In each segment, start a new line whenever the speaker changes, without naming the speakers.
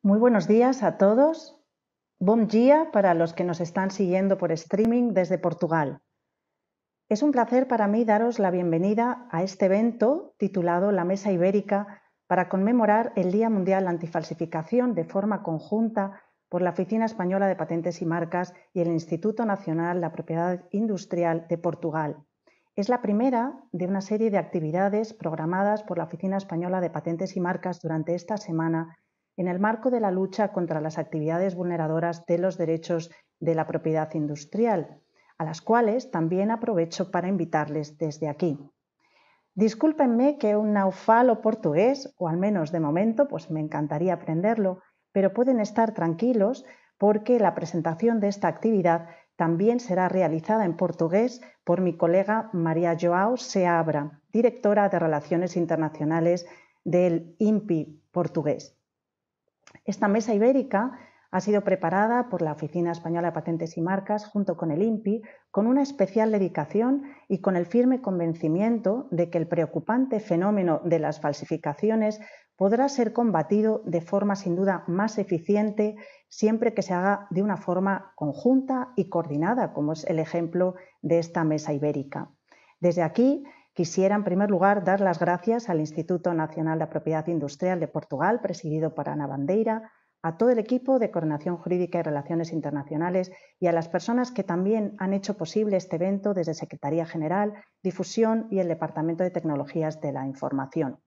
Muy buenos días a todos. Bom dia para los que nos están siguiendo por streaming desde Portugal. Es un placer para mí daros la bienvenida a este evento titulado La Mesa Ibérica para conmemorar el Día Mundial Antifalsificación de forma conjunta por la Oficina Española de Patentes y Marcas y el Instituto Nacional de la Propiedad Industrial de Portugal. Es la primera de una serie de actividades programadas por la Oficina Española de Patentes y Marcas durante esta semana en el marco de la lucha contra las actividades vulneradoras de los derechos de la propiedad industrial, a las cuales también aprovecho para invitarles desde aquí. Discúlpenme que un não falo portugués, o al menos de momento, pues me encantaría aprenderlo, pero pueden estar tranquilos porque la presentación de esta actividad también será realizada en portugués por mi colega María João Seabra, directora de Relaciones Internacionales del INPI portugués. Esta mesa ibérica ha sido preparada por la Oficina Española de Patentes y Marcas junto con el INPI con una especial dedicación y con el firme convencimiento de que el preocupante fenómeno de las falsificaciones podrá ser combatido de forma sin duda más eficiente siempre que se haga de una forma conjunta y coordinada, como es el ejemplo de esta mesa ibérica. Desde aquí quisiera, en primer lugar, dar las gracias al Instituto Nacional de Propiedad Industrial de Portugal, presidido por Ana Bandeira, a todo el equipo de Coordinación Jurídica y Relaciones Internacionales y a las personas que también han hecho posible este evento desde Secretaría General, Difusión y el Departamento de Tecnologías de la Información.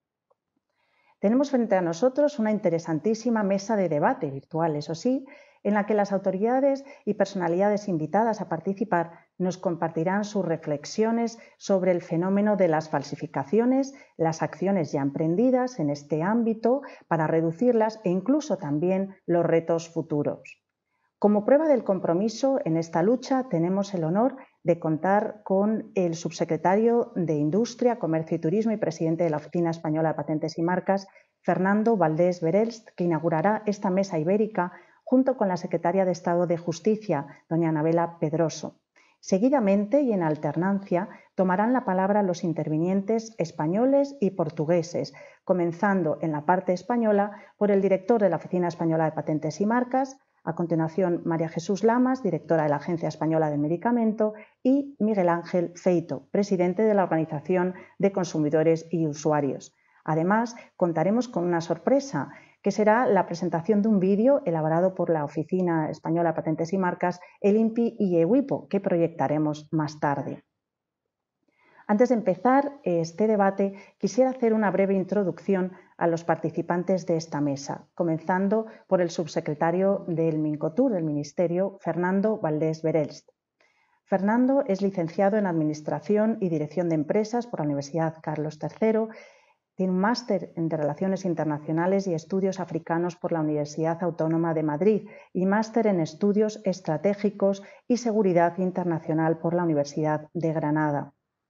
Tenemos frente a nosotros una interesantísima mesa de debate virtual, eso sí, en la que las autoridades y personalidades invitadas a participar nos compartirán sus reflexiones sobre el fenómeno de las falsificaciones, las acciones ya emprendidas en este ámbito para reducirlas e incluso también los retos futuros. Como prueba del compromiso en esta lucha tenemos el honor de contar con el subsecretario de Industria, Comercio y Turismo y presidente de la Oficina Española de Patentes y Marcas, Fernando Valdés Verelst, que inaugurará esta mesa ibérica junto con la secretaria de Estado de Justicia, doña Anabela Pedroso. Seguidamente y en alternancia tomarán la palabra los intervinientes españoles y portugueses, comenzando en la parte española por el director de la Oficina Española de Patentes y Marcas, a continuación María Jesús Lamas, directora de la Agencia Española del Medicamento, y Miguel Ángel Feito, presidente de la Organización de Consumidores y Usuarios. Además, contaremos con una sorpresa, que será la presentación de un vídeo elaborado por la Oficina Española de Patentes y Marcas, el INPI y EWIPO, que proyectaremos más tarde. Antes de empezar este debate, quisiera hacer una breve introducción a los participantes de esta mesa, comenzando por el subsecretario del Mincotur, del Ministerio, Fernando Valdés Verelst. Fernando es licenciado en Administración y Dirección de Empresas por la Universidad Carlos III, tiene un máster en Relaciones Internacionales y Estudios Africanos por la Universidad Autónoma de Madrid y máster en Estudios Estratégicos y Seguridad Internacional por la Universidad de Granada.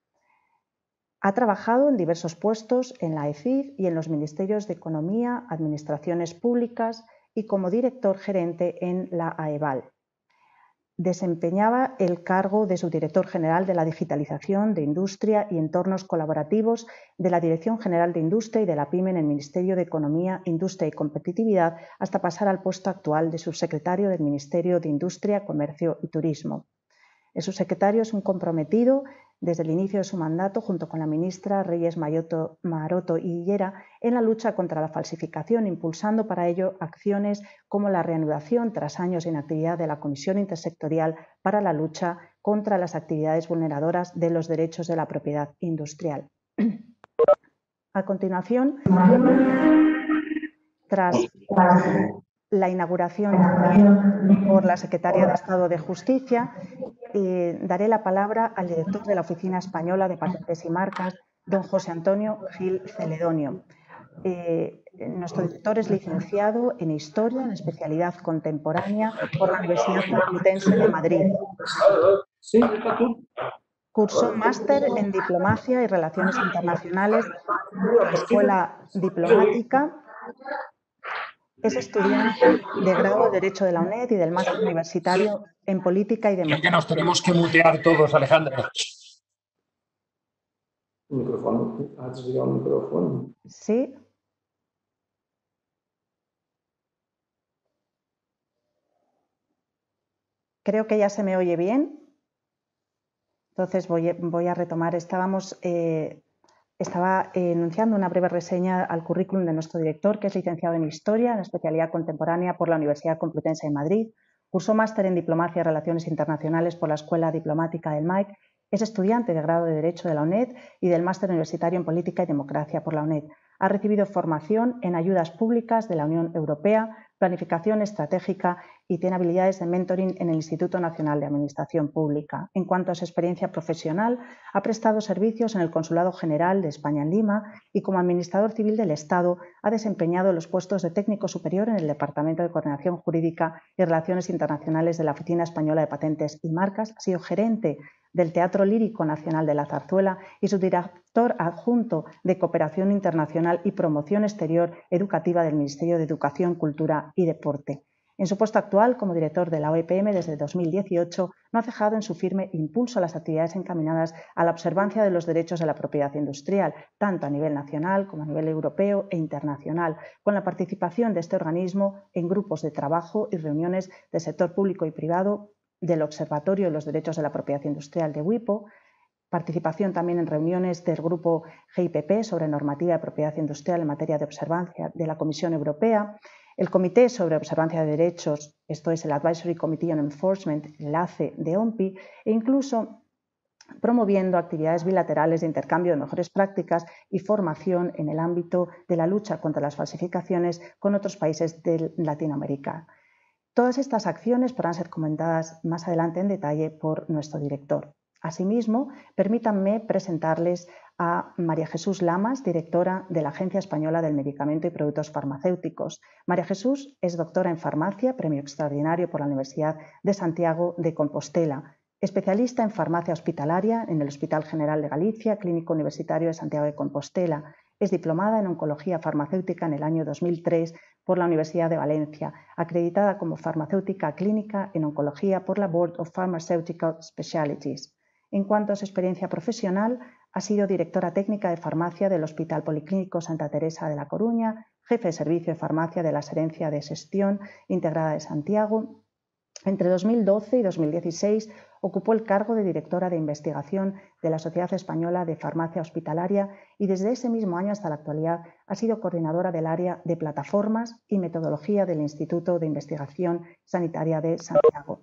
Ha trabajado en diversos puestos en la EFID y en los Ministerios de Economía, Administraciones Públicas y como director gerente en la AEVAL. Desempeñaba el cargo de subdirector general de la digitalización de industria y entornos colaborativos de la Dirección General de Industria y de la PYME en el Ministerio de Economía, Industria y Competitividad hasta pasar al puesto actual de subsecretario del Ministerio de Industria, Comercio y Turismo. El subsecretario es un comprometido desde el inicio de su mandato junto con la ministra Reyes Maroto y Higuera en la lucha contra la falsificación, impulsando para ello acciones como la reanudación tras años de inactividad de la Comisión Intersectorial para la lucha contra las actividades vulneradoras de los derechos de la propiedad industrial. A continuación, tras la inauguración también por la secretaria de Estado de Justicia, daré la palabra al director de la Oficina Española de Patentes y Marcas, don José Antonio Gil Celedonio. Nuestro director es licenciado en Historia, en especialidad contemporánea, por la Universidad Complutense de Madrid. Cursó máster en Diplomacia y Relaciones Internacionales por la Escuela Diplomática. Es estudiante de grado de Derecho de la UNED y del máster universitario en Política y Democracia.
Creo que nos tenemos que mutear todos, Alejandra.
Micrófono. ¿Has desligado el micrófono?
Sí. Creo que ya se me oye bien. Entonces voy a retomar. Estaba enunciando una breve reseña al currículum de nuestro director, que es licenciado en Historia, en especialidad contemporánea por la Universidad Complutense de Madrid. Cursó máster en Diplomacia y Relaciones Internacionales por la Escuela Diplomática del MAIC. Es estudiante de grado de Derecho de la UNED y del máster universitario en Política y Democracia por la UNED. Ha recibido formación en ayudas públicas de la Unión Europea, planificación estratégica y tiene habilidades de mentoring en el Instituto Nacional de Administración Pública. En cuanto a su experiencia profesional, ha prestado servicios en el Consulado General de España en Lima y como administrador civil del Estado ha desempeñado los puestos de técnico superior en el Departamento de Coordinación Jurídica y Relaciones Internacionales de la Oficina Española de Patentes y Marcas, ha sido gerente del Teatro Lírico Nacional de la Zarzuela y subdirector adjunto de Cooperación Internacional y Promoción Exterior Educativa del Ministerio de Educación, Cultura y Deporte. En su puesto actual como director de la OEPM desde 2018, no ha cejado en su firme impulso a las actividades encaminadas a la observancia de los derechos de la propiedad industrial, tanto a nivel nacional como a nivel europeo e internacional, con la participación de este organismo en grupos de trabajo y reuniones del sector público y privado, del Observatorio de los Derechos de la Propiedad Industrial de WIPO, participación también en reuniones del grupo GIPP sobre normativa de propiedad industrial en materia de observancia de la Comisión Europea, el Comité sobre Observancia de Derechos, esto es el Advisory Committee on Enforcement, el ACE de OMPI, e incluso promoviendo actividades bilaterales de intercambio de mejores prácticas y formación en el ámbito de la lucha contra las falsificaciones con otros países de Latinoamérica. Todas estas acciones podrán ser comentadas más adelante en detalle por nuestro director. Asimismo, permítanme presentarles a María Jesús Lamas, directora de la Agencia Española del Medicamento y Productos Farmacéuticos. María Jesús es doctora en farmacia, premio extraordinario por la Universidad de Santiago de Compostela, especialista en farmacia hospitalaria en el Hospital General de Galicia, Clínico Universitario de Santiago de Compostela. Es diplomada en Oncología Farmacéutica en el año 2003 por la Universidad de Valencia, acreditada como farmacéutica clínica en oncología por la Board of Pharmaceutical Specialties. En cuanto a su experiencia profesional, ha sido directora técnica de farmacia del Hospital Policlínico Santa Teresa de la Coruña, jefe de servicio de farmacia de la Xerencia de Xestión Integrada de Santiago. Entre 2012 y 2016 ocupó el cargo de directora de investigación de la Sociedad Española de Farmacia Hospitalaria y desde ese mismo año hasta la actualidad ha sido coordinadora del área de plataformas y metodología del Instituto de Investigación Sanitaria de Santiago.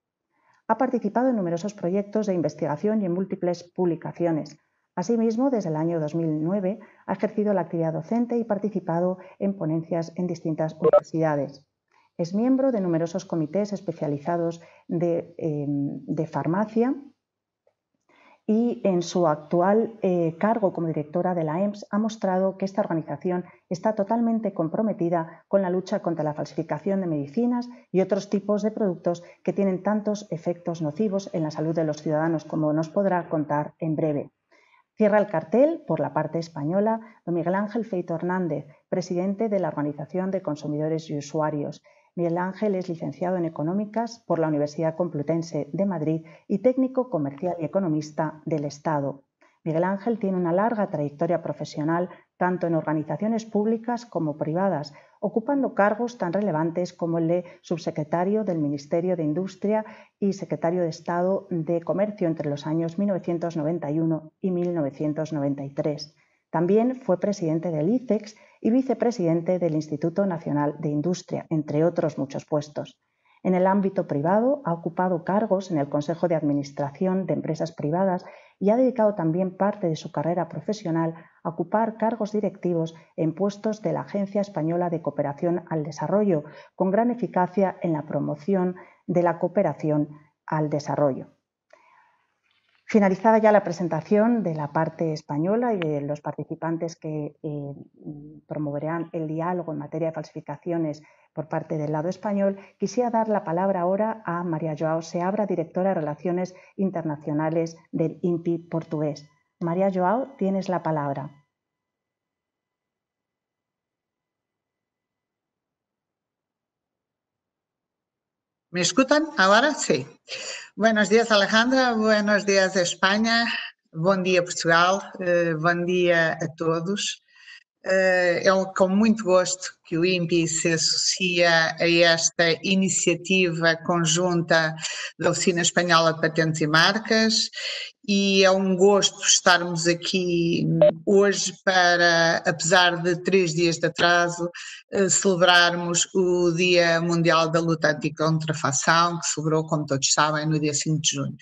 Ha participado en numerosos proyectos de investigación y en múltiples publicaciones. Asimismo, desde el año 2009 ha ejercido la actividad docente y participado en ponencias en distintas universidades. Es miembro de numerosos comités especializados de farmacia y en su actual cargo como directora de la EMS ha mostrado que esta organización está totalmente comprometida con la lucha contra la falsificación de medicinas y otros tipos de productos que tienen tantos efectos nocivos en la salud de los ciudadanos, como nos podrá contar en breve. Cierra el cartel, por la parte española, don Miguel Ángel Feito Hernández, presidente de la Organización de Consumidores y Usuarios. Miguel Ángel es licenciado en Económicas por la Universidad Complutense de Madrid y técnico comercial y economista del Estado. Miguel Ángel tiene una larga trayectoria profesional tanto en organizaciones públicas como privadas, ocupando cargos tan relevantes como el de subsecretario del Ministerio de Industria y secretario de Estado de Comercio entre los años 1991 y 1993. También fue presidente del ICEX y vicepresidente del Instituto Nacional de Industria, entre otros muchos puestos. En el ámbito privado ha ocupado cargos en el Consejo de Administración de empresas privadas y ha dedicado también parte de su carrera profesional a ocupar cargos directivos en puestos de la Agencia Española de Cooperación al Desarrollo, con gran eficacia en la promoción de la cooperación al desarrollo. Finalizada ya la presentación de la parte española y de los participantes que promoverán el diálogo en materia de falsificaciones por parte del lado español, quisiera dar la palabra ahora a María João Seabra, directora de Relaciones Internacionales del INPI portugués. María João, tienes la palabra.
¿Me escuchan ahora? Sí. Buenos días, Alejandra. Buenos días, España. Bom dia, Portugal. Bom dia a todos. É com muito gosto que o INPI se associa a esta iniciativa conjunta da Oficina Espanhola de Patentes e Marcas, e é um gosto estarmos aqui hoje para, apesar de 3 dias de atraso, celebrarmos o Dia Mundial da Luta Anticontrafação, que celebrou, como todos sabem, no dia 5 de junho.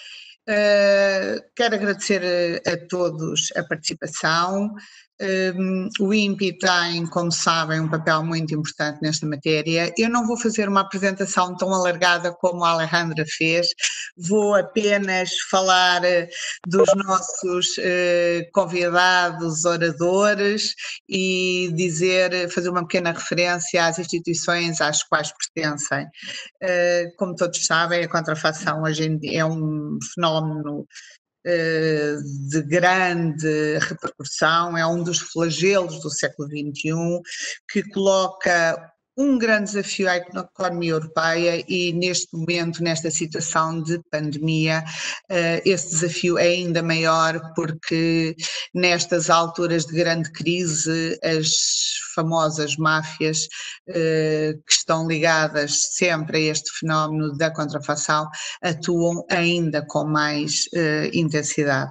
Quero agradecer a todos a participação. O INPI tem, como sabem, um papel muito importante nesta matéria. Eu não vou fazer uma apresentação tão alargada como a Alejandra fez, vou apenas falar dos nossos convidados, oradores, e fazer uma pequena referência às instituições às quais pertencem. Como todos sabem, a contrafação hoje em dia é um fenómeno de grande repercussão, é um dos flagelos do século XXI, que coloca um grande desafio à economia europeia, e neste momento, nesta situação de pandemia, esse desafio é ainda maior, porque nestas alturas de grande crise, as famosas máfias que estão ligadas sempre a este fenómeno da contrafação atuam ainda com mais intensidade.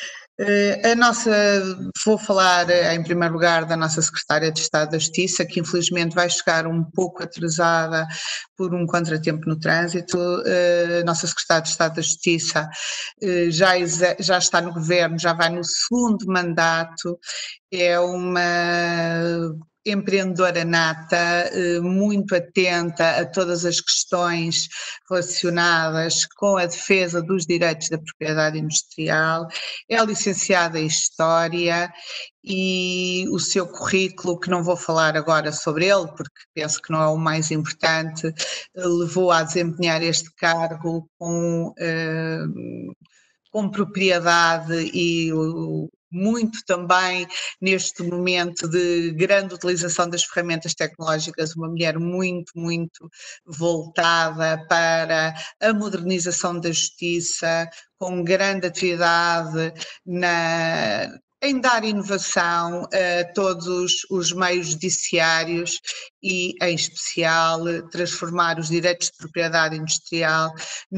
Vou falar em primeiro lugar da nossa Secretária de Estado da Justiça, que infelizmente vai chegar um pouco atrasada por um contratempo no trânsito. A nossa Secretária de Estado da Justiça já está no governo, já vai no 2º mandato, é uma empreendedora nata, muito atenta a todas as questões relacionadas com a defesa dos direitos da propriedade industrial, é licenciada em História, e o seu currículo, que não vou falar agora sobre ele, porque penso que não é o mais importante, levou a desempenhar este cargo com propriedade e muito também neste momento de grande utilização das ferramentas tecnológicas, uma mulher muito, muito voltada para a modernização da justiça, com grande atividade em dar inovação a todos os meios judiciários e, em especial, transformar os direitos de propriedade industrial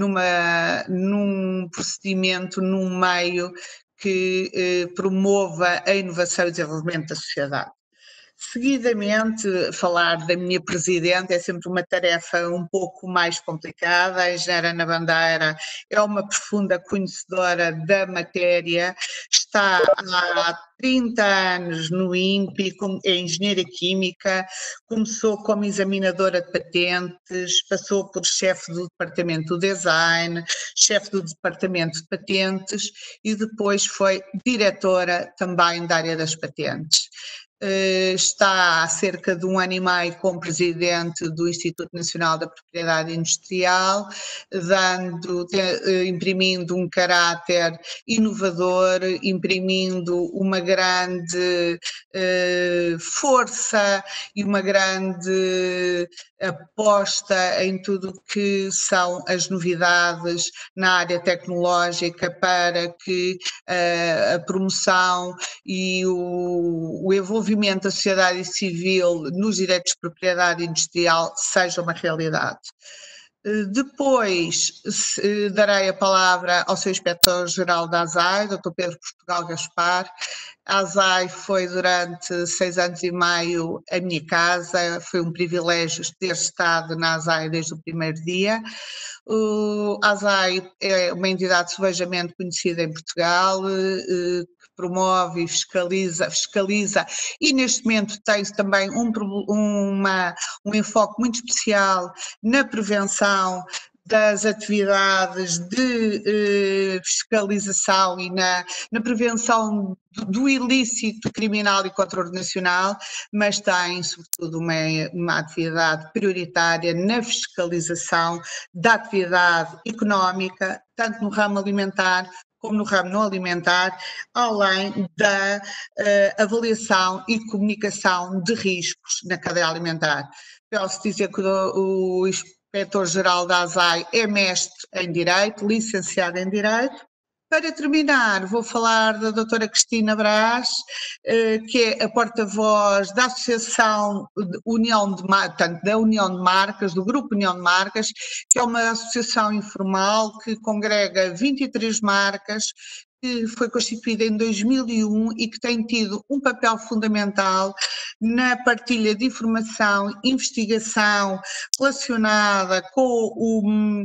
num procedimento, num meio que promova a inovação e o desenvolvimento da sociedade. Seguidamente, falar da minha Presidente é sempre uma tarefa um pouco mais complicada. A engenheira Ana Bandeira é uma profunda conhecedora da matéria, está há 30 anos no INPI, é engenheira química, começou como examinadora de patentes, passou por chefe do departamento do design, chefe do departamento de patentes, e depois foi diretora também da área das patentes. Está há cerca de 1 ano e meio como presidente do Instituto Nacional da Propriedade Industrial, imprimindo um caráter inovador, imprimindo uma grande força e uma grande aposta em tudo o que são as novidades na área tecnológica, para que a promoção e o envolvimento da sociedade civil nos direitos de propriedade industrial seja uma realidade. Depois darei a palavra ao seu Inspetor-Geral da ASAI, Dr. Pedro Portugal Gaspar. A ASAI foi durante 6 anos e meio a minha casa, foi um privilégio ter estado na ASAI desde o primeiro dia. A ASAI é uma entidade subejamente conhecida em Portugal, que promove e fiscaliza, e neste momento tem também um enfoque muito especial na prevenção das atividades de fiscalização e na prevenção do ilícito criminal e contraordenacional, mas tem, sobretudo, uma atividade prioritária na fiscalização da atividade económica, tanto no ramo alimentar como no ramo não alimentar, além da avaliação e comunicação de riscos na cadeia alimentar. Posso dizer que o Inspetor-Geral da ASAI é mestre em Direito, licenciado em Direito, Para terminar, vou falar da doutora Cristina Brás, que é a porta-voz da Associação União de Marcas, da União de Marcas, do Grupo União de Marcas, que é uma associação informal que congrega 23 marcas, que foi constituída em 2001 e que tem tido um papel fundamental na partilha de informação, investigação relacionada com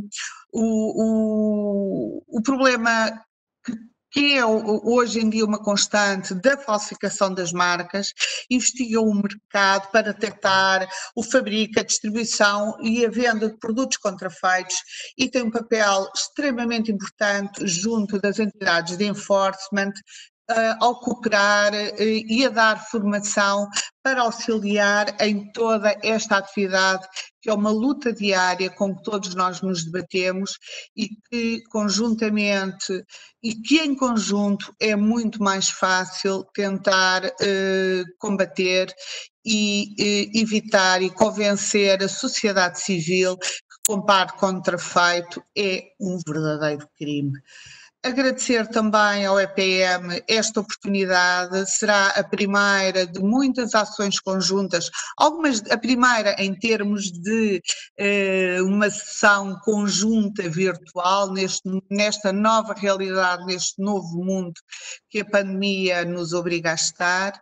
o problema que é hoje em dia uma constante da falsificação das marcas, investiga o mercado para detectar o fabrico, a distribuição e a venda de produtos contrafeitos e tem um papel extremamente importante junto das entidades de enforcement, ao cooperar e a dar formação para auxiliar em toda esta atividade, que é uma luta diária com que todos nós nos debatemos e que conjuntamente e que em conjunto é muito mais fácil tentar combater e evitar e convencer a sociedade civil que comprar contrafeito é um verdadeiro crime. Agradecer também ao EPM esta oportunidade, será a primeira de muitas ações conjuntas, a primeira em termos de uma sessão conjunta virtual nesta nova realidade, neste novo mundo que a pandemia nos obriga a estar.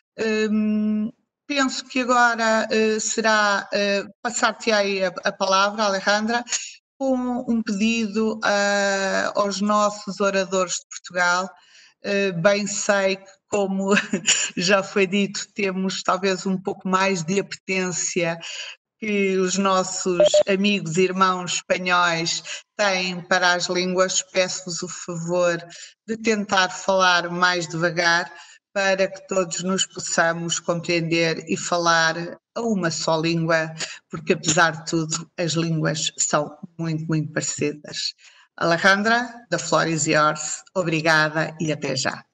Penso que agora será passar-te aí a palavra, Alejandra, com um pedido aos nossos oradores de Portugal. Bem sei que, como já foi dito, temos talvez um pouco mais de apetência que os nossos amigos e irmãos espanhóis têm para as línguas. Peço-vos o favor de tentar falar mais devagar para que todos nos possamos compreender e falar a uma só língua, porque apesar de tudo as línguas são muito, muito parecidas. Alejandra, the floor is yours. Obrigada e até já.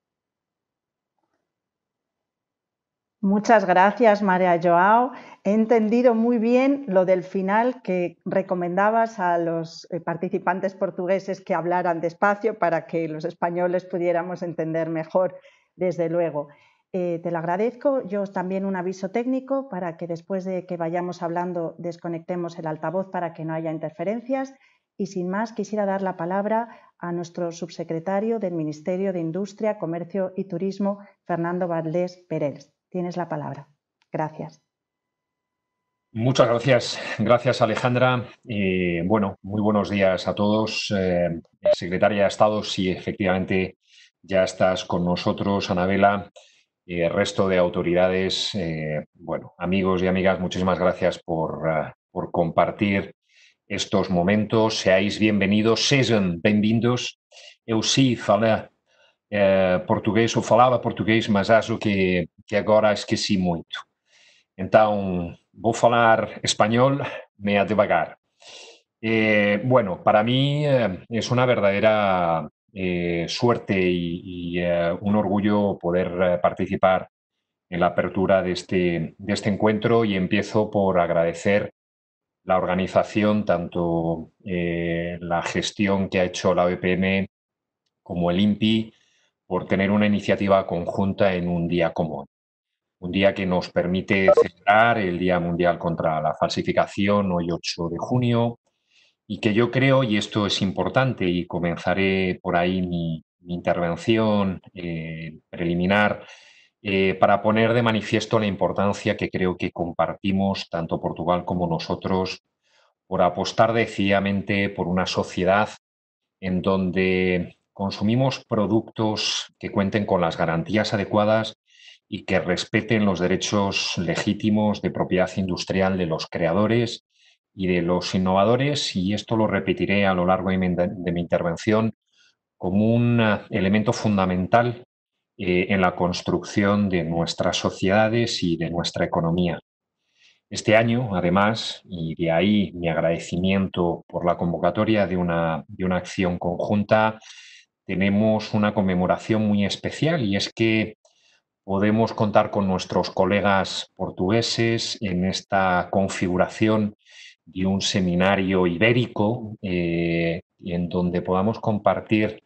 Muchas gracias, María Joao. He entendido muy bien lo del final, que recomendabas a los participantes portugueses que hablaran despacio para que los españoles pudiéramos entender mejor, desde luego. Te lo agradezco. Yo también un aviso técnico para que después de que vayamos hablando desconectemos el altavoz para que no haya interferencias. Y sin más, quisiera dar la palabra a nuestro subsecretario del Ministerio de Industria, Comercio y Turismo, Fernando Valdés Pérez. Tienes la palabra. Gracias.
Muchas gracias. Gracias, Alejandra. Bueno, muy buenos días a todos. Secretaria de Estado, si efectivamente ya estás con nosotros, Anabela, el resto de autoridades, bueno, amigos y amigas, muchísimas gracias por compartir estos momentos. Seáis bienvenidos, sejam bem-vindos. Eu sí falei português, ou falava português, mas acho que agora esqueci muito. Então, vou falar espanhol, meia devagar. Bueno, para mí es una verdadera suerte y un orgullo poder participar en la apertura de este encuentro, y empiezo por agradecer la organización, tanto la gestión que ha hecho la OEPM como el INPI, por tener una iniciativa conjunta en un día común. Un día que nos permite celebrar el Día Mundial contra la Falsificación, hoy 8 de junio, y que yo creo, y esto es importante, y comenzaré por ahí mi intervención preliminar, para poner de manifiesto la importancia que creo que compartimos tanto Portugal como nosotros por apostar decididamente por una sociedad en donde consumimos productos que cuenten con las garantías adecuadas y que respeten los derechos legítimos de propiedad industrial de los creadores y de los innovadores, y esto lo repetiré a lo largo de mi intervención como un elemento fundamental en la construcción de nuestras sociedades y de nuestra economía. Este año, además, y de ahí mi agradecimiento por la convocatoria de una acción conjunta, tenemos una conmemoración muy especial, y es que podemos contar con nuestros colegas portugueses en esta configuración de un seminario ibérico en donde podamos compartir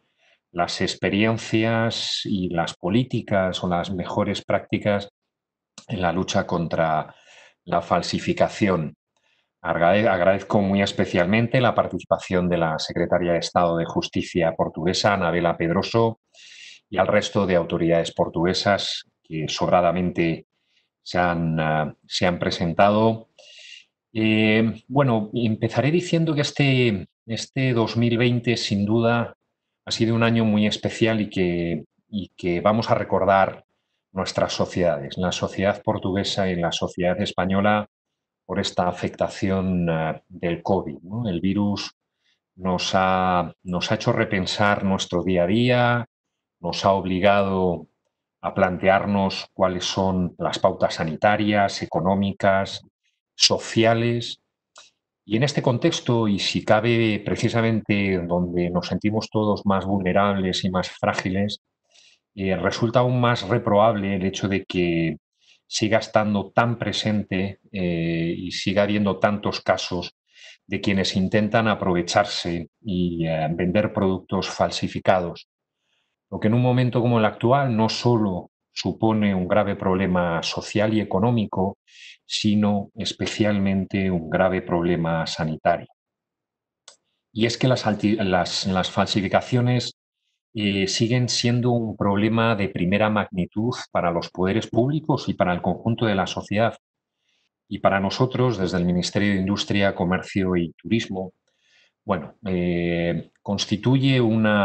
las experiencias y las políticas o las mejores prácticas en la lucha contra la falsificación. Agradezco muy especialmente la participación de la Secretaria de Estado de Justicia portuguesa, Anabela Pedroso, y al resto de autoridades portuguesas que sobradamente se han presentado. Bueno, empezaré diciendo que este 2020 sin duda ha sido un año muy especial y que vamos a recordar nuestras sociedades, la sociedad portuguesa y la sociedad española, por esta afectación del COVID, ¿no? El virus nos ha hecho repensar nuestro día a día, nos ha obligado a plantearnos cuáles son las pautas sanitarias, económicas, sociales. Y en este contexto, y si cabe precisamente donde nos sentimos todos más vulnerables y más frágiles, resulta aún más reprobable el hecho de que siga estando tan presente y siga habiendo tantos casos de quienes intentan aprovecharse y vender productos falsificados, lo que en un momento como el actual no solo supone un grave problema social y económico, sino especialmente un grave problema sanitario. Y es que las falsificaciones siguen siendo un problema de primera magnitud para los poderes públicos y para el conjunto de la sociedad. Y para nosotros, desde el Ministerio de Industria, Comercio y Turismo, bueno, constituye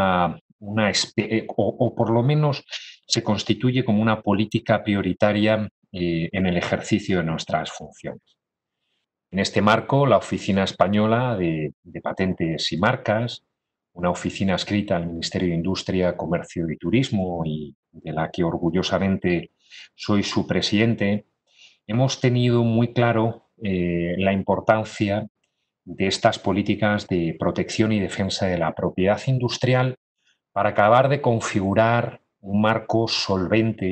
o por lo menos se constituye como una política prioritaria en el ejercicio de nuestras funciones. En este marco, la Oficina Española de Patentes y Marcas, una oficina adscrita al Ministerio de Industria, Comercio y Turismo y de la que orgullosamente soy su presidente, hemos tenido muy claro la importancia de estas políticas de protección y defensa de la propiedad industrial para acabar de configurar un marco solvente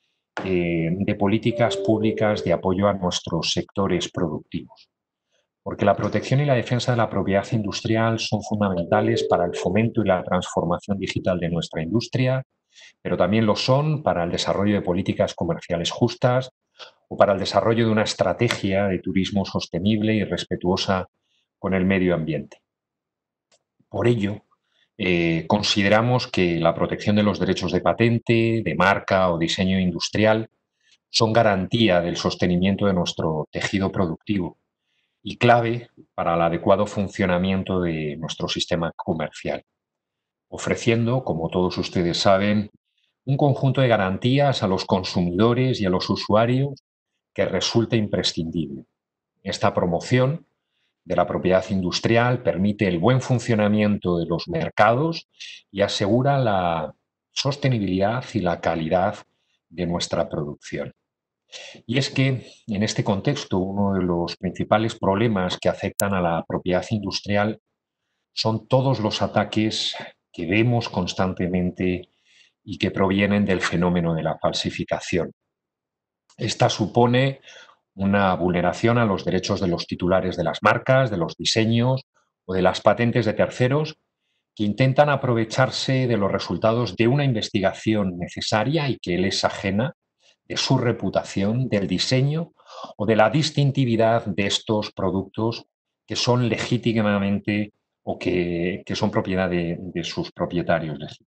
de políticas públicas de apoyo a nuestros sectores productivos. Porque la protección y la defensa de la propiedad industrial son fundamentales para el fomento y la transformación digital de nuestra industria, pero también lo son para el desarrollo de políticas comerciales justas o para el desarrollo de una estrategia de turismo sostenible y respetuosa con el medio ambiente. Por ello, consideramos que la protección de los derechos de patente, de marca o diseño industrial son garantía del sostenimiento de nuestro tejido productivo y clave para el adecuado funcionamiento de nuestro sistema comercial, ofreciendo, como todos ustedes saben, un conjunto de garantías a los consumidores y a los usuarios que resulta imprescindible. Esta promoción de la propiedad industrial permite el buen funcionamiento de los mercados y asegura la sostenibilidad y la calidad de nuestra producción. Y es que, en este contexto, uno de los principales problemas que afectan a la propiedad industrial son todos los ataques que vemos constantemente y que provienen del fenómeno de la falsificación. Esta supone una vulneración a los derechos de los titulares de las marcas, de los diseños o de las patentes de terceros que intentan aprovecharse de los resultados de una investigación necesaria y que les es ajena, de su reputación, del diseño o de la distintividad de estos productos que son legítimamente o que son propiedad de sus propietarios legítimos.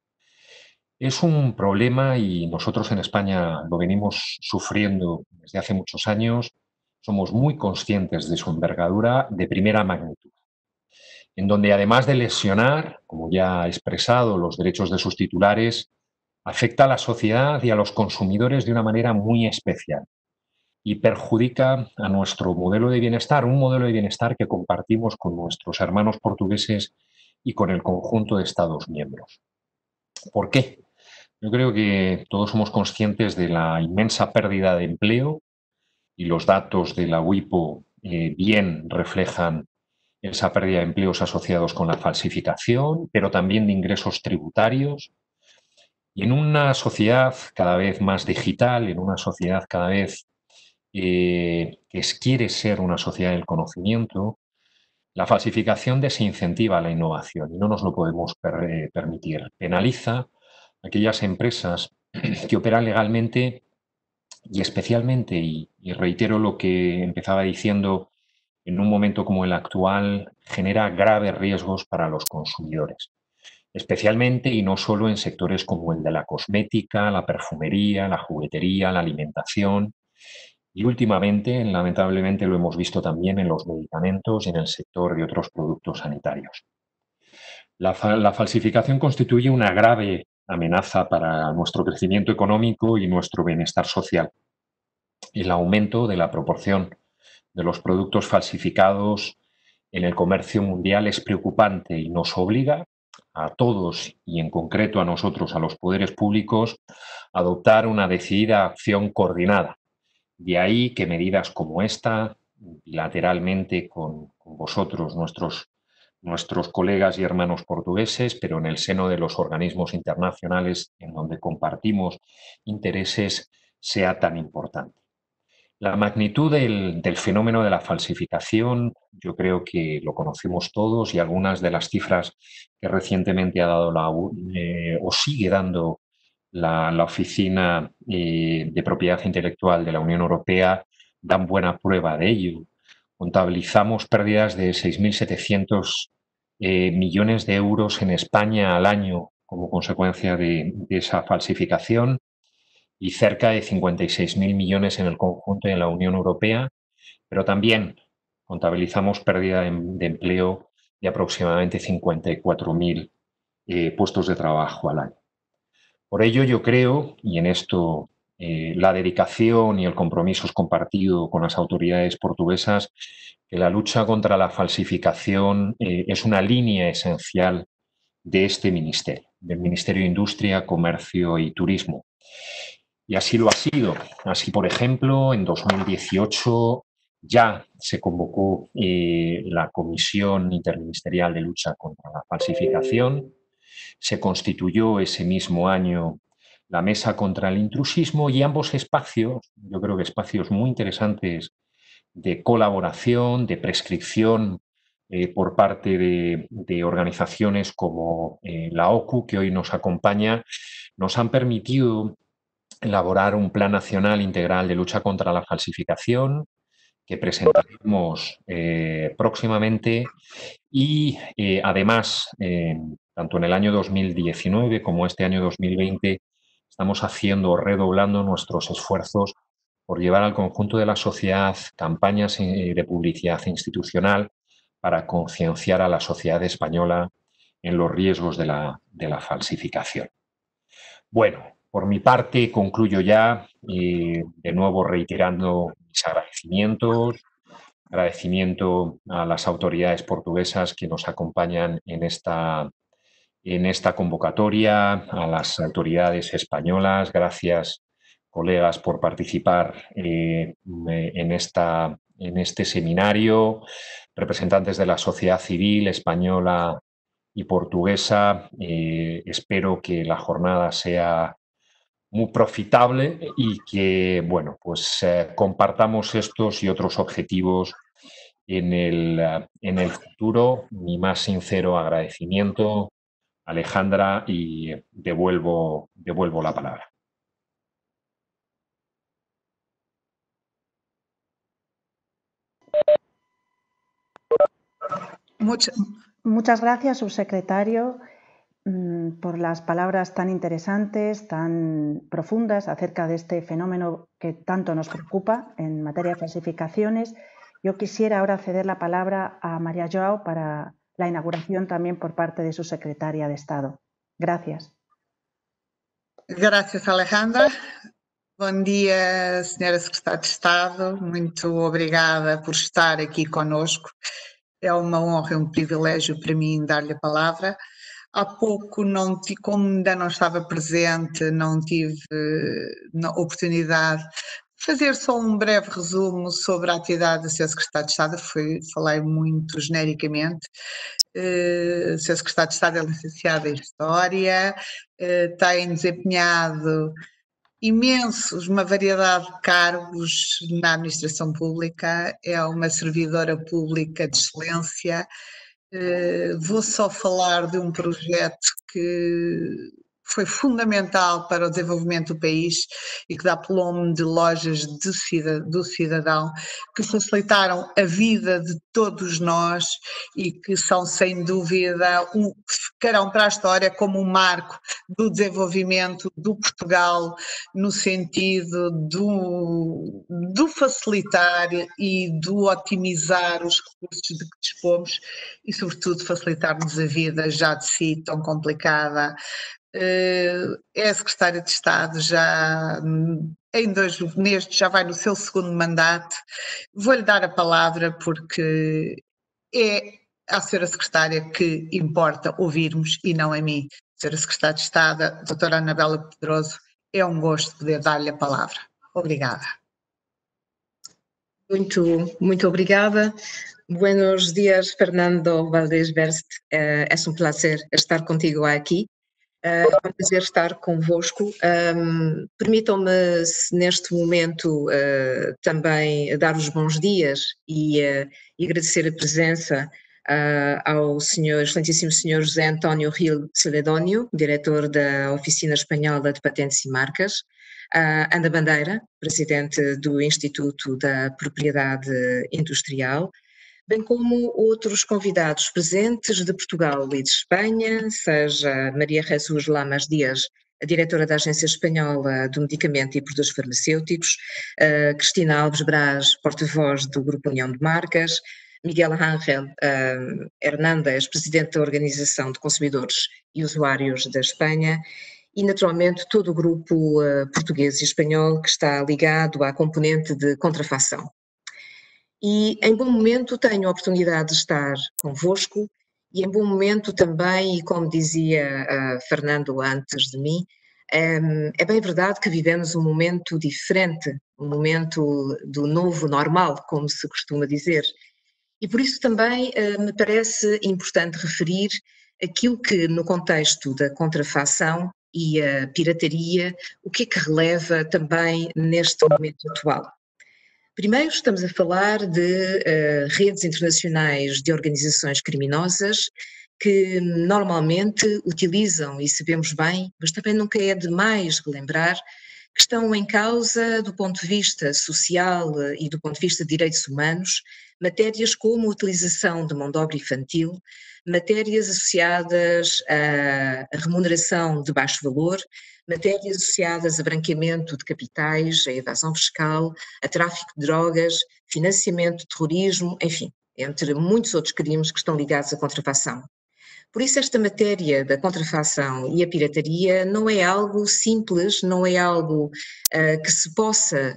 Es un problema y nosotros en España lo venimos sufriendo desde hace muchos años. Somos muy conscientes de su envergadura de primera magnitud, en donde además de lesionar, como ya he expresado, los derechos de sus titulares, afecta a la sociedad y a los consumidores de una manera muy especial y perjudica a nuestro modelo de bienestar, un modelo de bienestar que compartimos con nuestros hermanos portugueses y con el conjunto de Estados miembros. ¿Por qué? Yo creo que todos somos conscientes de la inmensa pérdida de empleo y los datos de la WIPO bien reflejan esa pérdida de empleos asociados con la falsificación, pero también de ingresos tributarios. Y en una sociedad cada vez más digital, en una sociedad cada vez que quiere ser una sociedad del conocimiento, La falsificación desincentiva la innovación y no nos lo podemos permitir. Penaliza aquellas empresas que operan legalmente y especialmente, y reitero lo que empezaba diciendo, en un momento como el actual, genera graves riesgos para los consumidores, especialmente y no solo en sectores como el de la cosmética, la perfumería, la juguetería, la alimentación. Y últimamente, lamentablemente, lo hemos visto también en los medicamentos y en el sector de otros productos sanitarios. La falsificación constituye una grave amenaza para nuestro crecimiento económico y nuestro bienestar social. El aumento de la proporción de los productos falsificados en el comercio mundial es preocupante y nos obliga a todos y en concreto a nosotros, a los poderes públicos, a adoptar una decidida acción coordinada. De ahí que medidas como esta, bilateralmente con vosotros, nuestros colegas y hermanos portugueses, pero en el seno de los organismos internacionales en donde compartimos intereses, sea tan importante. La magnitud del fenómeno de la falsificación, yo creo que lo conocemos todos y algunas de las cifras que recientemente ha dado o sigue dando la Oficina de Propiedad Intelectual de la Unión Europea dan buena prueba de ello. Contabilizamos pérdidas de 6.700 millones de euros en España al año como consecuencia de esa falsificación y cerca de 56.000 millones en el conjunto de la Unión Europea, pero también contabilizamos pérdida de empleo de aproximadamente 54.000 puestos de trabajo al año. Por ello yo creo, y en esto la dedicación y el compromiso es compartido con las autoridades portuguesas, que la lucha contra la falsificación es una línea esencial de este ministerio, del Ministerio de Industria, Comercio y Turismo. Y así lo ha sido. Así, por ejemplo, en 2018 ya se convocó la Comisión Interministerial de Lucha contra la Falsificación. Se constituyó ese mismo año la Mesa contra el Intrusismo y ambos espacios, yo creo que espacios muy interesantes de colaboración, de prescripción por parte de organizaciones como la OCU, que hoy nos acompaña, nos han permitido elaborar un Plan Nacional Integral de Lucha contra la Falsificación que presentaremos próximamente y además, tanto en el año 2019 como este año 2020, estamos redoblando nuestros esfuerzos por llevar al conjunto de la sociedad campañas de publicidad institucional para concienciar a la sociedad española en los riesgos de la falsificación. Bueno, por mi parte concluyo ya, de nuevo reiterando mis agradecimiento a las autoridades portuguesas que nos acompañan en esta convocatoria, a las autoridades españolas. Gracias, colegas, por participar en este seminario. Representantes de la sociedad civil española y portuguesa, espero que la jornada sea muy profitable y que, bueno, pues compartamos estos y otros objetivos en el futuro. Mi más sincero agradecimiento, Alejandra, y devuelvo la palabra.
Muchas gracias, subsecretario, por las palabras tan interesantes, tan profundas acerca de este fenómeno que tanto nos preocupa en materia de falsificaciones. Yo quisiera ahora ceder la palabra a María João para la inauguración también por parte de su secretaria de Estado. Gracias.
Gracias, Alejandra. Bom dia, Senhora Secretária de Estado. Muito obrigada por estar aqui conosco. É uma honra e um privilégio para mim dar-lhe a palavra. Há pouco, como ainda não estava presente, não tive a oportunidade de fazer só um breve resumo sobre a atividade do Sr. Secretário de Estado. Falei muito genericamente. O Sr. Secretário de Estado é licenciado em História, tem desempenhado imensos, uma variedade de cargos na administração pública, é uma servidora pública de excelência. Vou só falar de um projeto que foi fundamental para o desenvolvimento do país e que dá pelo nome de lojas do cidadão, que facilitaram a vida de todos nós e que são, sem dúvida, ficarão para a história como um marco do desenvolvimento do Portugal, no sentido do facilitar e do otimizar os recursos de que dispomos e, sobretudo, facilitar-nos a vida já de si tão complicada. É a Secretária de Estado já já vai no seu segundo mandato. Vou-lhe dar a palavra porque é à Sra. Secretária que importa ouvirmos e não a mim. Sra. Secretária de Estado, a doutora Anabela Pedroso, é um gosto poder dar-lhe a palavra. Obrigada.
Muito obrigada. Buenos días, Fernando Valdés Berst. Es un placer estar contigo aqui. É um prazer estar convosco. Permitam-me, neste momento, também dar os bons dias e agradecer a presença ao excelentíssimo senhor José António Gil Celedónio, diretor da Oficina Espanhola de Patentes e Marcas, Ana Bandeira, presidente do Instituto da Propriedade Industrial, bem como outros convidados presentes de Portugal e de Espanha, seja Maria Jesus Lamas Dias, a diretora da Agência Espanhola do Medicamento e Produtos Farmacêuticos, Cristina Alves Braz, porta-voz do Grupo União de Marcas, Miguel Ángel Hernández, presidente da Organização de Consumidores e Usuários da Espanha, e naturalmente todo o grupo português e espanhol que está ligado à componente de contrafação. E em bom momento tenho a oportunidade de estar convosco e em bom momento também, e como dizia Fernando antes de mim, é bem verdade que vivemos um momento diferente, um momento do novo normal, como se costuma dizer. E por isso também me parece importante referir aquilo que no contexto da contrafação e a pirataria, o que é que releva também neste momento atual. Primeiro, estamos a falar de redes internacionais de organizações criminosas que normalmente utilizam, e sabemos bem, mas também nunca é demais relembrar, que estão em causa do ponto de vista social e do ponto de vista de direitos humanos, matérias como a utilização de mão de obra infantil, matérias associadas à remuneração de baixo valor, matérias associadas a branqueamento de capitais, a evasão fiscal, a tráfico de drogas, financiamento de terrorismo, enfim, entre muitos outros crimes que estão ligados à contrafação. Por isso esta matéria da contrafação e a pirataria não é algo simples, não é algo que se possa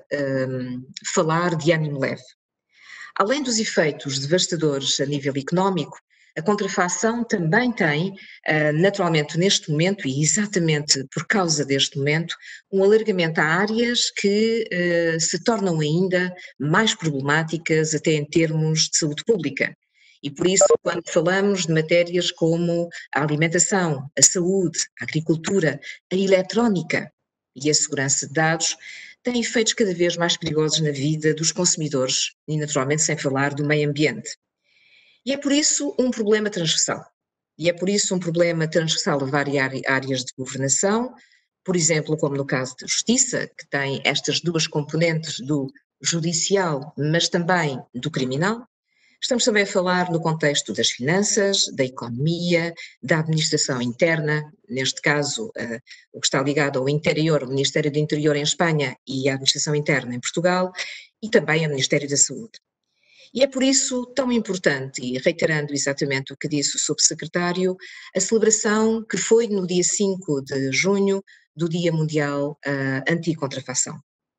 falar de ânimo leve. Além dos efeitos devastadores a nível económico, a contrafação também tem, naturalmente neste momento, e exatamente por causa deste momento, um alargamento a áreas que se tornam ainda mais problemáticas até em termos de saúde pública. E por isso, quando falamos de matérias como a alimentação, a saúde, a agricultura, a eletrónica e a segurança de dados, têm efeitos cada vez mais perigosos na vida dos consumidores e, naturalmente, sem falar do meio ambiente. E é por isso um problema transversal. E é por isso um problema transversal a várias áreas de governação, por exemplo, como no caso da justiça, que tem estas duas componentes do judicial, mas também do criminal. Estamos também a falar no contexto das finanças, da economia, da administração interna, neste caso o que está ligado ao interior, o Ministério do Interior em Espanha e a administração interna em Portugal, e também ao Ministério da Saúde. E é por isso tão importante, e reiterando exatamente o que disse o subsecretário, a celebração que foi no dia 5 de junho do Dia Mundial Anti-Contrafação.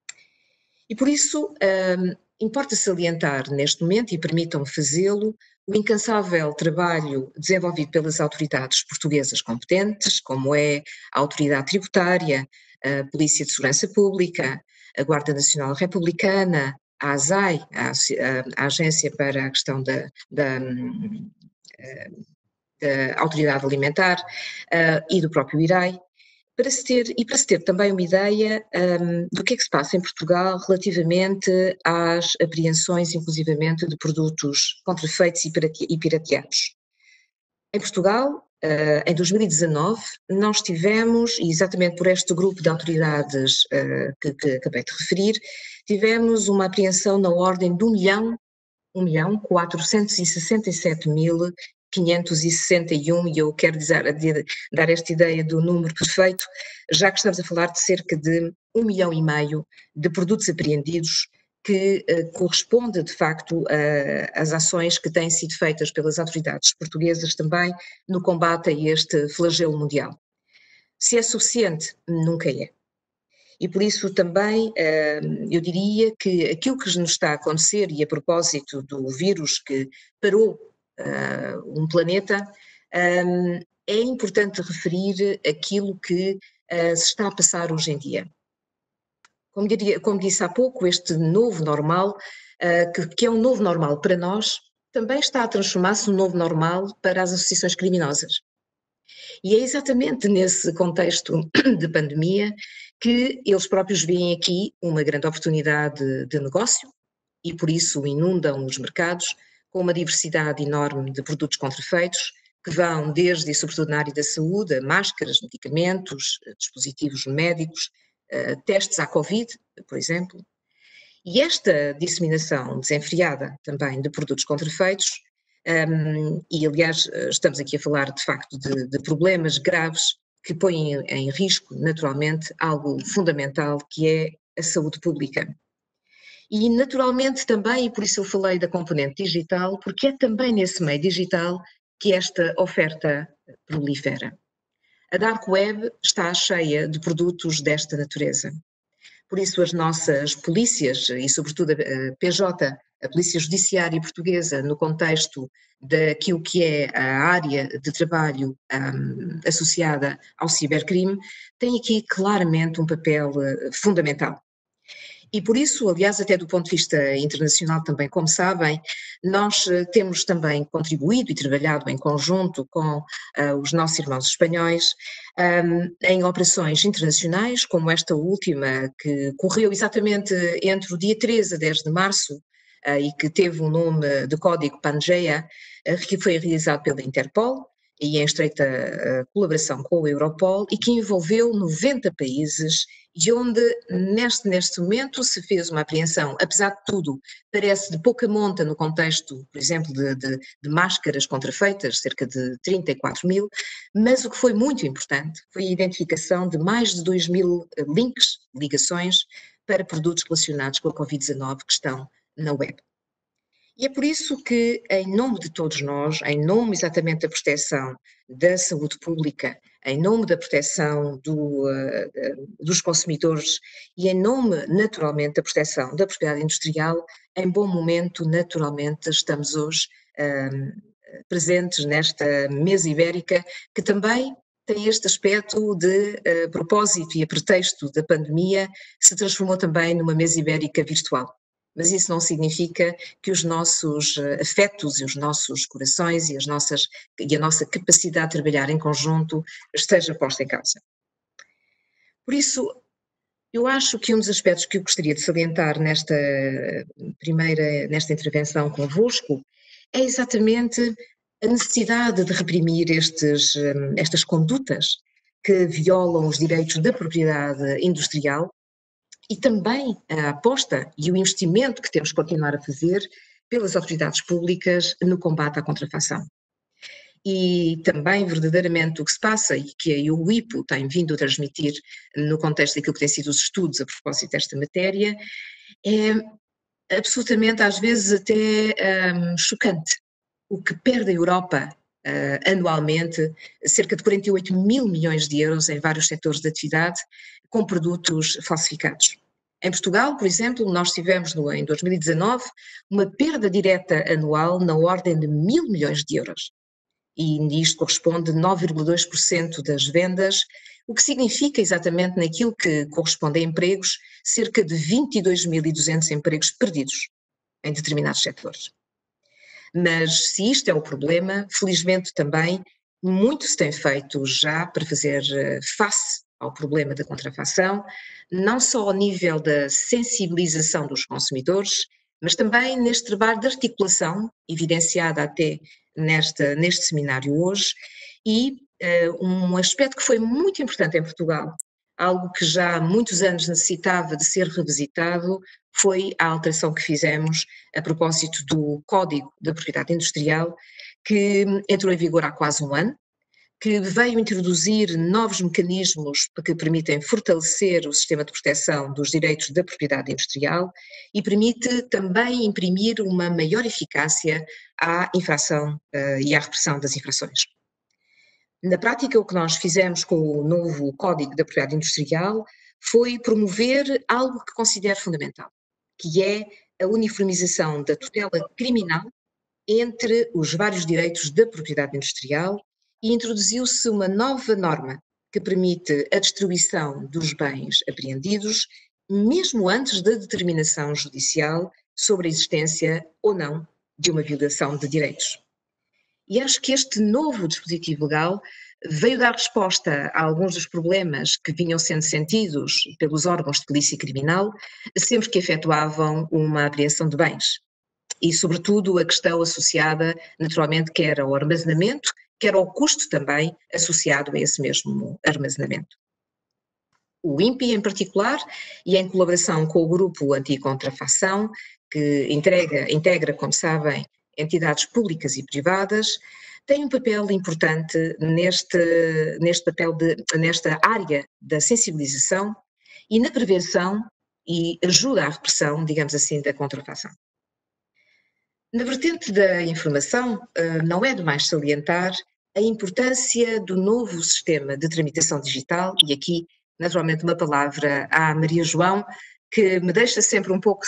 E por isso importa salientar neste momento, e permitam-me fazê-lo, o incansável trabalho desenvolvido pelas autoridades portuguesas competentes, como é a Autoridade Tributária, a Polícia de Segurança Pública, a Guarda Nacional Republicana, a ASAI, a Agência para a Questão da Autoridade Alimentar, e do próprio IRAI, Para se ter também uma ideia do que é que se passa em Portugal relativamente às apreensões, inclusivamente, de produtos contrafeitos e pirateados. Em Portugal, em 2019, nós tivemos, e exatamente por este grupo de autoridades que acabei de referir, tivemos uma apreensão na ordem de 1.467.561, e eu quero dar esta ideia do número perfeito, já que estamos a falar de cerca de 1,5 milhão de produtos apreendidos, que corresponde, de facto, às ações que têm sido feitas pelas autoridades portuguesas também no combate a este flagelo mundial. Se é suficiente, nunca é. E por isso também eu diria que aquilo que nos está a acontecer, e a propósito do vírus que parou um planeta, é importante referir aquilo que se está a passar hoje em dia. Como disse há pouco, este novo normal, que é um novo normal para nós, também está a transformar-se num novo normal para as associações criminosas. E é exatamente nesse contexto de pandemia que eles próprios veem aqui uma grande oportunidade de negócio e por isso inundam os mercados com uma diversidade enorme de produtos contrafeitos que vão desde, e sobretudo na área da saúde, a máscaras, medicamentos, dispositivos médicos, testes à Covid, por exemplo. E esta disseminação desenfreada também de produtos contrafeitos, e aliás estamos aqui a falar de facto de problemas graves que põem em risco naturalmente algo fundamental que é a saúde pública. E naturalmente também, e por isso eu falei da componente digital, porque é também nesse meio digital que esta oferta prolifera. A Dark Web está cheia de produtos desta natureza. Por isso as nossas polícias, e sobretudo a PJ, a Polícia Judiciária Portuguesa, no contexto daquilo que é a área de trabalho associada ao cibercrime, tem aqui claramente um papel fundamental. E por isso, aliás, até do ponto de vista internacional também, como sabem, nós temos também contribuído e trabalhado em conjunto com os nossos irmãos espanhóis em operações internacionais, como esta última, que correu exatamente entre o dia 13 a 10 de março e que teve o nome de código Pangeia, que foi realizado pela Interpol e em estreita colaboração com o Europol e que envolveu 90 países e onde neste momento se fez uma apreensão, apesar de tudo, parece de pouca monta no contexto, por exemplo, de máscaras contrafeitas, cerca de 34 mil, mas o que foi muito importante foi a identificação de mais de 2.000 ligações para produtos relacionados com a Covid-19 que estão na web. E é por isso que, em nome de todos nós, em nome exatamente da proteção da saúde pública, em nome da proteção dos consumidores e em nome, naturalmente, da proteção da propriedade industrial, em bom momento, naturalmente, estamos hoje presentes nesta mesa ibérica, que também tem este aspecto de propósito e a pretexto da pandemia, se transformou também numa mesa ibérica virtual. Mas isso não significa que os nossos afetos e os nossos corações e a nossa capacidade de trabalhar em conjunto esteja posta em causa. Por isso, eu acho que um dos aspectos que eu gostaria de salientar nesta intervenção convosco é exatamente a necessidade de reprimir estas condutas que violam os direitos da propriedade industrial e também a aposta e o investimento que temos que continuar a fazer pelas autoridades públicas no combate à contrafação. E também verdadeiramente o que se passa e que o IPO tem vindo a transmitir no contexto daquilo que têm sido os estudos a propósito desta matéria, é absolutamente às vezes até chocante o que perde a Europa anualmente, cerca de 48 mil milhões de euros em vários setores de atividade, com produtos falsificados. Em Portugal, por exemplo, nós tivemos em 2019 uma perda direta anual na ordem de 1.000 milhões de euros. E isto corresponde a 9,2% das vendas, o que significa exatamente naquilo que corresponde a empregos, cerca de 22.200 empregos perdidos em determinados setores. Mas se isto é o problema, felizmente também muito se tem feito já para fazer face ao problema da contrafação, não só ao nível da sensibilização dos consumidores, mas também neste trabalho de articulação, evidenciada até neste seminário hoje, e um aspecto que foi muito importante em Portugal, algo que já há muitos anos necessitava de ser revisitado, foi a alteração que fizemos a propósito do Código da Propriedade Industrial, que entrou em vigor há quase um ano, que veio introduzir novos mecanismos que permitem fortalecer o sistema de proteção dos direitos da propriedade industrial e permite também imprimir uma maior eficácia à infração e à repressão das infrações. Na prática, o que nós fizemos com o novo Código da Propriedade Industrial foi promover algo que considero fundamental, que é a uniformização da tutela criminal entre os vários direitos da propriedade industrial e introduziu-se uma nova norma que permite a destruição dos bens apreendidos, mesmo antes da determinação judicial sobre a existência ou não de uma violação de direitos. E acho que este novo dispositivo legal veio dar resposta a alguns dos problemas que vinham sendo sentidos pelos órgãos de polícia criminal sempre que efetuavam uma apreensão de bens. E, sobretudo, a questão associada, naturalmente, quer ao armazenamento, quer ao custo também associado a esse mesmo armazenamento. O INPI, em particular, e em colaboração com o Grupo Anticontrafação, que integra, como sabem, entidades públicas e privadas, tem um papel importante nesta área da sensibilização e na prevenção e ajuda à repressão, digamos assim, da contrafação. Na vertente da informação, não é demais salientar a importância do novo sistema de tramitação digital, e aqui, naturalmente, uma palavra à Maria João, que me deixa sempre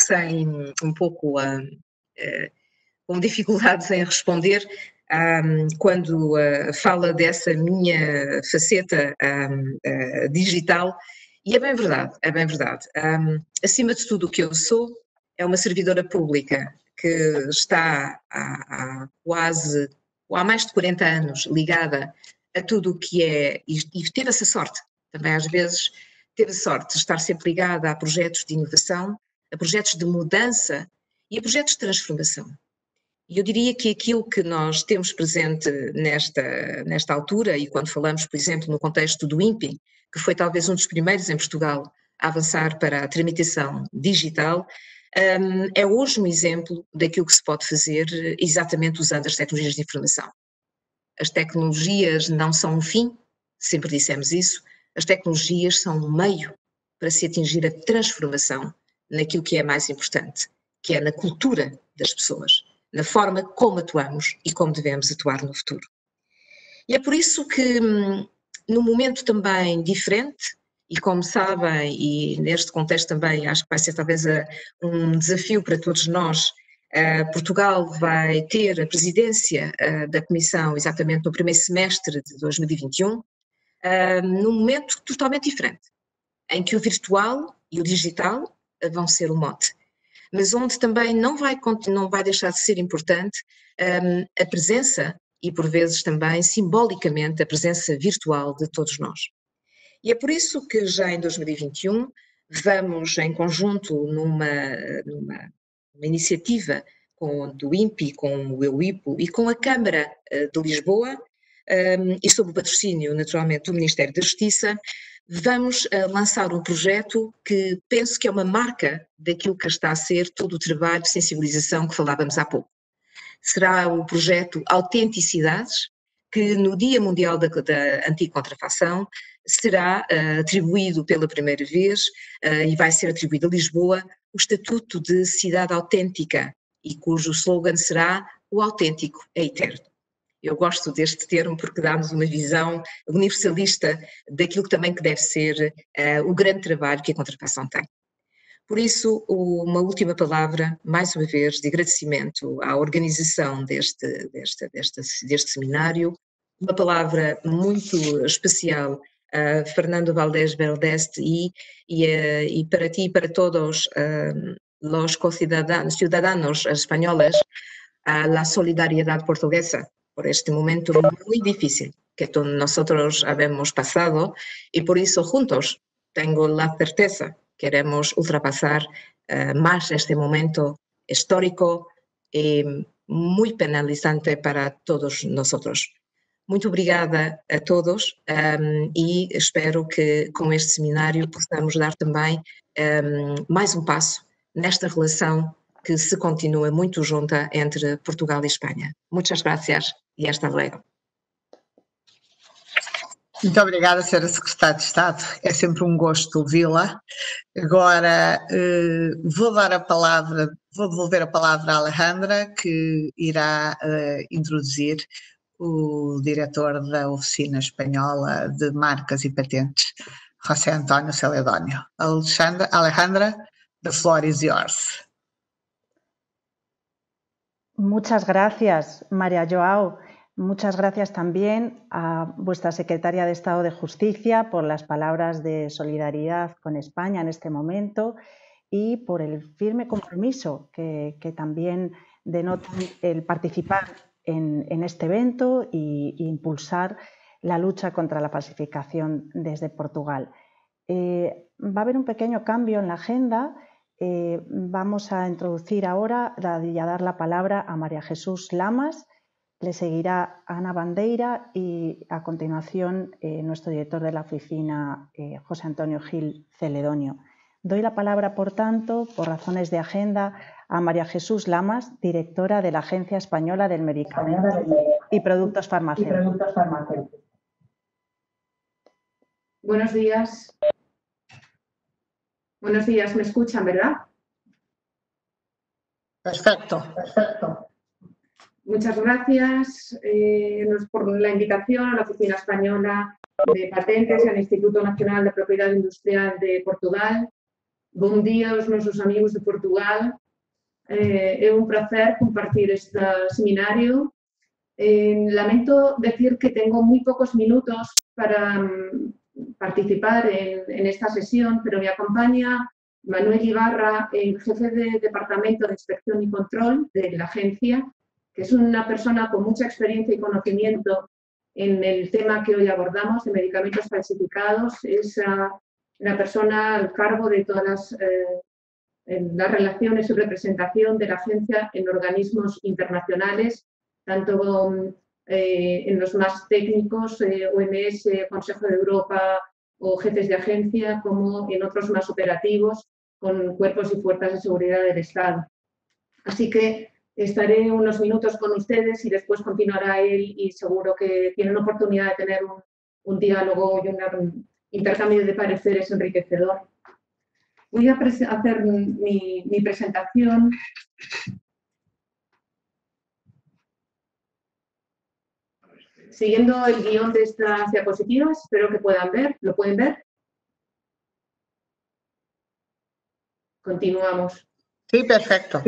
com dificuldades em responder quando fala dessa minha faceta digital, e é bem verdade. Acima de tudo, o que eu sou é uma servidora pública que está há mais de 40 anos ligada a tudo o que é, e teve essa sorte, também às vezes teve a sorte de estar sempre ligada a projetos de inovação, a projetos de mudança e a projetos de transformação. E eu diria que aquilo que nós temos presente nesta altura, e quando falamos, por exemplo, no contexto do INPI, que foi talvez um dos primeiros em Portugal a avançar para a tramitação digital, é hoje um exemplo daquilo que se pode fazer exatamente usando as tecnologias de informação. As tecnologias não são um fim, sempre dissemos isso, as tecnologias são um meio para se atingir a transformação naquilo que é mais importante, que é na cultura das pessoas, na forma como atuamos e como devemos atuar no futuro. E é por isso que, num momento também diferente, e como sabem, e neste contexto também acho que vai ser talvez um desafio para todos nós, Portugal vai ter a presidência da Comissão exatamente no primeiro semestre de 2021, num momento totalmente diferente, em que o virtual e o digital vão ser o mote, mas onde também não vai deixar de ser importante a presença e por vezes também simbolicamente a presença virtual de todos nós. E é por isso que já em 2021 vamos em conjunto numa iniciativa do INPI, com o EUIPO e com a Câmara de Lisboa, e sob o patrocínio naturalmente do Ministério da Justiça, vamos lançar um projeto que penso que é uma marca daquilo que está a ser todo o trabalho de sensibilização que falávamos há pouco. Será o projeto Autenticidades, que no Dia Mundial da Anticontrafação será atribuído pela primeira vez e vai ser atribuído a Lisboa o Estatuto de Cidade Autêntica e cujo slogan será "O autêntico é eterno". Eu gosto deste termo porque dá-nos uma visão universalista daquilo que também que deve ser o grande trabalho que a contrafação tem. Por isso, uma última palavra, mais uma vez, de agradecimento à organização deste seminário, uma palavra muito especial a Fernando Valdés Berdeste e para ti e para todos los ciudadanos espanhóis, a la solidariedad portuguesa por este momento muy difícil. que todos nosotros habemos pasado y por eso juntos tengo la certeza queremos ultrapasar más este momento histórico y muy penalizante para todos nosotros. Muito obrigada a todos e espero que com este seminário possamos dar também mais passo nesta relação que se continua muito junta entre Portugal e Espanha. Muitas gracias e hasta luego.
Muito obrigada, Sra. Secretária de Estado. É sempre um gosto ouvi-la. Agora vou devolver a palavra à Alejandra, que irá introduzir o diretor da Oficina Espanhola de Marcas e Patentes, José António Celedónio. Alejandra, the floor is yours.
Muchas gracias, María Joao. Muchas gracias también a vuestra Secretaria de Estado de Justicia por las palabras de solidaridad con España en este momento y por el firme compromiso que también denota el participar en este evento e impulsar la lucha contra la falsificación desde Portugal. Va a haber un pequeño cambio en la agenda. Vamos a introducir ahora y a dar la palabra a María Jesús Lamas. Le seguirá Ana Bandeira y a continuación nuestro director de la oficina, José Antonio Gil Celedonio. Doy la palabra, por tanto, por razones de agenda, a María Jesús Lamas, directora de la Agencia Española del Medicamento y Productos Farmacéuticos.
Buenos días. Buenos días, ¿me escuchan, verdad?
Perfecto.
Muchas gracias por la invitación a la Oficina Española de Patentes y al Instituto Nacional de Propiedad Industrial de Portugal. Bom dia aos nosos amigos de Portugal. É un placer compartir este seminario. Lamento decir que tengo muy pocos minutos para participar en esta sesión, pero me acompaña Manuel Ibarra, el jefe de Departamento de Inspección y Control de la agencia, que es una persona con mucha experiencia y conocimiento en el tema que hoy abordamos, de medicamentos falsificados. Es la persona al cargo de todas las relaciones y representación de la agencia en organismos internacionales, tanto en los más técnicos, OMS, Consejo de Europa o jefes de agencia, como en otros más operativos, con cuerpos y fuerzas de seguridad del Estado. Así que estaré unos minutos con ustedes y después continuará él y seguro que tienen oportunidad de tener un diálogo y un intercambio de pareceres enriquecedor. Voy a hacer mi presentación. Siguiendo el guión de estas diapositivas, espero que puedan ver. ¿Lo pueden ver? Continuamos.
Sí, perfecto.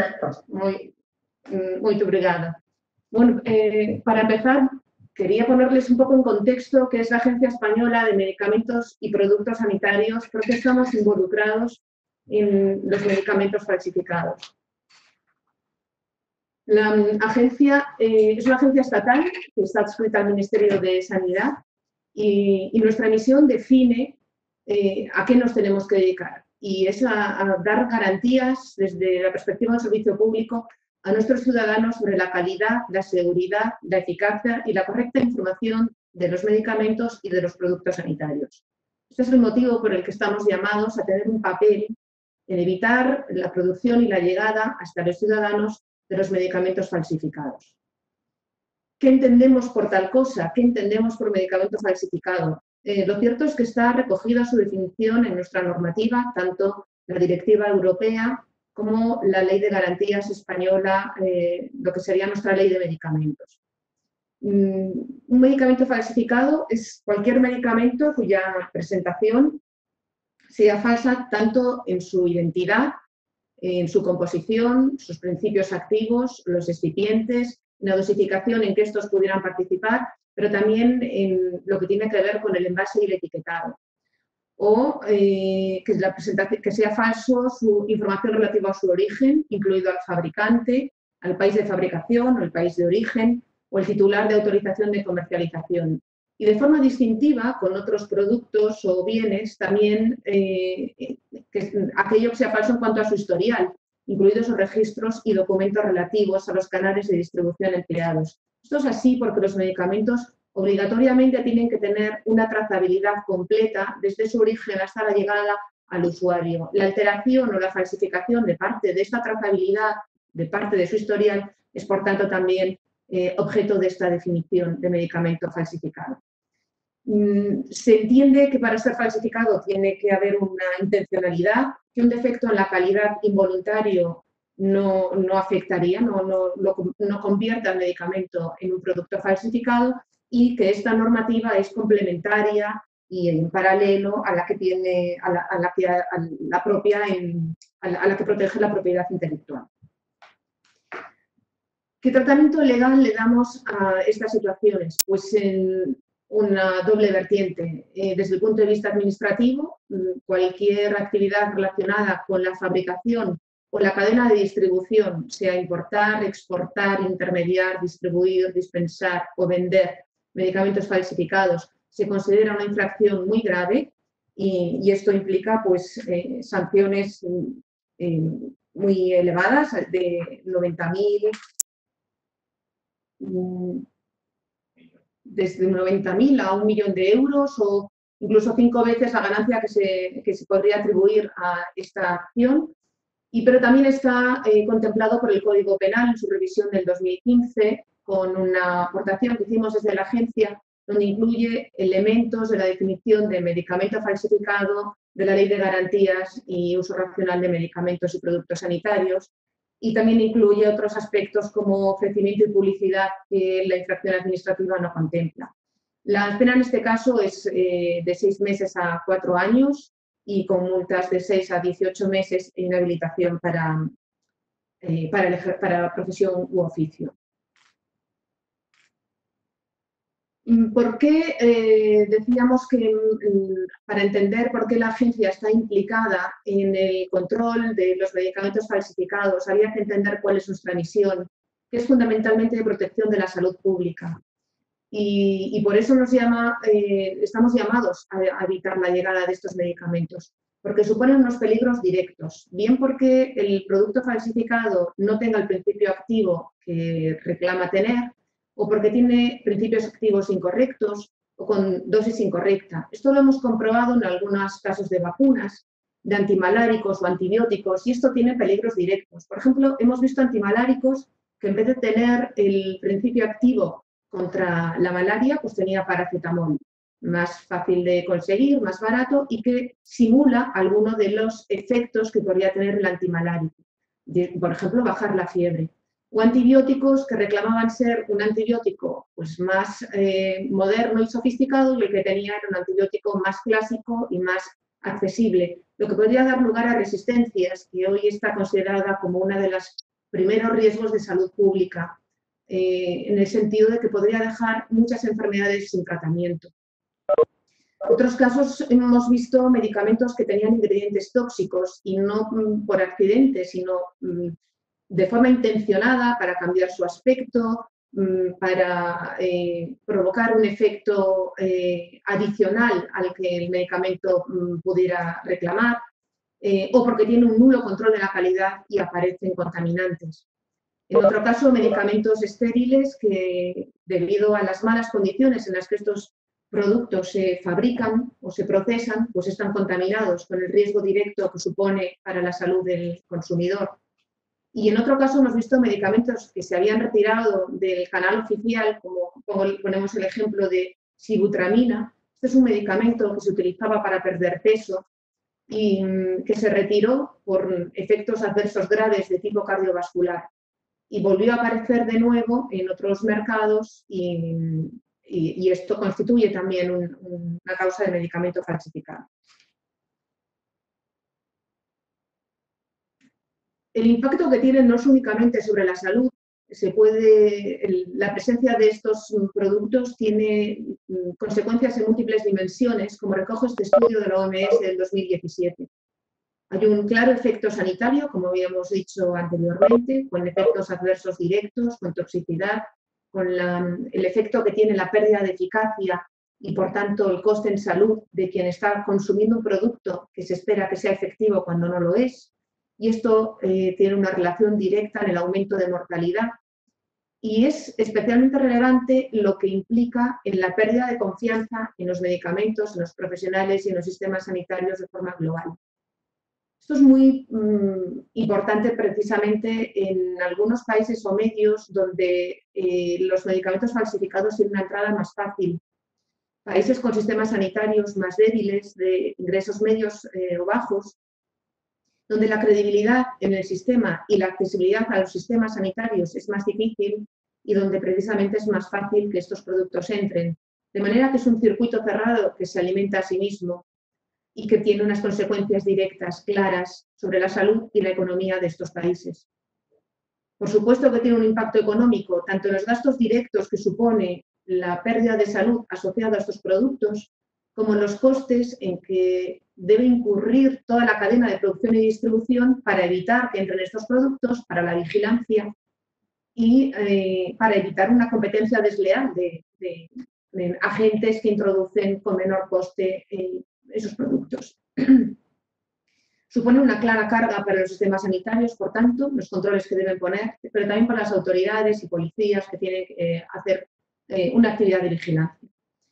Muy obrigada. Bueno, para empezar, quería ponerles un poco en contexto qué es la Agencia Española de Medicamentos y Productos Sanitarios, porque estamos involucrados en los medicamentos falsificados. La agencia es una agencia estatal que está adscrita al Ministerio de Sanidad y nuestra misión define a qué nos tenemos que dedicar. Y es a dar garantías desde la perspectiva del servicio público a nuestros ciudadanos sobre la calidad, la seguridad, la eficacia y la correcta información de los medicamentos y de los productos sanitarios. Este es el motivo por el que estamos llamados a tener un papel en evitar la producción y la llegada hasta los ciudadanos de los medicamentos falsificados. ¿Qué entendemos por tal cosa? ¿Qué entendemos por medicamento falsificado? Lo cierto es que está recogida su definición en nuestra normativa, tanto la Directiva Europea como la Ley de Garantías Española, lo que sería nuestra Ley de Medicamentos. Un medicamento falsificado es cualquier medicamento cuya presentación sea falsa tanto en su identidad, en su composición, sus principios activos, los excipientes, la dosificación en que estos pudieran participar, pero también en lo que tiene que ver con el envase y el etiquetado. O que sea falso su información relativa a su origen, incluido al fabricante, al país de fabricación o el país de origen, o el titular de autorización de comercialización. Y de forma distintiva, con otros productos o bienes, también aquello que sea falso en cuanto a su historial, incluidos los registros y documentos relativos a los canales de distribución empleados. Esto es así porque los medicamentos obligatoriamente tienen que tener una trazabilidad completa desde su origen hasta la llegada al usuario. La alteración o la falsificación de parte de esta trazabilidad, de parte de su historial, es por tanto también objeto de esta definición de medicamento falsificado. Se entiende que para ser falsificado tiene que haber una intencionalidad, que un defecto en la calidad involuntario no afectaría, no convierta el medicamento en un producto falsificado, y que esta normativa es complementaria y en paralelo a la que tiene a la que protege la propiedad intelectual. ¿Qué tratamiento legal le damos a estas situaciones? Pues en una doble vertiente. Desde el punto de vista administrativo, cualquier actividad relacionada con la fabricación o la cadena de distribución, sea importar, exportar, intermediar, distribuir, dispensar o vender medicamentos falsificados, se considera una infracción muy grave y esto implica pues, sanciones muy elevadas, de 90.000, desde 90.000 a 1 millón de euros o incluso 5 veces la ganancia que se podría atribuir a esta acción. Pero también está contemplado por el Código Penal en su revisión del 2015, con una aportación que hicimos desde la agencia, donde incluye elementos de la definición de medicamento falsificado, de la Ley de Garantías y Uso Racional de Medicamentos y Productos Sanitarios, y también incluye otros aspectos como ofrecimiento y publicidad que la infracción administrativa no contempla. La pena en este caso es de 6 meses a 4 años y con multas de 6 a 18 meses e inhabilitación para profesión u oficio. ¿Por qué decíamos que para entender por qué la agencia está implicada en el control de los medicamentos falsificados había que entender cuál es nuestra misión, que es fundamentalmente de protección de la salud pública? Y por eso estamos llamados a evitar la llegada de estos medicamentos, porque suponen unos peligros directos, bien porque el producto falsificado no tenga el principio activo que reclama tener, o porque tiene principios activos incorrectos o con dosis incorrecta. Esto lo hemos comprobado en algunos casos de vacunas, de antimaláricos o antibióticos, y esto tiene peligros directos. Por ejemplo, hemos visto antimaláricos que en vez de tener el principio activo contra la malaria, pues tenía paracetamol, más fácil de conseguir, más barato y que simula alguno de los efectos que podría tener el antimalárico. Por ejemplo, bajar la fiebre. O antibióticos que reclamaban ser un antibiótico pues, más moderno y sofisticado, y el que tenía era un antibiótico más clásico y más accesible, lo que podría dar lugar a resistencias, que hoy está considerada como uno de los primeros riesgos de salud pública, en el sentido de que podría dejar muchas enfermedades sin tratamiento. En otros casos hemos visto medicamentos que tenían ingredientes tóxicos y no por accidente, sino de forma intencionada para cambiar su aspecto, para provocar un efecto adicional al que el medicamento pudiera reclamar, o porque tiene un nulo control de la calidad y aparecen contaminantes. En otro caso, medicamentos estériles que, debido a las malas condiciones en las que estos productos se fabrican o se procesan, pues están contaminados con el riesgo directo que supone para la salud del consumidor. Y en otro caso hemos visto medicamentos que se habían retirado del canal oficial, como ponemos el ejemplo de sibutramina. Este es un medicamento que se utilizaba para perder peso y que se retiró por efectos adversos graves de tipo cardiovascular. Y volvió a aparecer de nuevo en otros mercados y esto constituye también una causa de medicamento falsificado. El impacto que tienen no es únicamente sobre la salud, la presencia de estos productos tiene consecuencias en múltiples dimensiones, como recoge este estudio de la OMS del 2017. Hay un claro efecto sanitario, como habíamos dicho anteriormente, con efectos adversos directos, con toxicidad, el efecto que tiene la pérdida de eficacia y, por tanto, el coste en salud de quien está consumiendo un producto que se espera que sea efectivo cuando no lo es. Y esto tiene una relación directa en el aumento de mortalidad. Y es especialmente relevante lo que implica en la pérdida de confianza en los medicamentos, en los profesionales y en los sistemas sanitarios de forma global. Esto es muy importante precisamente en algunos países o medios donde los medicamentos falsificados tienen una entrada más fácil. Países con sistemas sanitarios más débiles, de ingresos medios o bajos, donde la credibilidad en el sistema y la accesibilidad a los sistemas sanitarios es más difícil y donde precisamente es más fácil que estos productos entren. De manera que es un circuito cerrado que se alimenta a sí mismo y que tiene unas consecuencias directas, claras, sobre la salud y la economía de estos países. Por supuesto que tiene un impacto económico, tanto en los gastos directos que supone la pérdida de salud asociada a estos productos, como en los costes en que debe incurrir toda la cadena de producción y distribución para evitar que entren estos productos, para la vigilancia y para evitar una competencia desleal de agentes que introducen con menor coste esos productos. Supone una clara carga para los sistemas sanitarios, por tanto, los controles que deben poner, pero también para las autoridades y policías que tienen que hacer una actividad de vigilancia.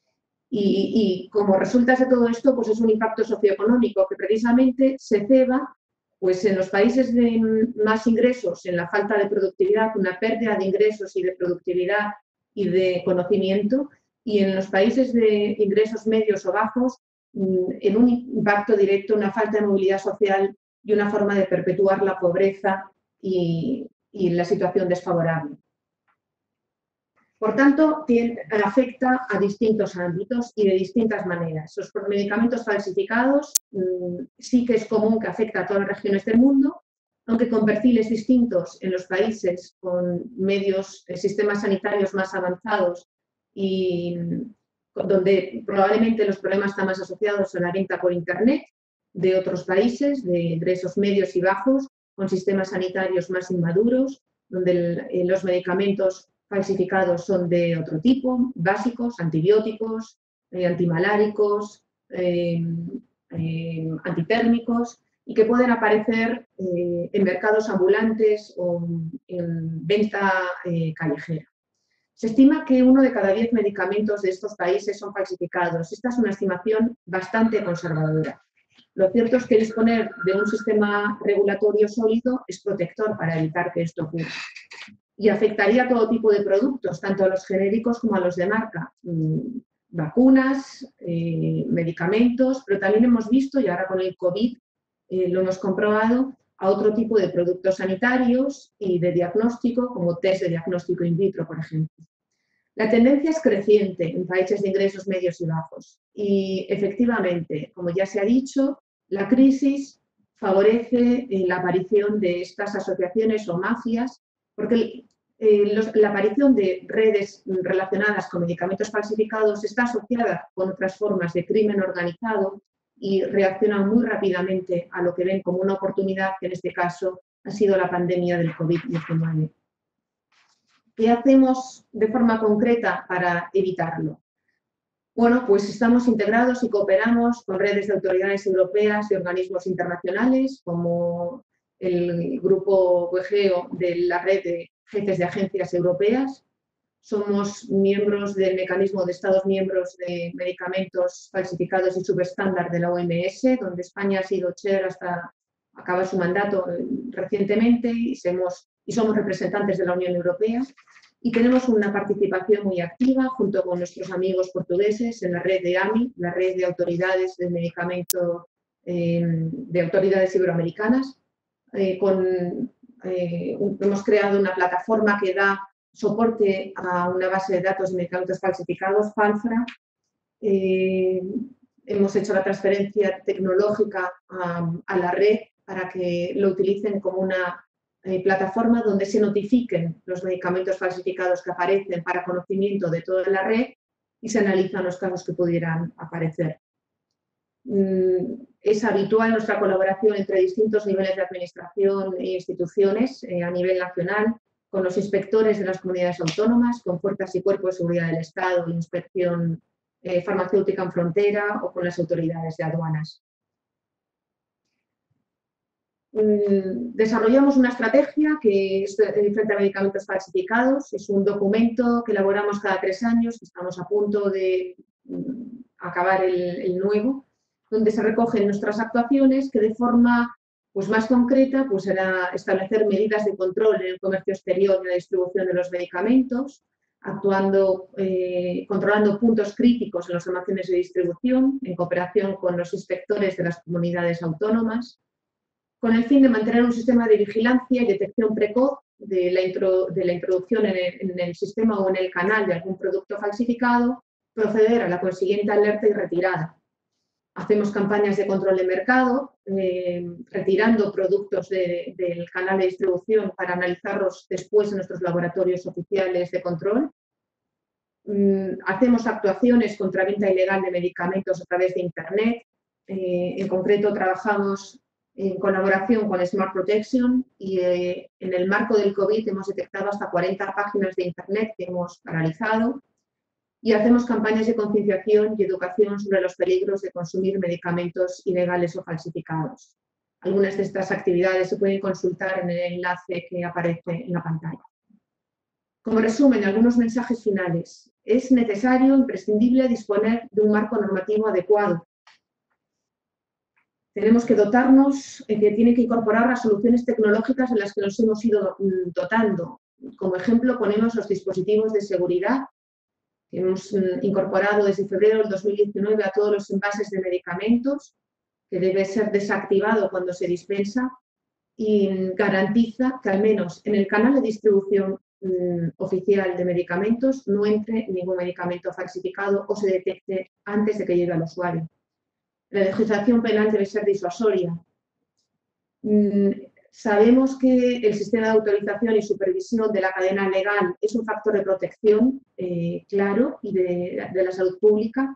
Y como resulta de todo esto, pues es un impacto socioeconómico que precisamente se ceba pues en los países de más ingresos, en la falta de productividad, una pérdida de ingresos y de productividad y de conocimiento, y en los países de ingresos medios o bajos, en un impacto directo, una falta de movilidad social y una forma de perpetuar la pobreza y la situación desfavorable. Por tanto, afecta a distintos ámbitos y de distintas maneras. Los medicamentos falsificados sí que es común que afecta a todas las regiones del mundo, aunque con perfiles distintos en los países con sistemas sanitarios más avanzados y donde probablemente los problemas están más asociados a la venta por Internet, de otros países de ingresos medios y bajos, con sistemas sanitarios más inmaduros, donde los medicamentos falsificados son de otro tipo, básicos, antibióticos, antimaláricos, antitérmicos, y que pueden aparecer en mercados ambulantes o en venta callejera. Se estima que 1 de cada 10 medicamentos de estos países son falsificados. Esta es una estimación bastante conservadora. Lo cierto es que disponer de un sistema regulatorio sólido es protector para evitar que esto ocurra. Y afectaría a todo tipo de productos, tanto a los genéricos como a los de marca. Vacunas, medicamentos, pero también hemos visto, y ahora con el COVID lo hemos comprobado, a otro tipo de productos sanitarios y de diagnóstico, como test de diagnóstico in vitro, por ejemplo. La tendencia es creciente en países de ingresos medios y bajos. Y efectivamente, como ya se ha dicho, la crisis favorece la aparición de estas asociaciones o mafias, porque la aparición de redes relacionadas con medicamentos falsificados está asociada con otras formas de crimen organizado y reaccionan muy rápidamente a lo que ven como una oportunidad, que en este caso ha sido la pandemia del COVID-19. ¿Qué hacemos de forma concreta para evitarlo? Bueno, pues estamos integrados y cooperamos con redes de autoridades europeas y organismos internacionales, como el grupo WGEO de la red de jefes de agencias europeas. Somos miembros del mecanismo de Estados miembros de medicamentos falsificados y subestándar de la OMS, donde España ha sido chair hasta acabar su mandato recientemente y somos representantes de la Unión Europea. Y tenemos una participación muy activa junto con nuestros amigos portugueses en la red de AMI, la red de autoridades de medicamento de autoridades iberoamericanas. Hemos creado una plataforma que da soporte a una base de datos de medicamentos falsificados, FALFRA. Hemos hecho la transferencia tecnológica a la red para que lo utilicen como una plataforma donde se notifiquen los medicamentos falsificados que aparecen para conocimiento de toda la red y se analizan los casos que pudieran aparecer. Es habitual nuestra colaboración entre distintos niveles de administración e instituciones a nivel nacional con los inspectores de las comunidades autónomas, con fuerzas y cuerpos de seguridad del Estado, inspección farmacéutica en frontera o con las autoridades de aduanas. Desarrollamos una estrategia que es frente a medicamentos falsificados. Es un documento que elaboramos cada 3 años, que estamos a punto de acabar el nuevo, donde se recogen nuestras actuaciones que de forma más concreta será establecer medidas de control en el comercio exterior y en la distribución de los medicamentos, controlando puntos críticos en los almacenes de distribución, en cooperación con los inspectores de las comunidades autónomas, con el fin de mantener un sistema de vigilancia y detección precoz de la introducción en el sistema o en el canal de algún producto falsificado, proceder a la consiguiente alerta y retirada. Hacemos campañas de control de mercado, retirando productos del canal de distribución para analizarlos después en nuestros laboratorios oficiales de control. Hacemos actuaciones contra venta ilegal de medicamentos a través de Internet. En concreto, trabajamos en colaboración con Smart Protection y en el marco del COVID hemos detectado hasta 40 páginas de Internet que hemos paralizado y hacemos campañas de concienciación y educación sobre los peligros de consumir medicamentos ilegales o falsificados. Algunas de estas actividades se pueden consultar en el enlace que aparece en la pantalla. Como resumen, algunos mensajes finales. Es necesario, imprescindible, disponer de un marco normativo adecuado. Tenemos que dotarnos, que tiene que incorporar las soluciones tecnológicas en las que nos hemos ido dotando. Como ejemplo, ponemos los dispositivos de seguridad que hemos incorporado desde febrero del 2019 a todos los envases de medicamentos, que debe ser desactivado cuando se dispensa y garantiza que al menos en el canal de distribución oficial de medicamentos no entre ningún medicamento falsificado o se detecte antes de que llegue al usuario. La legislación penal debe ser disuasoria. Sabemos que el sistema de autorización y supervisión de la cadena legal es un factor de protección claro y de la salud pública.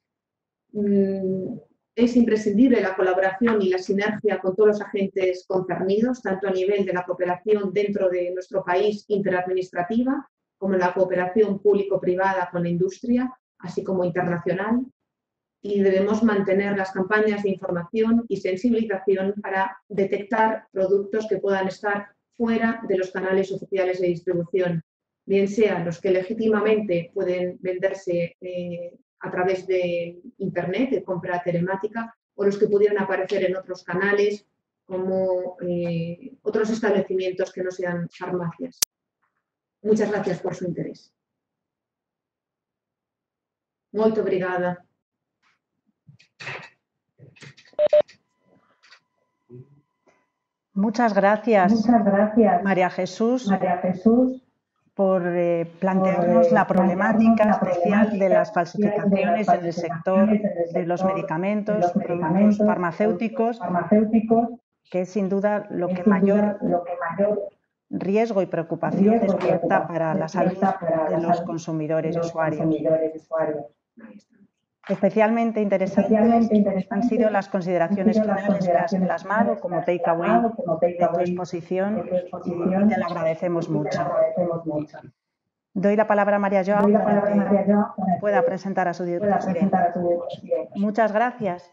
Es imprescindible la colaboración y la sinergia con todos los agentes concernidos, tanto a nivel de la cooperación dentro de nuestro país interadministrativa, como la cooperación público-privada con la industria, así como internacional. Y debemos mantener las campañas de información y sensibilización para detectar productos que puedan estar fuera de los canales oficiales de distribución, bien sean los que legítimamente pueden venderse a través de Internet, de compra telemática, o los que pudieran aparecer en otros canales, como otros establecimientos que no sean farmacias. Muchas gracias por su interés. Muito obrigada.
Muchas gracias, María Jesús, por plantearnos la problemática especial de las falsificaciones en el sector de los medicamentos, productos farmacéuticos, que es sin duda lo que mayor riesgo y preocupación despierta para la salud de los consumidores y usuarios. Especialmente interesantes han sido las consideraciones finales que has plasmado como takeaway de tu exposición y te lo agradecemos mucho. Doy la palabra a María Joao para que pueda presentar a su presidente. Muchas gracias.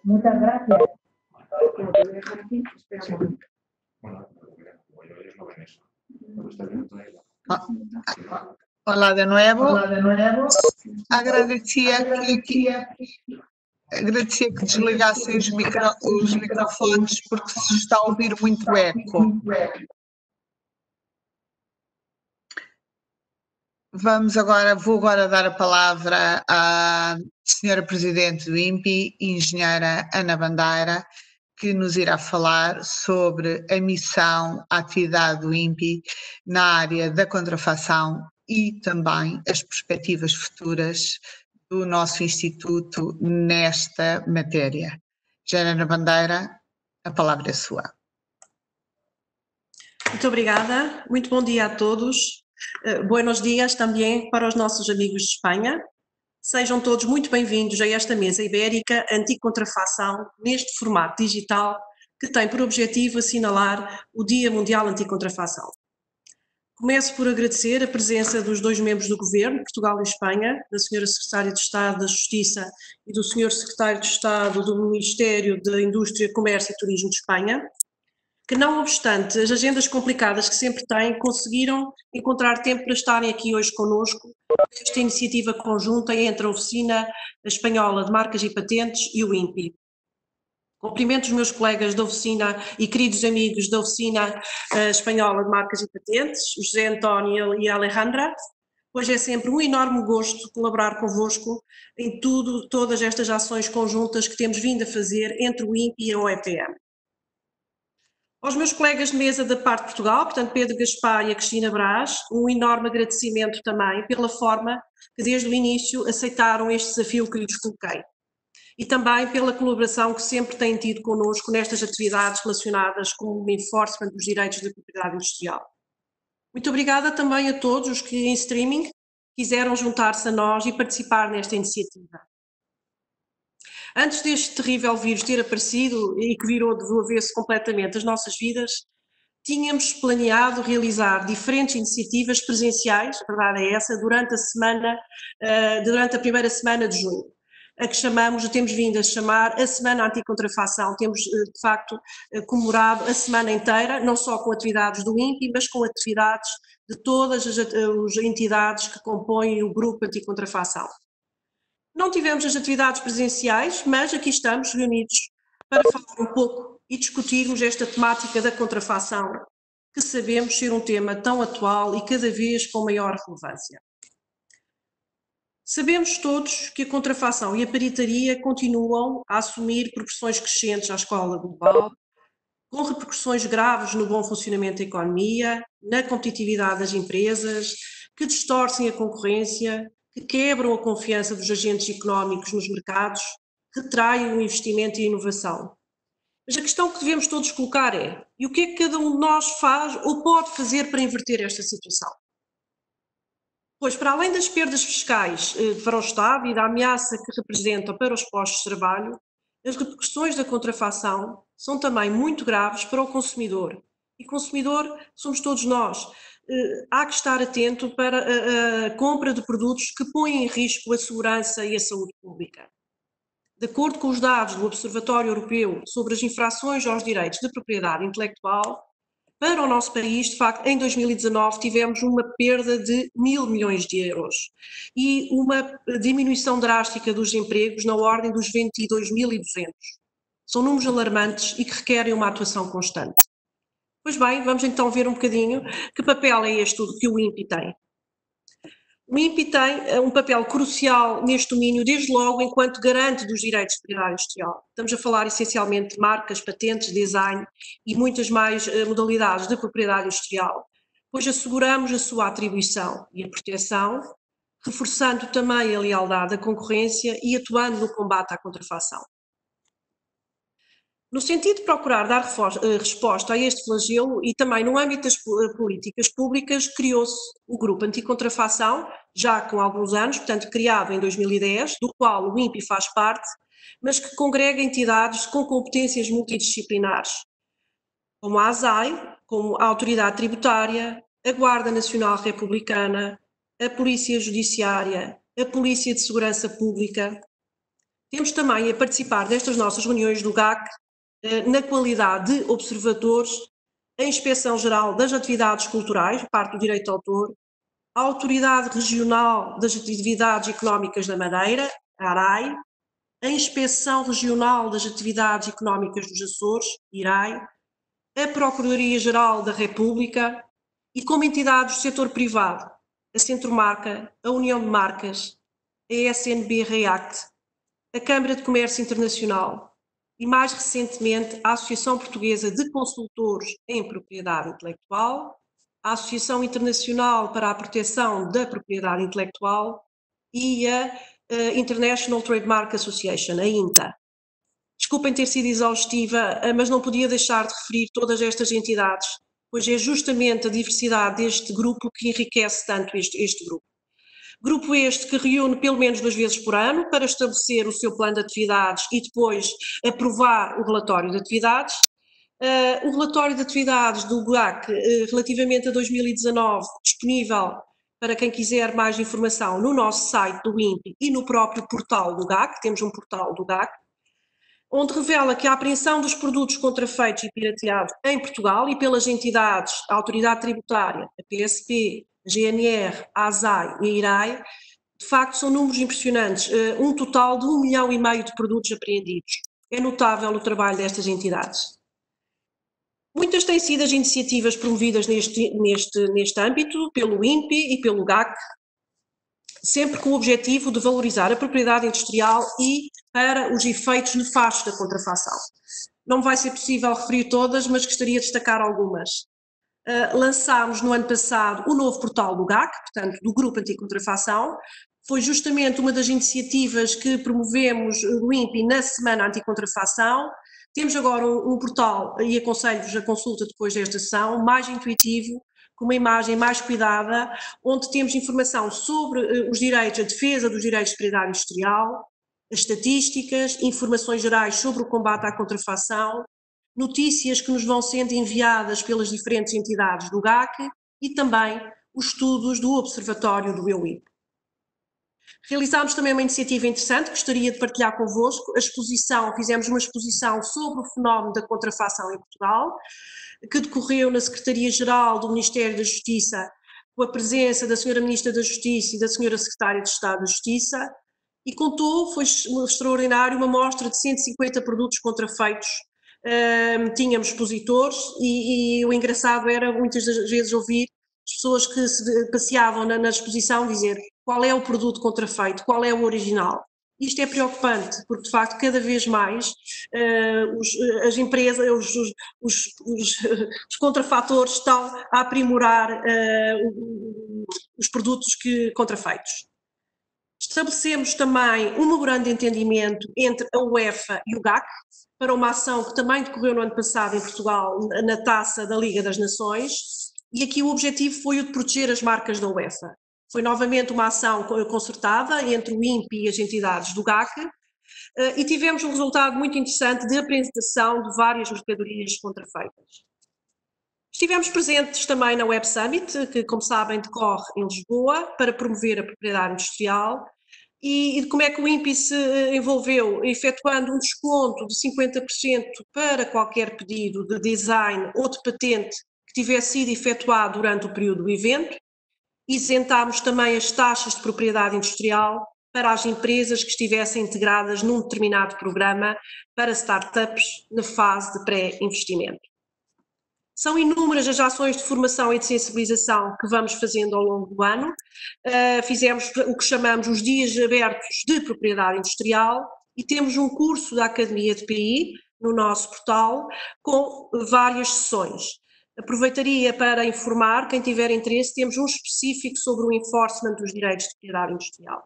Hola de nuevo. Agradecia que desligassem os microfones porque se está a ouvir muito eco. Vou agora dar a palavra à Senhora Presidente do INPI, Engenheira Ana Bandeira, que nos irá falar sobre a missão, a atividade do INPI na área da contrafação e também as perspectivas futuras do nosso Instituto nesta matéria. Engenheira Ana Bandeira, a palavra é sua.
Muito obrigada, muito bom dia a todos. Buenos dias também para os nossos amigos de Espanha. Sejam todos muito bem-vindos a esta mesa ibérica anticontrafação neste formato digital que tem por objetivo assinalar o Dia Mundial Anticontrafação. Começo por agradecer a presença dos dois membros do Governo, Portugal e Espanha, da Sra. Secretária de Estado da Justiça e do Sr. Secretário de Estado do Ministério da Indústria, Comércio e Turismo de Espanha, que não obstante as agendas complicadas que sempre têm, conseguiram encontrar tempo para estarem aqui hoje connosco, nesta iniciativa conjunta entre a Oficina Espanhola de Marcas e Patentes e o INPI. Cumprimento os meus colegas da oficina e queridos amigos da Oficina Espanhola de Marcas e Patentes, o José António e a Alejandra, pois é sempre um enorme gosto colaborar convosco em todas estas ações conjuntas que temos vindo a fazer entre o INPI e a OEPM. Aos meus colegas de mesa da parte de Portugal, portanto Pedro Gaspar e a Cristina Brás, um enorme agradecimento também pela forma que desde o início aceitaram este desafio que lhes coloquei. E também pela colaboração que sempre têm tido connosco nestas atividades relacionadas com o enforcement dos direitos da propriedade industrial. Muito obrigada também a todos os que em streaming quiseram juntar-se a nós e participar nesta iniciativa. Antes deste terrível vírus ter aparecido e que virou de avesso completamente as nossas vidas, tínhamos planeado realizar diferentes iniciativas presenciais, a verdade é essa, durante a primeira semana de junho. A que temos vindo a chamar a Semana Anticontrafação. Temos, de facto, comemorado a semana inteira, não só com atividades do INPI, mas com atividades de todas as entidades que compõem o Grupo Anticontrafação. Não tivemos as atividades presenciais, mas aqui estamos reunidos para falar um pouco e discutirmos esta temática da contrafação, que sabemos ser um tema tão atual e cada vez com maior relevância. Sabemos todos que a contrafação e a peritaria continuam a assumir proporções crescentes à escala global, com repercussões graves no bom funcionamento da economia, na competitividade das empresas, que distorcem a concorrência, que quebram a confiança dos agentes económicos nos mercados, retraem o investimento e a inovação. Mas a questão que devemos todos colocar é: e o que é que cada um de nós faz ou pode fazer para inverter esta situação? Pois, para além das perdas fiscais para o Estado e da ameaça que representam para os postos de trabalho, as repercussões da contrafação são também muito graves para o consumidor. E consumidor somos todos nós. Há que estar atento para a compra de produtos que põem em risco a segurança e a saúde pública. De acordo com os dados do Observatório Europeu sobre as infrações aos direitos de propriedade intelectual, para o nosso país, de facto, em 2019 tivemos uma perda de 1.000 milhões de euros e uma diminuição drástica dos empregos na ordem dos 22.200. São números alarmantes e que requerem uma atuação constante. Pois bem, vamos então ver um bocadinho que papel é este que o INPI tem. O INPI tem um papel crucial neste domínio, desde logo enquanto garante dos direitos de propriedade industrial. Estamos a falar essencialmente de marcas, patentes, design e muitas mais modalidades de propriedade industrial, pois asseguramos a sua atribuição e a proteção, reforçando também a lealdade à concorrência e atuando no combate à contrafação. No sentido de procurar dar resposta a este flagelo e também no âmbito das políticas públicas, criou-se o Grupo Anticontrafação, já com alguns anos, portanto criado em 2010, do qual o INPI faz parte, mas que congrega entidades com competências multidisciplinares, como a ASAI, como a Autoridade Tributária, a Guarda Nacional Republicana, a Polícia Judiciária, a Polícia de Segurança Pública. Temos também a participar destas nossas reuniões do GAC, na qualidade de observadores, a Inspeção-Geral das Atividades Culturais, parte do direito de autor, a Autoridade Regional das Atividades Económicas da Madeira, a ARAI, a Inspeção Regional das Atividades Económicas dos Açores, IRAI, a Procuradoria-Geral da República e como entidades do setor privado, a Centromarca, a União de Marcas, a SNB REACT, a Câmara de Comércio Internacional, e mais recentemente a Associação Portuguesa de Consultores em Propriedade Intelectual, a Associação Internacional para a Proteção da Propriedade Intelectual e a International Trademark Association, a INTA. Desculpem ter sido exaustiva, mas não podia deixar de referir todas estas entidades, pois é justamente a diversidade deste grupo que enriquece tanto este grupo. Grupo este que reúne pelo menos 2 vezes por ano para estabelecer o seu plano de atividades e depois aprovar o relatório de atividades, O relatório de atividades do GAC relativamente a 2019, disponível para quem quiser mais informação no nosso site do INPI e no próprio portal do GAC, temos um portal do GAC, onde revela que a apreensão dos produtos contrafeitos e pirateados em Portugal e pelas entidades, a Autoridade Tributária, a PSP, a GNR, a ASAI e a IRAI, de facto são números impressionantes, um total de 1,5 milhão de produtos apreendidos. É notável o trabalho destas entidades. Muitas têm sido as iniciativas promovidas neste âmbito pelo INPI e pelo GAC, sempre com o objetivo de valorizar a propriedade industrial e para os efeitos nefastos da contrafação. Não me vai ser possível referir todas, mas gostaria de destacar algumas. Lançámos no ano passado o novo portal do GAC, portanto, do Grupo Anticontrafação. Foi justamente uma das iniciativas que promovemos no INPI na Semana Anticontrafação. Temos agora um portal, e aconselho-vos a consulta depois desta sessão, mais intuitivo, com uma imagem mais cuidada, onde temos informação sobre os direitos, a defesa dos direitos de propriedade industrial, as estatísticas, informações gerais sobre o combate à contrafação, notícias que nos vão sendo enviadas pelas diferentes entidades do GAC e também os estudos do Observatório do EUIP. Realizámos também uma iniciativa interessante que gostaria de partilhar convosco, fizemos uma exposição sobre o fenómeno da contrafação em Portugal, que decorreu na Secretaria-Geral do Ministério da Justiça, com a presença da Sra. Ministra da Justiça e da Sra. Secretária de Estado da Justiça, e foi extraordinário, uma mostra de 150 produtos contrafeitos. Tínhamos expositores e o engraçado era muitas das vezes ouvir as pessoas que se passeavam na exposição dizer qual é o produto contrafeito, qual é o original. Isto é preocupante, porque de facto cada vez mais as empresas, os contrafatores estão a aprimorar os produtos contrafeitos. Estabelecemos também um memorando de entendimento entre a UEFA e o GAC para uma ação que também decorreu no ano passado em Portugal, na taça da Liga das Nações, e aqui o objetivo foi o de proteger as marcas da UEFA. Foi novamente uma ação concertada entre o INPI e as entidades do GAC e tivemos um resultado muito interessante de apresentação de várias mercadorias contrafeitas. Estivemos presentes também na Web Summit, que, como sabem, decorre em Lisboa, para promover a propriedade industrial, e como é que o INPI se envolveu, efetuando um desconto de 50% para qualquer pedido de design ou de patente que tivesse sido efetuado durante o período do evento. Isentámos também as taxas de propriedade industrial para as empresas que estivessem integradas num determinado programa para startups na fase de pré-investimento. São inúmeras as ações de formação e de sensibilização que vamos fazendo ao longo do ano. Fizemos o que chamamos os dias abertos de propriedade industrial e temos um curso da Academia de PI no nosso portal com várias sessões. Aproveitaria para informar, quem tiver interesse, temos um específico sobre o enforcement dos direitos de propriedade industrial.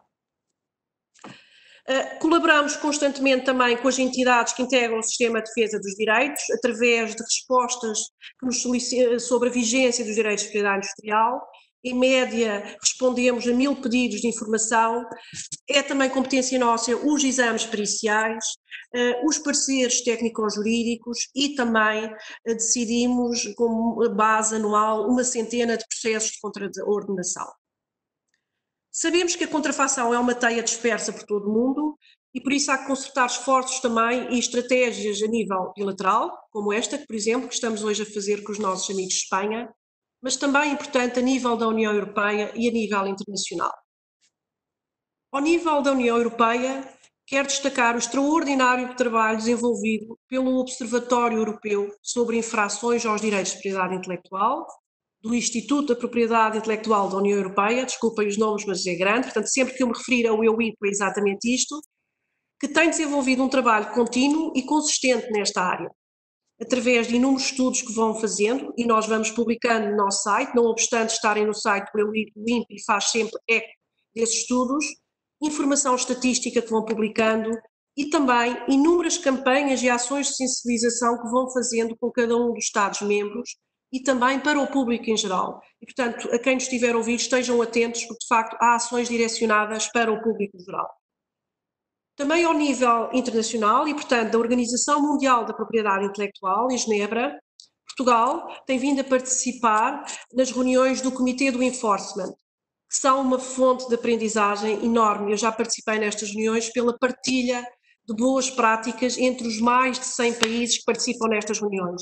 Colaboramos constantemente também com as entidades que integram o sistema de defesa dos direitos, através de respostas que nos solicitam sobre a vigência dos direitos de propriedade industrial. Em média, respondemos a 1000 pedidos de informação. É também competência nossa os exames periciais, os pareceres técnico-jurídicos e também decidimos, como base anual, uma centena de processos de contraordenação. Sabemos que a contrafação é uma teia dispersa por todo o mundo e por isso há que concertar esforços também e estratégias a nível bilateral, como esta, que, por exemplo, que estamos hoje a fazer com os nossos amigos de Espanha, mas também importante a nível da União Europeia e a nível internacional. Ao nível da União Europeia, quero destacar o extraordinário trabalho desenvolvido pelo Observatório Europeu sobre infrações aos direitos de propriedade intelectual, do Instituto da Propriedade Intelectual da União Europeia, desculpem os nomes, mas é grande, portanto, sempre que eu me refiro ao EUIP é exatamente isto, que tem desenvolvido um trabalho contínuo e consistente nesta área, através de inúmeros estudos que vão fazendo, e nós vamos publicando no nosso site, não obstante estarem no site do EUIP, o INPI faz sempre eco desses estudos, informação estatística que vão publicando, e também inúmeras campanhas e ações de sensibilização que vão fazendo com cada um dos Estados-membros, e também para o público em geral. E, portanto, a quem nos estiver a ouvir, estejam atentos, porque, de facto, há ações direcionadas para o público em geral. Também ao nível internacional e, portanto, da Organização Mundial da Propriedade Intelectual, em Genebra, Portugal tem vindo a participar nas reuniões do Comitê do Enforcement, que são uma fonte de aprendizagem enorme. Eu já participei nestas reuniões pela partilha de boas práticas entre os mais de 100 países que participam nestas reuniões.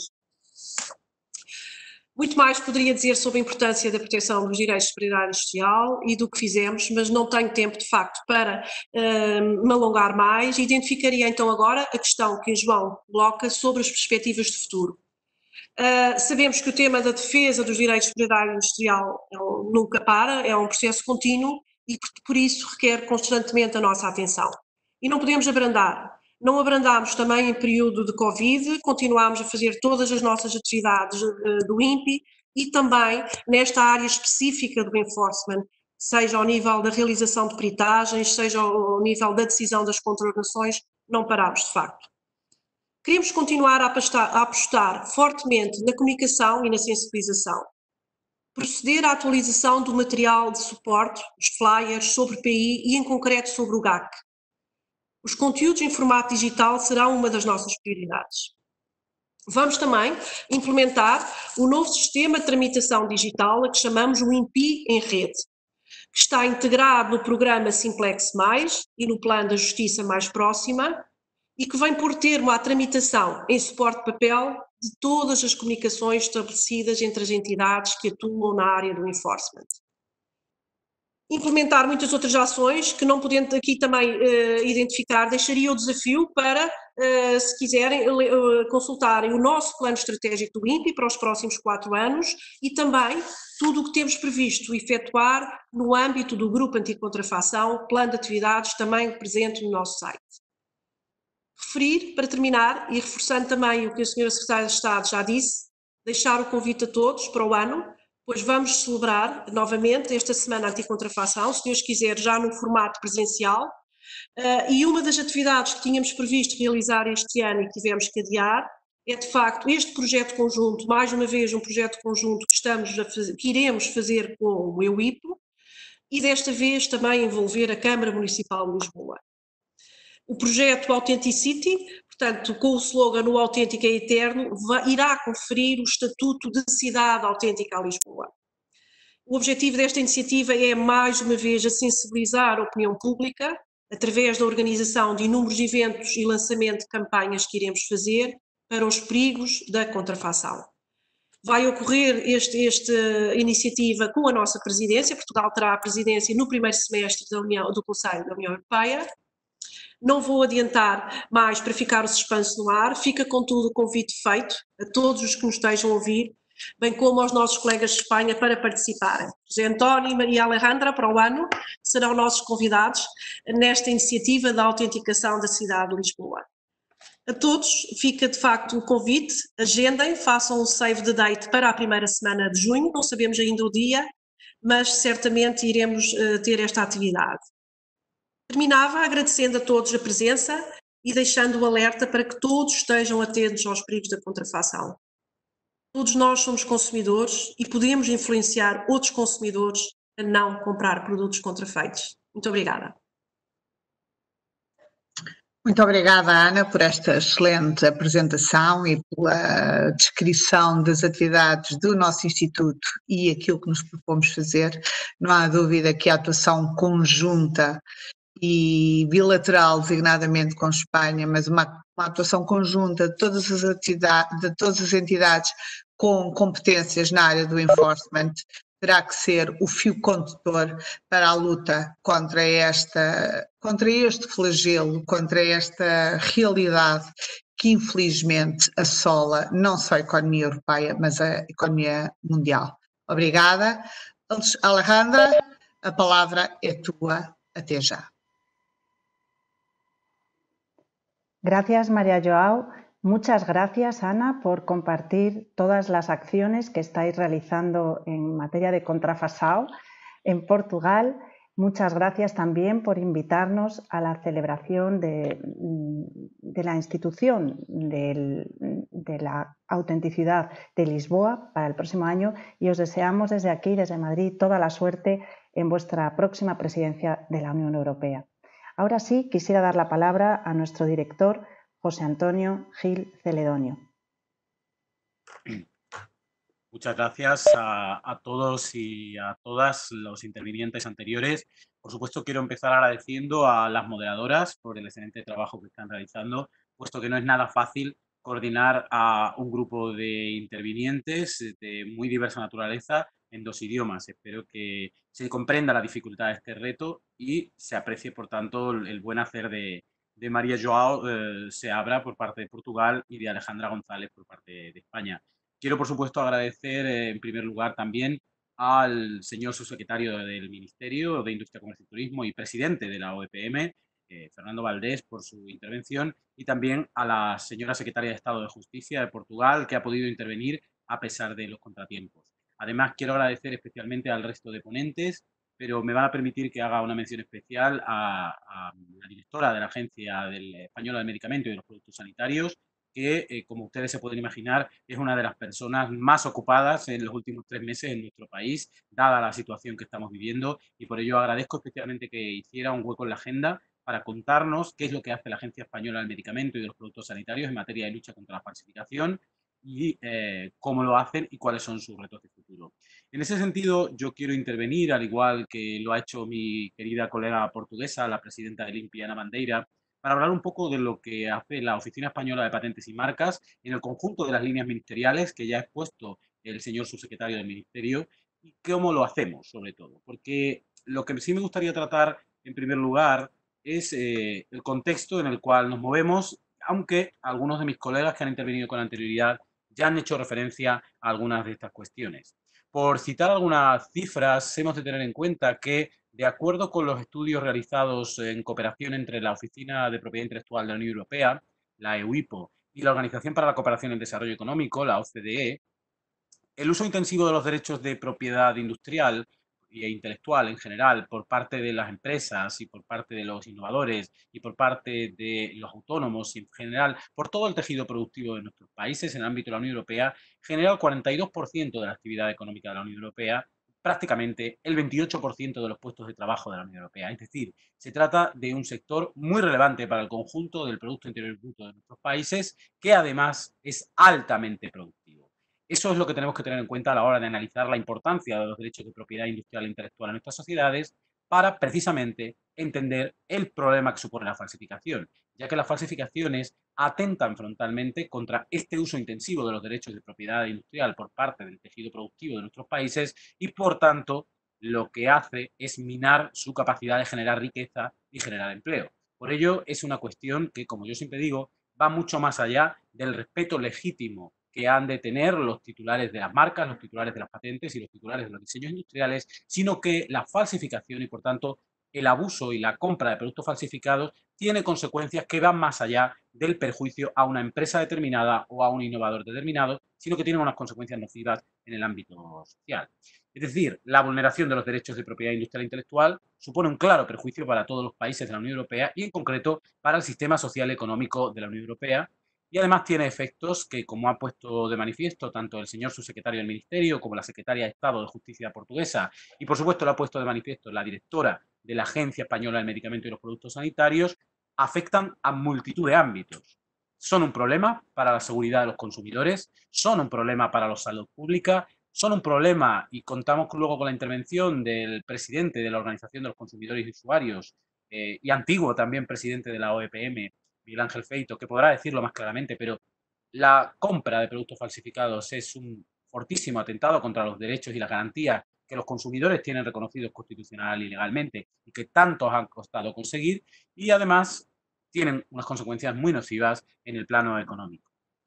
Muito mais poderia dizer sobre a importância da proteção dos direitos de propriedade industrial e do que fizemos, mas não tenho tempo, de facto, para me alongar mais. Identificaria então agora a questão que o João coloca sobre as perspectivas de futuro. Sabemos que o tema da defesa dos direitos de propriedade industrial nunca para, é um processo contínuo e por isso requer constantemente a nossa atenção. E não podemos abrandar. Não abrandámos também em período de Covid, continuámos a fazer todas as nossas atividades do INPI e também nesta área específica do enforcement, seja ao nível da realização de peritagens, seja ao nível da decisão das contraordenações, não parámos de facto. Queremos continuar a apostar fortemente na comunicação e na sensibilização. Proceder à atualização do material de suporte, os flyers sobre PI e em concreto sobre o GAC. Os conteúdos em formato digital serão uma das nossas prioridades. Vamos também implementar o novo sistema de tramitação digital, a que chamamos o INPI em rede, que está integrado no programa Simplex Mais e no Plano da Justiça Mais Próxima e que vem pôr termo à tramitação em suporte de papel de todas as comunicações estabelecidas entre as entidades que atuam na área do enforcement. Implementar muitas outras ações que, não podendo aqui também identificar, deixaria o desafio para, se quiserem, consultarem o nosso plano estratégico do INPI para os próximos 4 anos e também tudo o que temos previsto efetuar no âmbito do Grupo Anticontrafação, plano de atividades também presente no nosso site. Referir, para terminar, e reforçando também o que a Sra. Secretária de Estado já disse, deixar o convite a todos para o ano, pois vamos celebrar novamente esta Semana Anticontrafação, se Deus quiser, já no formato presencial, e uma das atividades que tínhamos previsto realizar este ano e que tivemos que adiar, é de facto este projeto conjunto, mais uma vez um projeto conjunto que iremos fazer com o EUIPO, e desta vez também envolver a Câmara Municipal de Lisboa. O projeto Authenticity, portanto, com o slogan "O autêntico é eterno", irá conferir o estatuto de cidade autêntica a Lisboa. O objetivo desta iniciativa é, mais uma vez, a sensibilizar a opinião pública, através da organização de inúmeros eventos e lançamento de campanhas que iremos fazer para os perigos da contrafação. Vai ocorrer esta iniciativa com a nossa presidência. Portugal terá a presidência no primeiro semestre do Conselho da União Europeia. Não vou adiantar mais para ficar o suspense no ar, fica contudo o convite feito a todos os que nos estejam a ouvir, bem como aos nossos colegas de Espanha para participarem. José António e Maria Alejandra, para o ano, serão nossos convidados nesta iniciativa da autenticação da cidade de Lisboa. A todos fica de facto o convite, agendem, façam o save the date para a primeira semana de junho, não sabemos ainda o dia, mas certamente iremos ter esta atividade. Terminava agradecendo a todos a presença e deixando o alerta para que todos estejam atentos aos perigos da contrafação. Todos nós somos consumidores e podemos influenciar outros consumidores a não comprar produtos contrafeitos. Muito obrigada.
Muito obrigada, Ana, por esta excelente apresentação e pela descrição das atividades do nosso Instituto e aquilo que nos propomos fazer. Não há dúvida que a atuação conjunta e bilateral, designadamente com Espanha, mas uma atuação conjunta de todas as entidades com competências na área do enforcement, terá que ser o fio condutor para a luta contra este flagelo, contra esta realidade que infelizmente assola não só a economia europeia, mas a economia mundial. Obrigada. Alejandra, a palavra é tua. Até já.
Gracias, María Joao. Muchas gracias, Ana, por compartir todas las acciones que estáis realizando en materia de contrafasao en Portugal. Muchas gracias también por invitarnos a la celebración de la institución de la autenticidad de Lisboa para el próximo año y os deseamos desde aquí, desde Madrid, toda la suerte en vuestra próxima presidencia de la Unión Europea. Ahora sí, quisiera dar la palabra a nuestro director, José Antonio Gil Celedonio.
Muchas gracias a todos y a todas los intervinientes anteriores. Por supuesto, quiero empezar agradeciendo a las moderadoras por el excelente trabajo que están realizando, puesto que no es nada fácil coordinar a un grupo de intervinientes de muy diversa naturaleza en 2 idiomas. Espero que se comprenda la dificultad de este reto y se aprecie, por tanto, el buen hacer de María Joao Seabra por parte de Portugal y de Alejandra González por parte de España. Quiero, por supuesto, agradecer en primer lugar también al señor subsecretario del Ministerio de Industria, Comercio y Turismo y presidente de la OEPM, Fernando Valdés, por su intervención, y también a la señora secretaria de Estado de Justicia de Portugal, que ha podido intervenir a pesar de los contratiempos. Además, quiero agradecer especialmente al resto de ponentes, pero me van a permitir que haga una mención especial a la directora de la Agencia Española del Medicamento y de los Productos Sanitarios, que, como ustedes se pueden imaginar, es una de las personas más ocupadas en los últimos 3 meses en nuestro país, dada la situación que estamos viviendo, y por ello agradezco especialmente que hiciera un hueco en la agenda para contarnos qué es lo que hace la Agencia Española del Medicamento y de los Productos Sanitarios en materia de lucha contra la falsificación y cómo lo hacen y cuáles son sus retos de futuro. En ese sentido, yo quiero intervenir, al igual que lo ha hecho mi querida colega portuguesa, la presidenta del INPI, Ana Bandeira, para hablar un poco de lo que hace la Oficina Española de Patentes y Marcas en el conjunto de las líneas ministeriales que ya ha expuesto el señor subsecretario del Ministerio y cómo lo hacemos, sobre todo. Porque lo que sí me gustaría tratar, en primer lugar, es el contexto en el cual nos movemos, aunque algunos de mis colegas que han intervenido con anterioridad ya han hecho referencia a algunas de estas cuestiones. Por citar algunas cifras, hemos de tener en cuenta que, de acuerdo con los estudios realizados en cooperación entre la Oficina de Propiedad Intelectual de la Unión Europea, la EUIPO, y la Organización para la Cooperación y el Desarrollo Económico, la OCDE, el uso intensivo de los derechos de propiedad industrial e intelectual en general por parte de las empresas y por parte de los innovadores y por parte de los autónomos y en general por todo el tejido productivo de nuestros países en el ámbito de la Unión Europea genera el 42% de la actividad económica de la Unión Europea, prácticamente el 28% de los puestos de trabajo de la Unión Europea. Es decir, se trata de un sector muy relevante para el conjunto del Producto Interior Bruto de nuestros países, que además es altamente productivo. Eso es lo que tenemos que tener en cuenta a la hora de analizar la importancia de los derechos de propiedad industrial e intelectual en nuestras sociedades para precisamente entender el problema que supone la falsificación, ya que las falsificaciones atentan frontalmente contra este uso intensivo de los derechos de propiedad industrial por parte del tejido productivo de nuestros países y, por tanto, lo que hace es minar su capacidad de generar riqueza y generar empleo. Por ello, es una cuestión que, como yo siempre digo, va mucho más allá del respeto legítimo que han de tener los titulares de las marcas, los titulares de las patentes y los titulares de los diseños industriales, sino que la falsificación y, por tanto, el abuso y la compra de productos falsificados tiene consecuencias que van más allá del perjuicio a una empresa determinada o a un innovador determinado, sino que tienen unas consecuencias nocivas en el ámbito social. Es decir, la vulneración de los derechos de propiedad industrial e intelectual supone un claro perjuicio para todos los países de la Unión Europea y, en concreto, para el sistema social y económico de la Unión Europea, y además tiene efectos que, como ha puesto de manifiesto tanto el señor subsecretario del Ministerio como la secretaria de Estado de Justicia portuguesa y, por supuesto, lo ha puesto de manifiesto la directora de la Agencia Española del Medicamento y los Productos Sanitarios, afectan a multitud de ámbitos. Son un problema para la seguridad de los consumidores, son un problema para la salud pública, son un problema, y contamos luego con la intervención del presidente de la Organización de los Consumidores y Usuarios y antiguo también presidente de la OEPM, Miguel Ángel Feito, que podrá decirlo más claramente, pero la compra de productos falsificados es un fortísimo atentado contra los derechos y las garantías que los consumidores tienen reconocidos constitucional y legalmente y que tantos han costado conseguir, y además tienen unas consecuencias muy nocivas en el plano económico.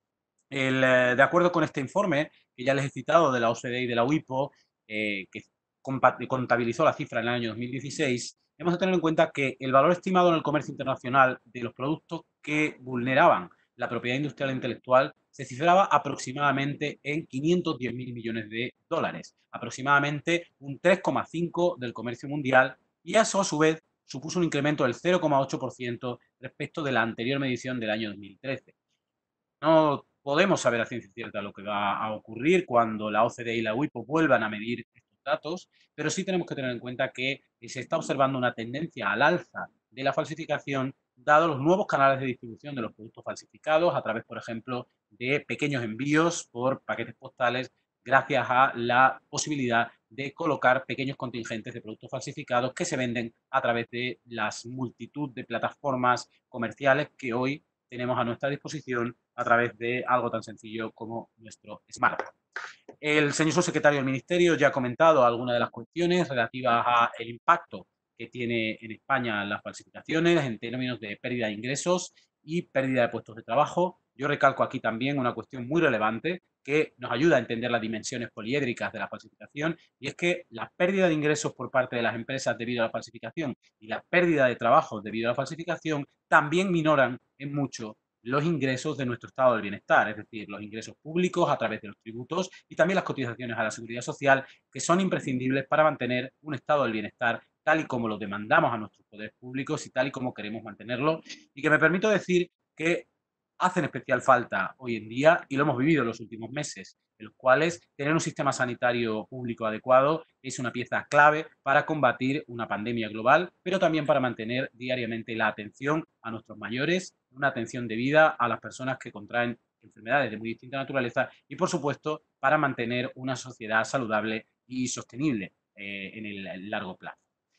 De acuerdo con este informe, que ya les he citado, de la OCDE y de la UIPO, que contabilizó la cifra en el año 2016, hemos de tener en cuenta que el valor estimado en el comercio internacional de los productos que vulneraban la propiedad industrial e intelectual se cifraba aproximadamente en 510.000 millones de dólares, aproximadamente un 3,5% del comercio mundial, y eso a su vez supuso un incremento del 0,8% respecto de la anterior medición del año 2013. No podemos saber a ciencia cierta lo que va a ocurrir cuando la OCDE y la UIPO vuelvan a medir estos datos, pero sí tenemos que tener en cuenta que se está observando una tendencia al alza de la falsificación, dado los nuevos canales de distribución de los productos falsificados a través, por ejemplo, de pequeños envíos por paquetes postales, gracias a la posibilidad de colocar pequeños contingentes de productos falsificados que se venden a través de las multitud de plataformas comerciales que hoy tenemos a nuestra disposición a través de algo tan sencillo como nuestro smartphone. El señor subsecretario del Ministerio ya ha comentado algunas de las cuestiones relativas al impacto que tiene en España las falsificaciones en términos de pérdida de ingresos y pérdida de puestos de trabajo. Yo recalco aquí también una cuestión muy relevante que nos ayuda a entender las dimensiones poliédricas de la falsificación, y es que la pérdida de ingresos por parte de las empresas debido a la falsificación y la pérdida de trabajo debido a la falsificación también minoran en mucho los ingresos de nuestro estado del bienestar, es decir, los ingresos públicos a través de los tributos y también las cotizaciones a la seguridad social, que son imprescindibles para mantener un estado del bienestar tal y como lo demandamos a nuestros poderes públicos y tal y como queremos mantenerlo, y que me permito decir que hacen especial falta hoy en día, y lo hemos vivido en los últimos meses, en los cuales tener un sistema sanitario público adecuado es una pieza clave para combatir una pandemia global, pero también para mantener diariamente la atención a nuestros mayores, una atención debida a las personas que contraen enfermedades de muy distinta naturaleza y, por supuesto, para mantener una sociedad saludable y sostenible en el largo plazo.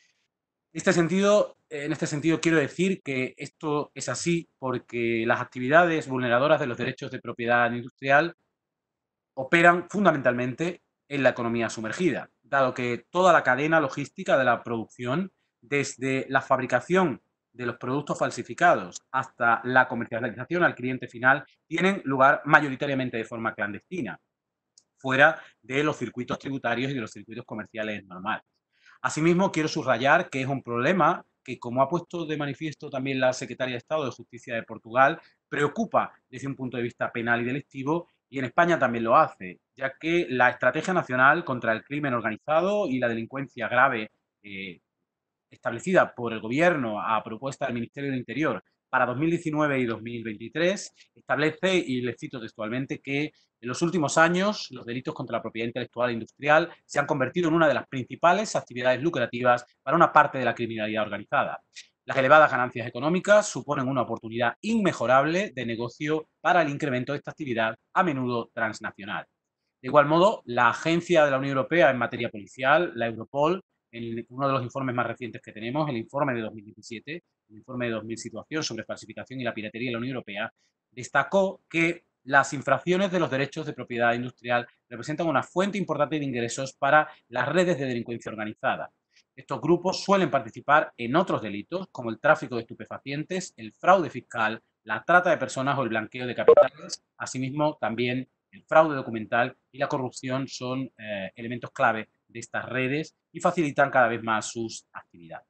En este sentido, quiero decir que esto es así porque las actividades vulneradoras de los derechos de propiedad industrial operan fundamentalmente en la economía sumergida, dado que toda la cadena logística de la producción, desde la fabricación de los productos falsificados hasta la comercialización al cliente final, tienen lugar mayoritariamente de forma clandestina, fuera de los circuitos tributarios y de los circuitos comerciales normales. Asimismo, quiero subrayar que es un problema que, como ha puesto de manifiesto también la secretaria de Estado de Justicia de Portugal, preocupa desde un punto de vista penal y delictivo, y en España también lo hace, ya que la Estrategia Nacional contra el Crimen Organizado y la Delincuencia Grave establecida por el Gobierno a propuesta del Ministerio del Interior para 2019 y 2023, establece, y le cito textualmente, que en los últimos años los delitos contra la propiedad intelectual e industrial se han convertido en una de las principales actividades lucrativas para una parte de la criminalidad organizada. Las elevadas ganancias económicas suponen una oportunidad inmejorable de negocio para el incremento de esta actividad, a menudo transnacional. De igual modo, la Agencia de la Unión Europea en materia policial, la Europol, en uno de los informes más recientes que tenemos, el informe de 2017, el informe de 2000 situación sobre falsificación y la piratería en la Unión Europea, destacó que las infracciones de los derechos de propiedad industrial representan una fuente importante de ingresos para las redes de delincuencia organizada. Estos grupos suelen participar en otros delitos, como el tráfico de estupefacientes, el fraude fiscal, la trata de personas o el blanqueo de capitales. Asimismo, también el fraude documental y la corrupción son elementos clave de estas redes y facilitan cada vez más sus actividades.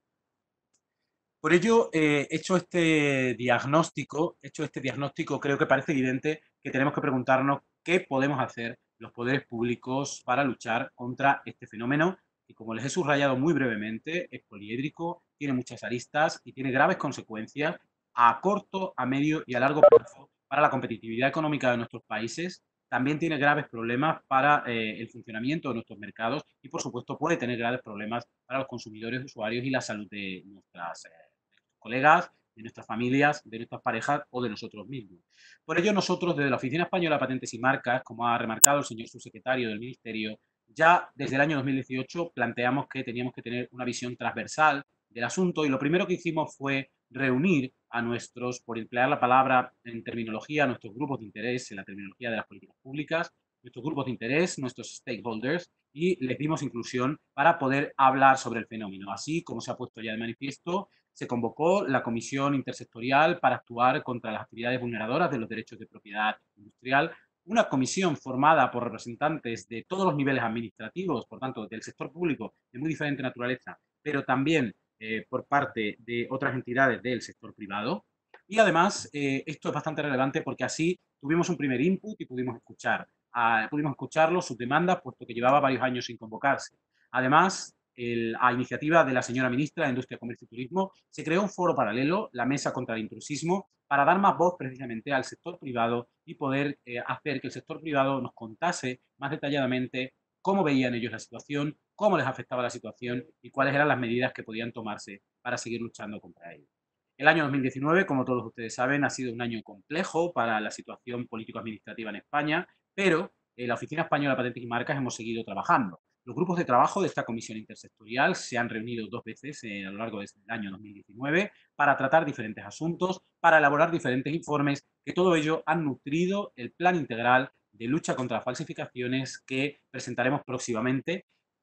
Por ello, hecho este diagnóstico, creo que parece evidente que tenemos que preguntarnos qué podemos hacer los poderes públicos para luchar contra este fenómeno, que, como les he subrayado muy brevemente, es poliédrico, tiene muchas aristas y tiene graves consecuencias a corto, a medio y a largo plazo para la competitividad económica de nuestros países. También tiene graves problemas para el funcionamiento de nuestros mercados y, por supuesto, puede tener graves problemas para los consumidores, usuarios y la salud de nuestros colegas, de nuestras familias, de nuestras parejas o de nosotros mismos. Por ello, nosotros, desde la Oficina Española de Patentes y Marcas, como ha remarcado el señor subsecretario del Ministerio, ya desde el año 2018 planteamos que teníamos que tener una visión transversal del asunto, y lo primero que hicimos fue reunir a nuestros, por emplear la palabra en terminología, a nuestros grupos de interés, en la terminología de las políticas públicas, nuestros grupos de interés, nuestros stakeholders, y les dimos inclusión para poder hablar sobre el fenómeno. Así como se ha puesto ya de manifiesto, se convocó la Comisión Intersectorial para actuar contra las actividades vulneradoras de los derechos de propiedad industrial, una comisión formada por representantes de todos los niveles administrativos, por tanto, del sector público de muy diferente naturaleza, pero también por parte de otras entidades del sector privado. Y además, esto es bastante relevante porque así tuvimos un primer input y pudimos escucharlo, sus demandas, puesto que llevaba varios años sin convocarse. Además, a iniciativa de la señora ministra de Industria, Comercio y Turismo, se creó un foro paralelo, la Mesa contra el Intrusismo, para dar más voz precisamente al sector privado y poder hacer que el sector privado nos contase más detalladamente cómo veían ellos la situación, cómo les afectaba la situación y cuáles eran las medidas que podían tomarse para seguir luchando contra ello. El año 2019, como todos ustedes saben, ha sido un año complejo para la situación político-administrativa en España, pero la Oficina Española de Patentes y Marcas hemos seguido trabajando. Los grupos de trabajo de esta comisión intersectorial se han reunido 2 veces a lo largo del año 2019 para tratar diferentes asuntos, para elaborar diferentes informes, que todo ello han nutrido el plan integral de lucha contra las falsificaciones que presentaremos próximamente.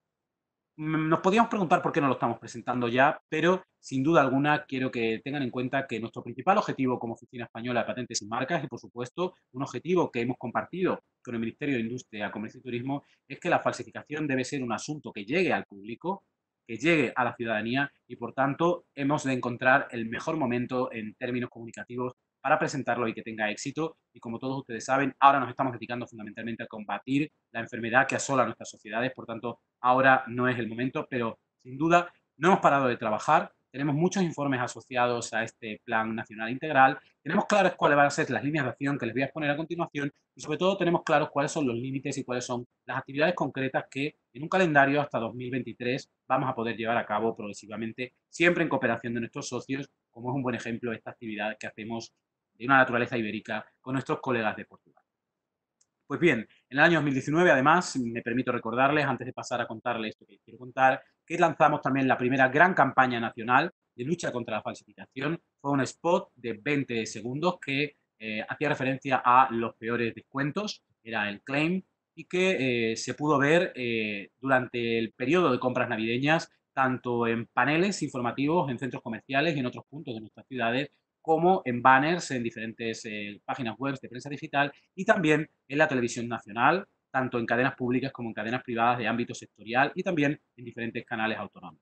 Nos podíamos preguntar por qué no lo estamos presentando ya, pero sin duda alguna quiero que tengan en cuenta que nuestro principal objetivo como Oficina Española de Patentes y Marcas, y por supuesto un objetivo que hemos compartido con el Ministerio de Industria, Comercio y Turismo, es que la falsificación debe ser un asunto que llegue al público, que llegue a la ciudadanía y por tanto hemos de encontrar el mejor momento en términos comunicativos para presentarlo y que tenga éxito. Y como todos ustedes saben, ahora nos estamos dedicando fundamentalmente a combatir la enfermedad que asola a nuestras sociedades, por tanto, ahora no es el momento, pero sin duda no hemos parado de trabajar. Tenemos muchos informes asociados a este Plan Nacional Integral. Tenemos claras cuáles van a ser las líneas de acción que les voy a exponer a continuación y sobre todo tenemos claros cuáles son los límites y cuáles son las actividades concretas que en un calendario hasta 2023 vamos a poder llevar a cabo progresivamente, siempre en cooperación de nuestros socios, como es un buen ejemplo esta actividad que hacemos de una naturaleza ibérica con nuestros colegas de Portugal. Pues bien, en el año 2019, además, me permito recordarles, antes de pasar a contarles esto que les quiero contar, que lanzamos también la primera gran campaña nacional de lucha contra la falsificación. Fue un spot de 20 segundos que hacía referencia a los peores descuentos, era el claim, y que se pudo ver durante el periodo de compras navideñas, tanto en paneles informativos, en centros comerciales y en otros puntos de nuestras ciudades, como en banners en diferentes páginas web de prensa digital y también en la televisión nacional, tanto en cadenas públicas como en cadenas privadas de ámbito sectorial y también en diferentes canales autonómicos.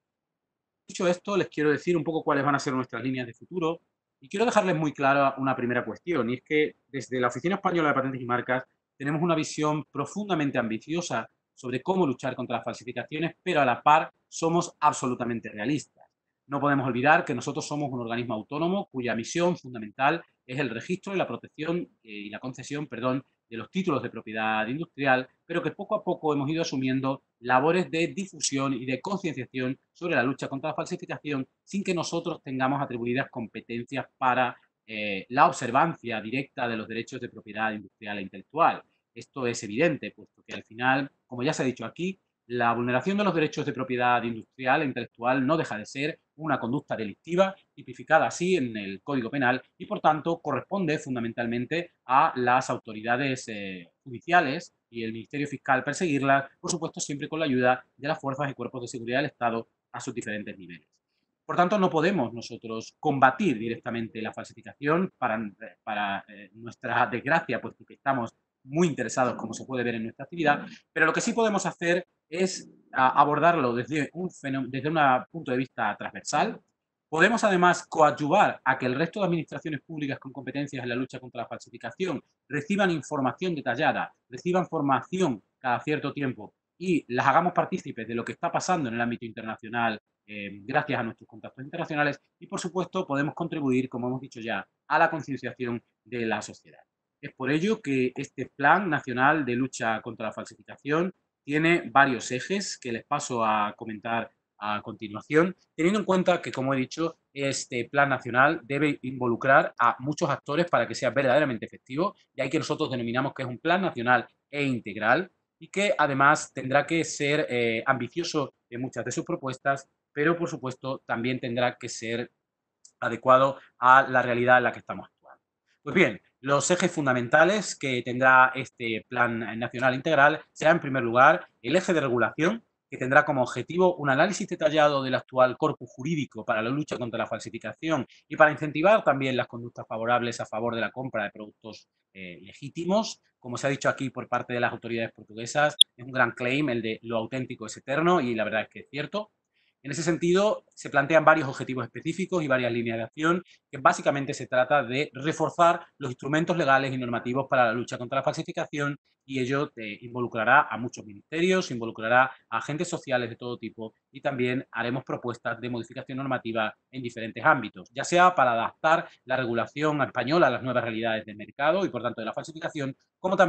Dicho esto, les quiero decir un poco cuáles van a ser nuestras líneas de futuro y quiero dejarles muy clara una primera cuestión, y es que desde la Oficina Española de Patentes y Marcas tenemos una visión profundamente ambiciosa sobre cómo luchar contra las falsificaciones, pero a la par somos absolutamente realistas. No podemos olvidar que nosotros somos un organismo autónomo cuya misión fundamental es el registro y la protección y la concesión, perdón, de los títulos de propiedad industrial, pero que poco a poco hemos ido asumiendo labores de difusión y de concienciación sobre la lucha contra la falsificación sin que nosotros tengamos atribuidas competencias para la observancia directa de los derechos de propiedad industrial e intelectual. Esto es evidente, puesto que al final, como ya se ha dicho aquí, la vulneración de los derechos de propiedad industrial e intelectual no deja de ser una conducta delictiva tipificada así en el Código Penal y, por tanto, corresponde fundamentalmente a las autoridades judiciales y el Ministerio Fiscal perseguirla, por supuesto, siempre con la ayuda de las fuerzas y cuerpos de seguridad del Estado a sus diferentes niveles. Por tanto, no podemos nosotros combatir directamente la falsificación para nuestra desgracia, puesto que estamos muy interesados, como se puede ver en nuestra actividad, pero lo que sí podemos hacer es abordarlo desde un punto de vista transversal. Podemos además coadyuvar a que el resto de administraciones públicas con competencias en la lucha contra la falsificación reciban información detallada, reciban formación cada cierto tiempo y las hagamos partícipes de lo que está pasando en el ámbito internacional gracias a nuestros contactos internacionales y, por supuesto, podemos contribuir, como hemos dicho ya, a la concienciación de la sociedad. Es por ello que este Plan Nacional de Lucha contra la Falsificación tiene varios ejes que les paso a comentar a continuación, teniendo en cuenta que, como he dicho, este plan nacional debe involucrar a muchos actores para que sea verdaderamente efectivo, y ahí que nosotros denominamos que es un plan nacional e integral y que además tendrá que ser ambicioso en muchas de sus propuestas, pero por supuesto también tendrá que ser adecuado a la realidad en la que estamos actuando. Pues bien, los ejes fundamentales que tendrá este Plan Nacional Integral será, en primer lugar, el eje de regulación, que tendrá como objetivo un análisis detallado del actual corpus jurídico para la lucha contra la falsificación y para incentivar también las conductas favorables a favor de la compra de productos legítimos. Como se ha dicho aquí por parte de las autoridades portuguesas, es un gran claim el de lo auténtico es eterno, y la verdad es que es cierto. En ese sentido, se plantean varios objetivos específicos y varias líneas de acción, que básicamente se trata de reforzar los instrumentos legales y normativos para la lucha contra la falsificación, y ello involucrará a muchos ministerios, involucrará a agentes sociales de todo tipo y también haremos propuestas de modificación normativa en diferentes ámbitos, ya sea para adaptar la regulación española a las nuevas realidades del mercado y, por tanto, de la falsificación, como también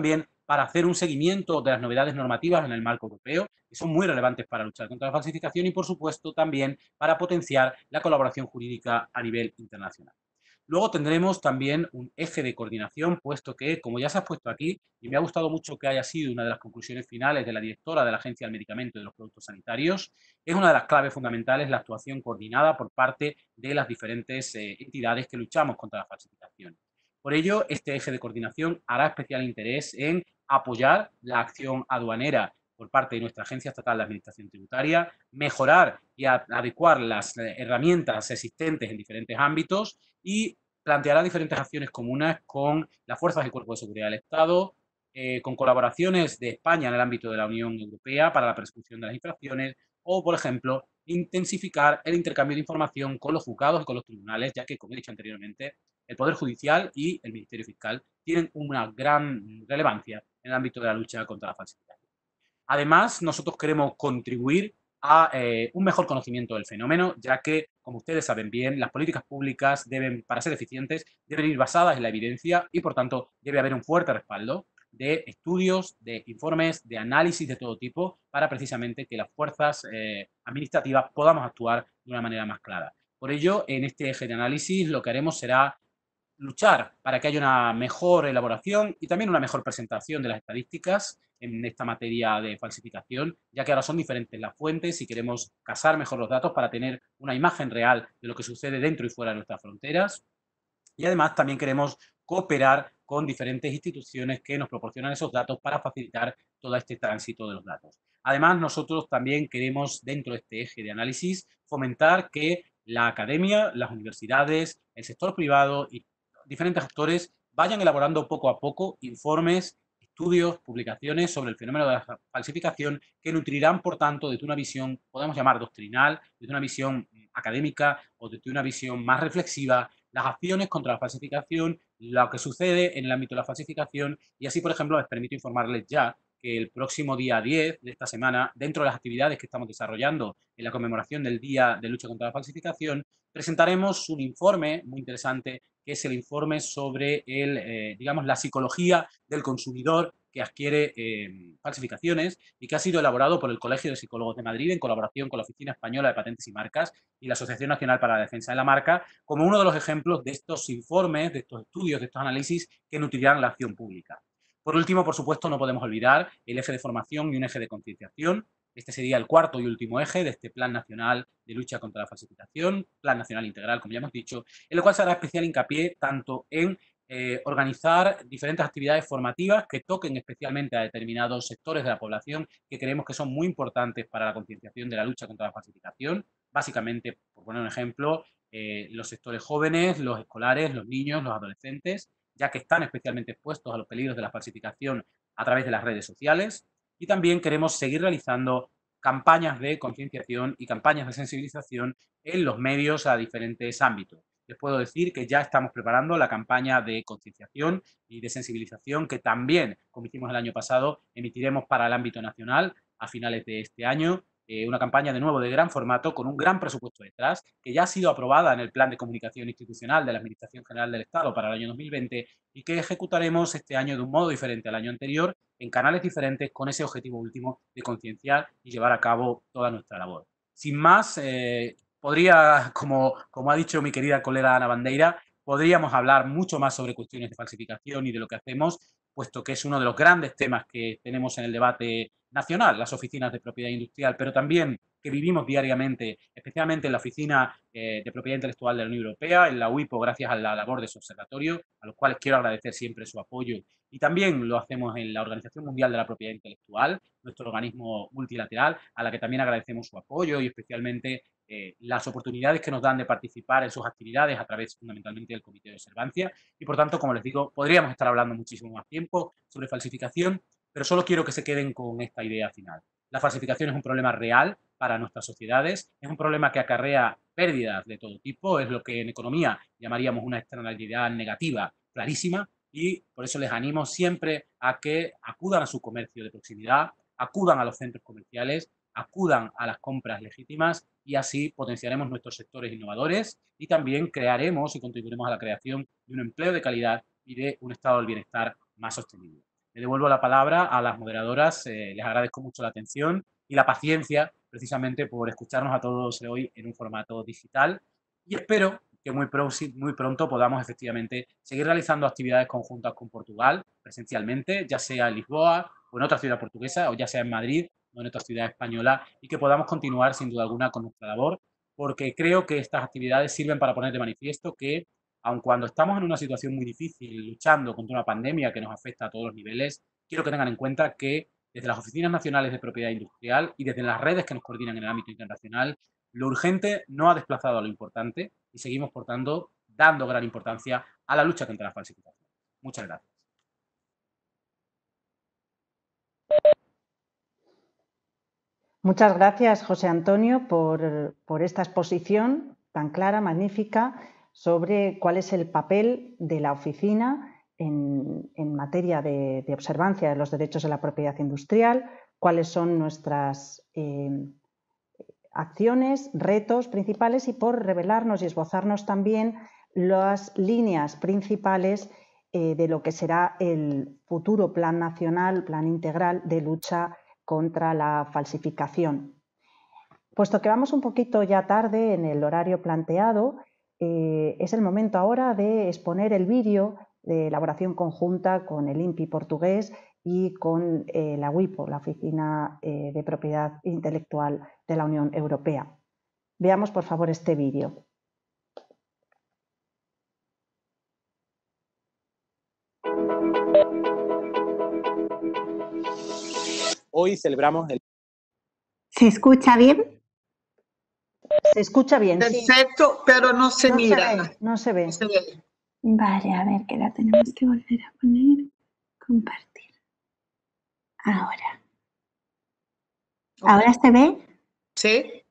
para hacer un seguimiento de las novedades normativas en el marco europeo, que son muy relevantes para luchar contra la falsificación y, por supuesto, también para potenciar la colaboración jurídica a nivel internacional. Luego tendremos también un eje de coordinación, puesto que, como ya se ha puesto aquí, y me ha gustado mucho que haya sido una de las conclusiones finales de la directora de la Agencia del Medicamento y de los Productos Sanitarios, es una de las claves fundamentales la actuación coordinada por parte de las diferentes entidades que luchamos contra la falsificación. Por ello, este eje de coordinación hará especial interés en apoyar la acción aduanera por parte de nuestra Agencia Estatal de Administración Tributaria, mejorar y adecuar las herramientas existentes en diferentes ámbitos y planteará diferentes acciones comunes con las fuerzas y cuerpos de seguridad del Estado, con colaboraciones de España en el ámbito de la Unión Europea para la persecución de las infracciones o, por ejemplo, intensificar el intercambio de información con los juzgados y con los tribunales, ya que, como he dicho anteriormente, el Poder Judicial y el Ministerio Fiscal tienen una gran relevancia en el ámbito de la lucha contra la falsificación. Además, nosotros queremos contribuir a un mejor conocimiento del fenómeno, ya que, como ustedes saben bien, las políticas públicas deben, para ser eficientes, deben ir basadas en la evidencia y, por tanto, debe haber un fuerte respaldo de estudios, de informes, de análisis de todo tipo, para precisamente que las fuerzas administrativas podamos actuar de una manera más clara. Por ello, en este eje de análisis, lo que haremos será luchar para que haya una mejor elaboración y también una mejor presentación de las estadísticas en esta materia de falsificación, ya que ahora son diferentes las fuentes y queremos casar mejor los datos para tener una imagen real de lo que sucede dentro y fuera de nuestras fronteras. Y además también queremos cooperar con diferentes instituciones que nos proporcionan esos datos para facilitar todo este tránsito de los datos. Además, nosotros también queremos, dentro de este eje de análisis, fomentar que la academia, las universidades, el sector privado y diferentes actores vayan elaborando poco a poco informes, estudios, publicaciones sobre el fenómeno de la falsificación que nutrirán, por tanto, desde una visión, podemos llamar doctrinal, desde una visión académica o desde una visión más reflexiva, las acciones contra la falsificación, lo que sucede en el ámbito de la falsificación y así, por ejemplo, les permito informarles ya que el próximo día 10 de esta semana, dentro de las actividades que estamos desarrollando en la conmemoración del Día de Lucha contra la Falsificación, presentaremos un informe muy interesante que es el informe sobre digamos, la psicología del consumidor que adquiere falsificaciones y que ha sido elaborado por el Colegio de Psicólogos de Madrid en colaboración con la Oficina Española de Patentes y Marcas y la Asociación Nacional para la Defensa de la Marca, como uno de los ejemplos de estos informes, de estos estudios, de estos análisis que nutrirán la acción pública. Por último, por supuesto, no podemos olvidar el eje de formación y un eje de concienciación. Este sería el cuarto y último eje de este Plan Nacional de Lucha contra la Falsificación, Plan Nacional Integral, como ya hemos dicho, en el cual se hará especial hincapié tanto en organizar diferentes actividades formativas que toquen especialmente a determinados sectores de la población que creemos que son muy importantes para la concienciación de la lucha contra la falsificación. Básicamente, por poner un ejemplo, los sectores jóvenes, los escolares, los niños, los adolescentes, ya que están especialmente expuestos a los peligros de la falsificación a través de las redes sociales. Y también queremos seguir realizando campañas de concienciación y campañas de sensibilización en los medios a diferentes ámbitos. Les puedo decir que ya estamos preparando la campaña de concienciación y de sensibilización que también, como hicimos el año pasado, emitiremos para el ámbito nacional a finales de este año. Una campaña de nuevo de gran formato con un gran presupuesto detrás, que ya ha sido aprobada en el Plan de Comunicación Institucional de la Administración General del Estado para el año 2020 y que ejecutaremos este año de un modo diferente al año anterior, en canales diferentes, con ese objetivo último de concienciar y llevar a cabo toda nuestra labor. Sin más, podría, como ha dicho mi querida colega Ana Bandeira, podríamos hablar mucho más sobre cuestiones de falsificación y de lo que hacemos, puesto que es uno de los grandes temas que tenemos en el debate nacional, las oficinas de propiedad industrial, pero también que vivimos diariamente, especialmente en la Oficina de Propiedad Intelectual de la Unión Europea, en la UIPO, gracias a la labor de su observatorio, a los cuales quiero agradecer siempre su apoyo. Y también lo hacemos en la Organización Mundial de la Propiedad Intelectual, nuestro organismo multilateral, a la que también agradecemos su apoyo y especialmente las oportunidades que nos dan de participar en sus actividades a través fundamentalmente del Comité de Observancia. Y por tanto, como les digo, podríamos estar hablando muchísimo más tiempo sobre falsificación, pero solo quiero que se queden con esta idea final. La falsificación es un problema real para nuestras sociedades, es un problema que acarrea pérdidas de todo tipo, es lo que en economía llamaríamos una externalidad negativa clarísima y por eso les animo siempre a que acudan a su comercio de proximidad, acudan a los centros comerciales, acudan a las compras legítimas y así potenciaremos nuestros sectores innovadores y también crearemos y contribuiremos a la creación de un empleo de calidad y de un estado del bienestar más sostenible. le devuelvo la palabra a las moderadoras. Les agradezco mucho la atención y la paciencia, precisamente por escucharnos a todos hoy en un formato digital. Y espero que muy pronto podamos efectivamente seguir realizando actividades conjuntas con Portugal, presencialmente, ya sea en Lisboa o en otra ciudad portuguesa, o ya sea en Madrid o en otra ciudad española, y que podamos continuar sin duda alguna con nuestra labor, porque creo que estas actividades sirven para poner de manifiesto que, aun cuando estamos en una situación muy difícil, luchando contra una pandemia que nos afecta a todos los niveles, quiero que tengan en cuenta que desde las oficinas nacionales de propiedad industrial y desde las redes que nos coordinan en el ámbito internacional, lo urgente no ha desplazado a lo importante y seguimos, por tanto, dando gran importancia a la lucha contra la falsificación. Muchas gracias.
Muchas gracias, José Antonio, por esta exposición tan clara, magnífica, sobre cuál es el papel de la oficina en materia de observancia de los derechos de la propiedad industrial, cuáles son nuestras acciones, retos principales, y por revelarnos y esbozarnos también las líneas principales de lo que será el futuro Plan Nacional, Plan Integral de lucha contra la falsificación. Puesto que vamos un poquito ya tarde en el horario planteado, es el momento ahora de exponer el vídeo de elaboración conjunta con el INPI portugués y con la WIPO, la Oficina de Propiedad Intelectual de la Unión Europea. Veamos, por favor, este vídeo.
Hoy celebramos el...
¿Se escucha bien?
Se escucha bien,
Perfecto, sí, pero no se mira.
No se ve.
No se ve.
Vale, a ver, que la tenemos que volver a poner. Compartir. Ahora. ¿Ahora se ve?
Sí.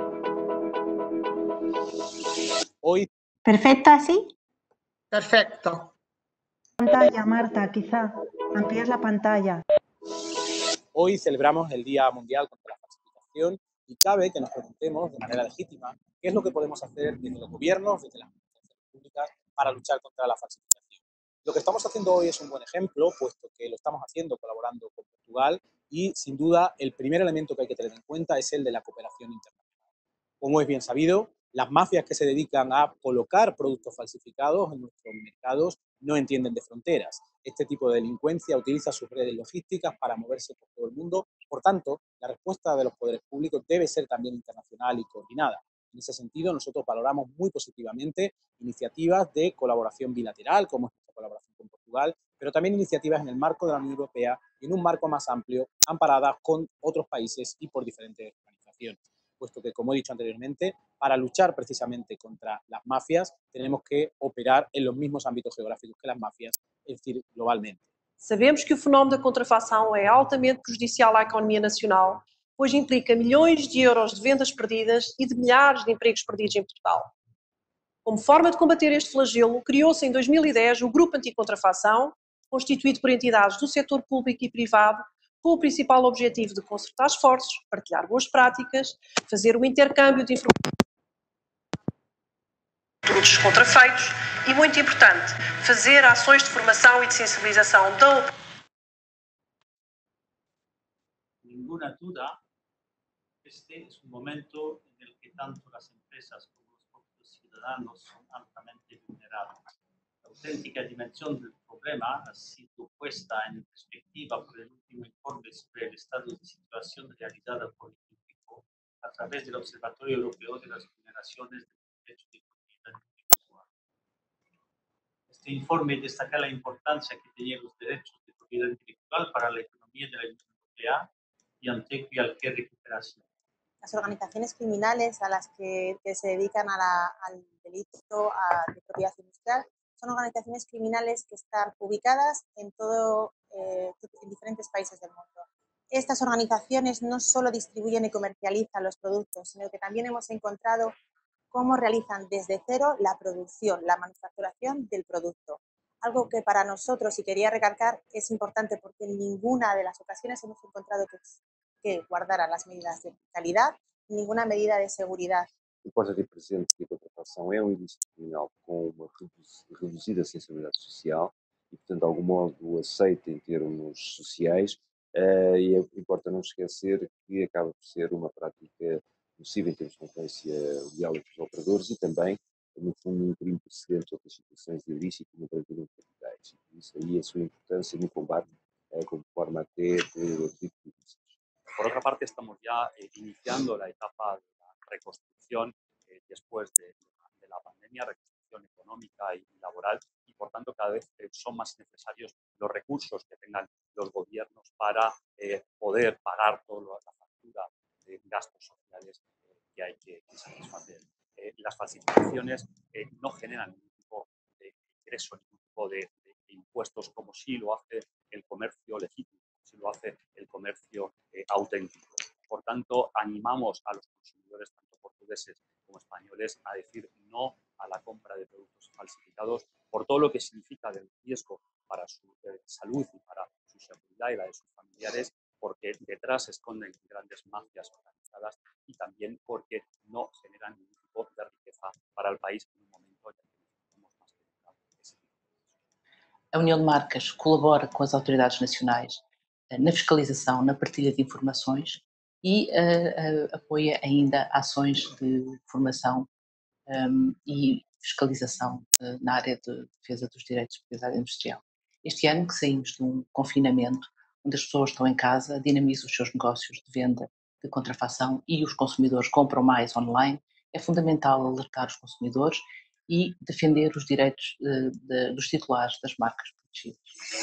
Hoy.
¿Perfecto así?
Perfecto.
Pantalla, Marta, quizá. Ampliar la pantalla.
Hoy celebramos el Día Mundial contra la Falsificación y cabe que nos preguntemos de manera legítima qué es lo que podemos hacer desde los gobiernos, desde las administraciones públicas, para luchar contra la falsificación. Lo que estamos haciendo hoy es un buen ejemplo, puesto que lo estamos haciendo colaborando con Portugal y, sin duda, el primer elemento que hay que tener en cuenta es el de la cooperación internacional. Como es bien sabido, las mafias que se dedican a colocar productos falsificados en nuestros mercados no entienden de fronteras. Este tipo de delincuencia utiliza sus redes logísticas para moverse por todo el mundo. Por tanto, la respuesta de los poderes públicos debe ser también internacional y coordinada. En ese sentido, nosotros valoramos muy positivamente iniciativas de colaboración bilateral, como es nuestra colaboración con Portugal, pero también iniciativas en el marco de la Unión Europea y en un marco más amplio, amparadas con otros países y por diferentes organizaciones. Puesto que, como he dicho anteriormente, para luchar precisamente contra las mafias tenemos que operar en los mismos ámbitos geográficos que las mafias, es decir, globalmente.
Sabemos que o fenómeno da contrafação é altamente prejudicial à economia nacional, pois implica milhões de euros de vendas perdidas e de milhares de empregos perdidos em Portugal. Como forma de combater este flagelo, criou-se em 2010 o Grupo Anticontrafação, constituído por entidades do setor público e privado, com o principal objetivo de concertar esforços, partilhar boas práticas, fazer o intercâmbio de informações dos contrafeitos e, muito importante, fazer ações de formação e de sensibilização da opinião.
Ninguna duda, este es un momento en el que tanto las empresas como los propios ciudadanos son altamente vulnerables. La auténtica dimensión del problema ha sido puesta en perspectiva por el último informe sobre el estado de situación realizada por el público a través del Observatorio Europeo de las Vulneraciones del Derecho de Propiedad Intelectual. Este informe destaca la importancia que tenían los derechos de propiedad intelectual para la economía de la Unión Europea y ante cualquier recuperación.
Las organizaciones criminales a las que se dedican al delito de propiedad industrial son organizaciones criminales que están ubicadas en diferentes países del mundo. Estas organizaciones no solo distribuyen y comercializan los productos, sino que también hemos encontrado cómo realizan desde cero la producción, la manufacturación del producto. Algo que para nosotros, y quería recalcar, es importante porque en ninguna de las ocasiones hemos encontrado que guardaran las medidas de calidad e ninguna medida de seguridad.
Pode ter presente que a contrafação é um ilícito criminal com uma reduzida sensibilidade social e, portanto, de algum modo aceita em termos sociais, e importa não esquecer que acaba por ser uma prática nociva em termos de concorrência leal entre os operadores e também, no fundo, um crime precedente de outras situações de ilícito no branqueamento de capitais. E isso aí a sua importância no combate como forma até de
Por otra parte, estamos ya iniciando la etapa de la reconstrucción después de la pandemia, reconstrucción económica y laboral, y por tanto cada vez son más necesarios los recursos que tengan los gobiernos para poder pagar toda la factura de gastos sociales que hay que satisfacer. Las falsificaciones no generan ningún tipo de ingreso, ningún tipo de impuestos, como sí lo hace el comercio legítimo, si lo hace el comercio auténtico. Por tanto, animamos a los consumidores, tanto portugueses como españoles, a decir no a la compra de productos falsificados por todo lo que significa del riesgo para su salud y para su seguridad y la de sus familiares, porque detrás se esconden grandes mafias organizadas y también porque no generan ningún tipo de riqueza para el país en un momento en el que necesitamos más que nunca ese tipo de cosas.
A União de Marcas colabora com as autoridades nacionais na fiscalização, na partilha de informações e apoia ainda ações de formação e fiscalização na área de defesa dos direitos de propriedade industrial. Este ano que saímos de um confinamento, onde as pessoas estão em casa, dinamizam os seus negócios de venda de contrafação e os consumidores compram mais online, é fundamental alertar os consumidores e defender os direitos dos titulares das marcas protegidas.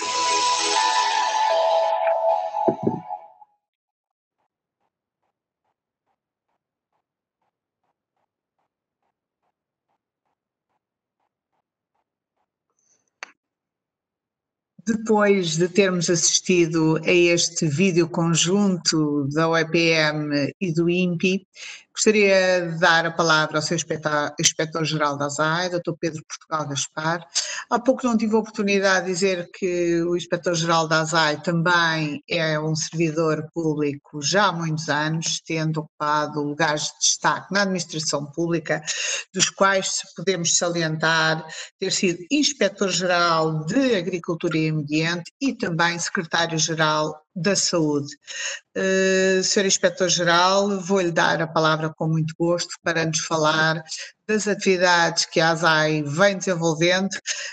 Depois de termos assistido a este vídeo conjunto da OEPM e do INPI, gostaria de dar a palavra ao seu Inspetor-Geral da ASAI, Dr. Pedro Portugal Gaspar. Há pouco não tive a oportunidade de dizer que o Inspetor-Geral da ASAI também é um servidor público já há muitos anos, tendo ocupado lugares de destaque na administração pública, dos quais podemos salientar ter sido Inspetor-Geral de Agricultura e Ambiente e também Secretário-Geral da Saúde. Sr. Inspetor-Geral, vou-lhe dar a palavra com muito gosto para nos falar das atividades que a ASAI vem desenvolvendo,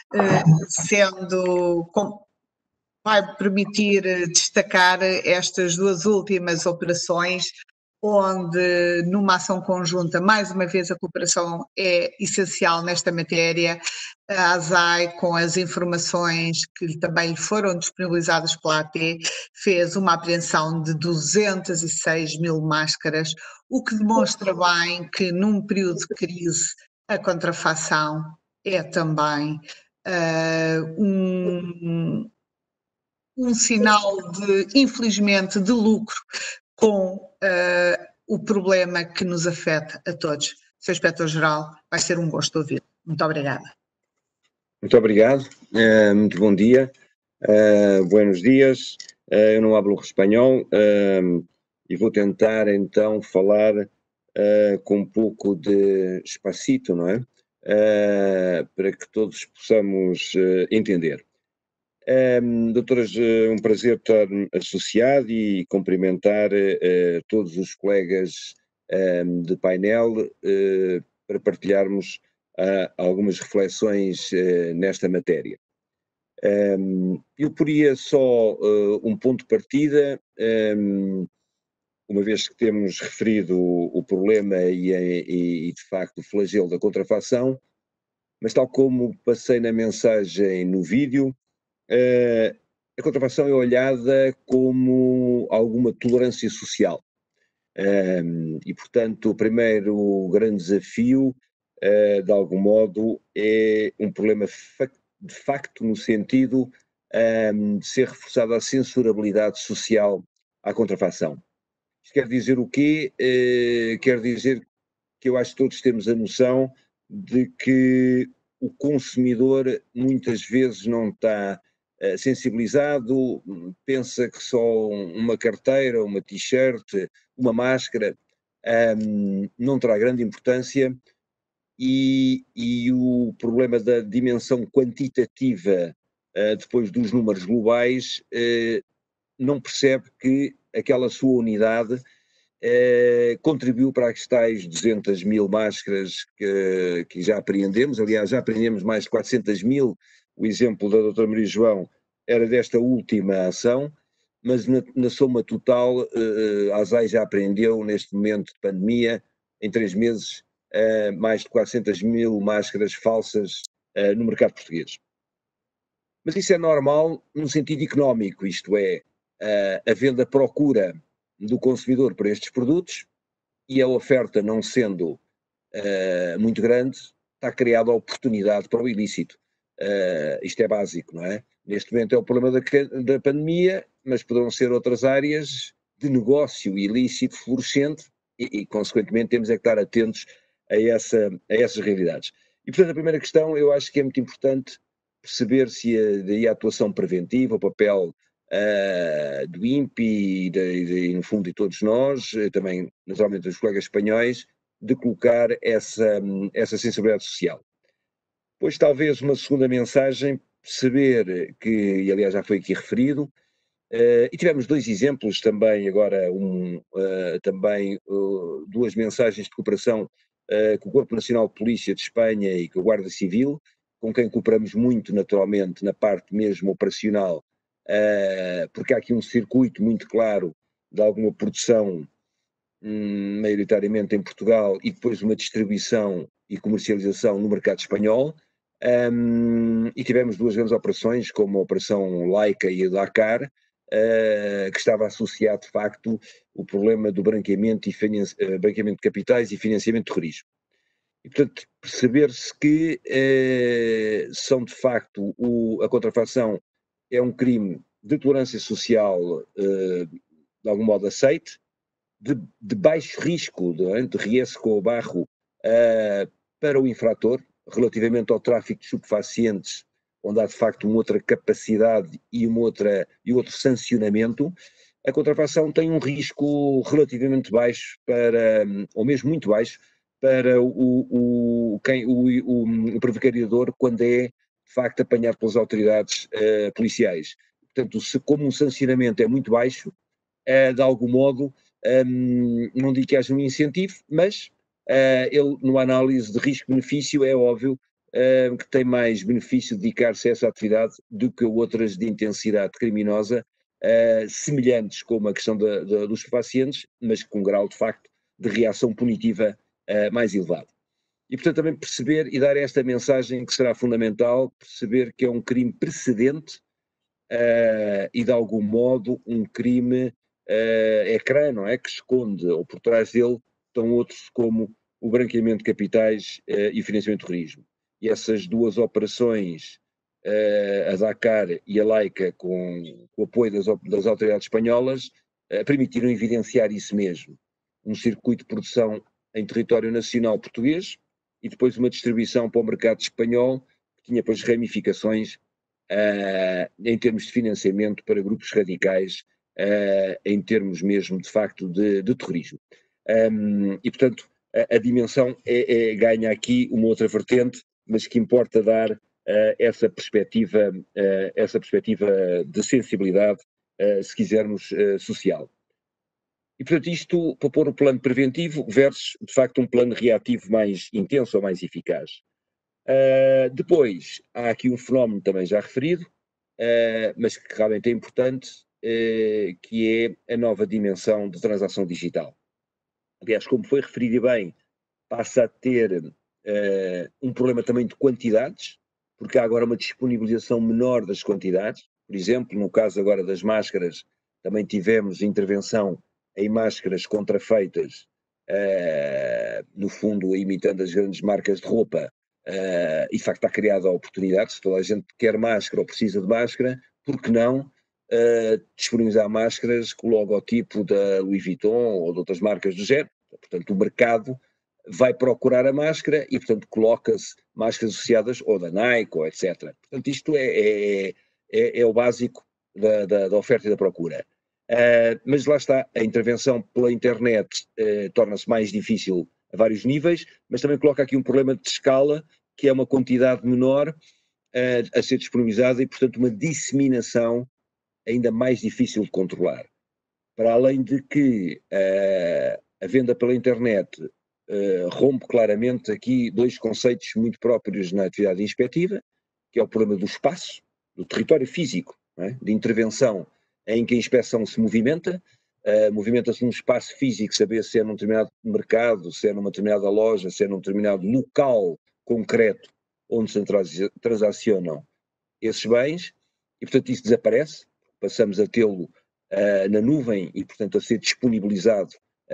vai permitir destacar estas duas últimas operações, onde numa ação conjunta, mais uma vez a cooperação é essencial nesta matéria. A ASAI, com as informações que também lhe foram disponibilizadas pela AT, fez uma apreensão de 206 mil máscaras, o que demonstra bem que num período de crise a contrafação é também um sinal de, infelizmente, de lucro com o problema que nos afeta a todos. Sr. Inspetor-Geral, vai ser um gosto ouvir. Muito obrigada.
Muito obrigado, muito bom dia, buenos dias. Eu não hablo espanhol e vou tentar então falar com um pouco de espacito, não é? Para que todos possamos entender. Doutoras, um prazer estar associado e cumprimentar todos os colegas de painel para partilharmos algumas reflexões nesta matéria. Eu poria só um ponto de partida, uma vez que temos referido o problema e de facto o flagelo da contrafação, mas tal como passei na mensagem no vídeo, a contrafação é olhada como alguma tolerância social. E, portanto, o primeiro grande desafio, de algum modo, é um problema de facto no sentido de ser reforçada a censurabilidade social à contrafação. Isto quer dizer o quê? Quer dizer que eu acho que todos temos a noção de que o consumidor muitas vezes não está sensibilizado, pensa que só uma carteira, uma t-shirt, uma máscara não terá grande importância e o problema da dimensão quantitativa depois dos números globais, não percebe que aquela sua unidade contribuiu para as tais 200 mil máscaras que já apreendemos. Aliás, já apreendemos mais de 400 mil. O exemplo da doutora Maria João era desta última ação, mas na soma total, a ASAI já apreendeu, neste momento de pandemia, em 3 meses, mais de 400 mil máscaras falsas no mercado português. Mas isso é normal no sentido económico, isto é, havendo a procura do consumidor por estes produtos e a oferta não sendo muito grande, está criada a oportunidade para o ilícito. Isto é básico, não é? Neste momento é o problema da pandemia, mas poderão ser outras áreas de negócio ilícito florescente e consequentemente, temos é que estar atentos a essas realidades. E, portanto, a primeira questão, eu acho que é muito importante perceber se a atuação preventiva, o papel do INPI e, no fundo, de todos nós, também, naturalmente, dos colegas espanhóis, de colocar essa sensibilidade social. Depois, talvez, uma segunda mensagem, perceber que, e aliás já foi aqui referido, e tivemos 2 exemplos também, agora também 2 mensagens de cooperação com o Corpo Nacional de Polícia de Espanha e com a Guarda Civil, com quem cooperamos muito, naturalmente, na parte mesmo operacional, porque há aqui um circuito muito claro de alguma produção, maioritariamente em Portugal, e depois uma distribuição e comercialização no mercado espanhol. E tivemos 2 grandes operações, como a Operação Laica e a Dakar, que estava associado, de facto, o problema do branqueamento de capitais e financiamento de terrorismo. E, portanto, perceber-se que são, de facto, a contrafação é um crime de tolerância social, de algum modo aceite, de baixo risco, de riesgo ao barro para o infrator, relativamente ao tráfico de estupefacientes, onde há de facto uma outra capacidade e outro sancionamento. A contrafação tem um risco relativamente baixo ou mesmo muito baixo, para o prevariador quando é de facto apanhado pelas autoridades policiais. Portanto, como um sancionamento é muito baixo, de algum modo, não digo que haja um incentivo, mas ele, no análise de risco-benefício, é óbvio que tem mais benefício dedicar-se a essa atividade do que outras de intensidade criminosa, semelhantes, como a questão dos pacientes, mas com um grau, de facto, de reação punitiva mais elevado. E, portanto, também perceber e dar esta mensagem que será fundamental, perceber que é um crime precedente e, de algum modo, um crime ecrã, não é? Que esconde, ou por trás dele, estão outros como o branqueamento de capitais e o financiamento de terrorismo. E essas 2 operações, a Dakar e a Laica, com o apoio das autoridades espanholas, permitiram evidenciar isso mesmo. Um circuito de produção em território nacional português e depois uma distribuição para o mercado espanhol, que tinha depois ramificações em termos de financiamento para grupos radicais, em termos mesmo, de facto, de terrorismo. E, portanto, a dimensão ganha aqui uma outra vertente, mas que importa dar essa perspectiva de sensibilidade, se quisermos, social. E, portanto, isto para pôr o plano preventivo versus, de facto, um plano reativo mais intenso ou mais eficaz. Depois, há aqui um fenómeno também já referido, mas que realmente é importante, que é a nova dimensão de transação digital. Aliás, como foi referido bem, passa a ter um problema também de quantidades, porque há agora uma disponibilização menor das quantidades. Por exemplo, no caso agora das máscaras, também tivemos intervenção em máscaras contrafeitas, no fundo imitando as grandes marcas de roupa, e de facto está criada a oportunidade, se toda a gente quer máscara ou precisa de máscara, por que não disponibilizar máscaras com o logotipo da Louis Vuitton ou de outras marcas do género. Portanto, o mercado vai procurar a máscara e, portanto, coloca-se máscaras associadas ou da Nike ou etc. Portanto, isto é o básico da oferta e da procura. Mas lá está, a intervenção pela internet torna-se mais difícil a vários níveis, mas também coloca aqui um problema de escala, que é uma quantidade menor, a ser disponibilizada e, portanto, uma disseminação ainda mais difícil de controlar. Para além de que a venda pela internet rompe claramente aqui dois conceitos muito próprios na atividade inspectiva, que é o problema do espaço, do território físico, não é? De intervenção em que a inspeção se movimenta, movimenta-se num espaço físico, saber se é num determinado mercado, se é numa determinada loja, se é num determinado local concreto onde se transacionam esses bens, e portanto isso desaparece, passamos a tê-lo na nuvem e portanto a ser disponibilizado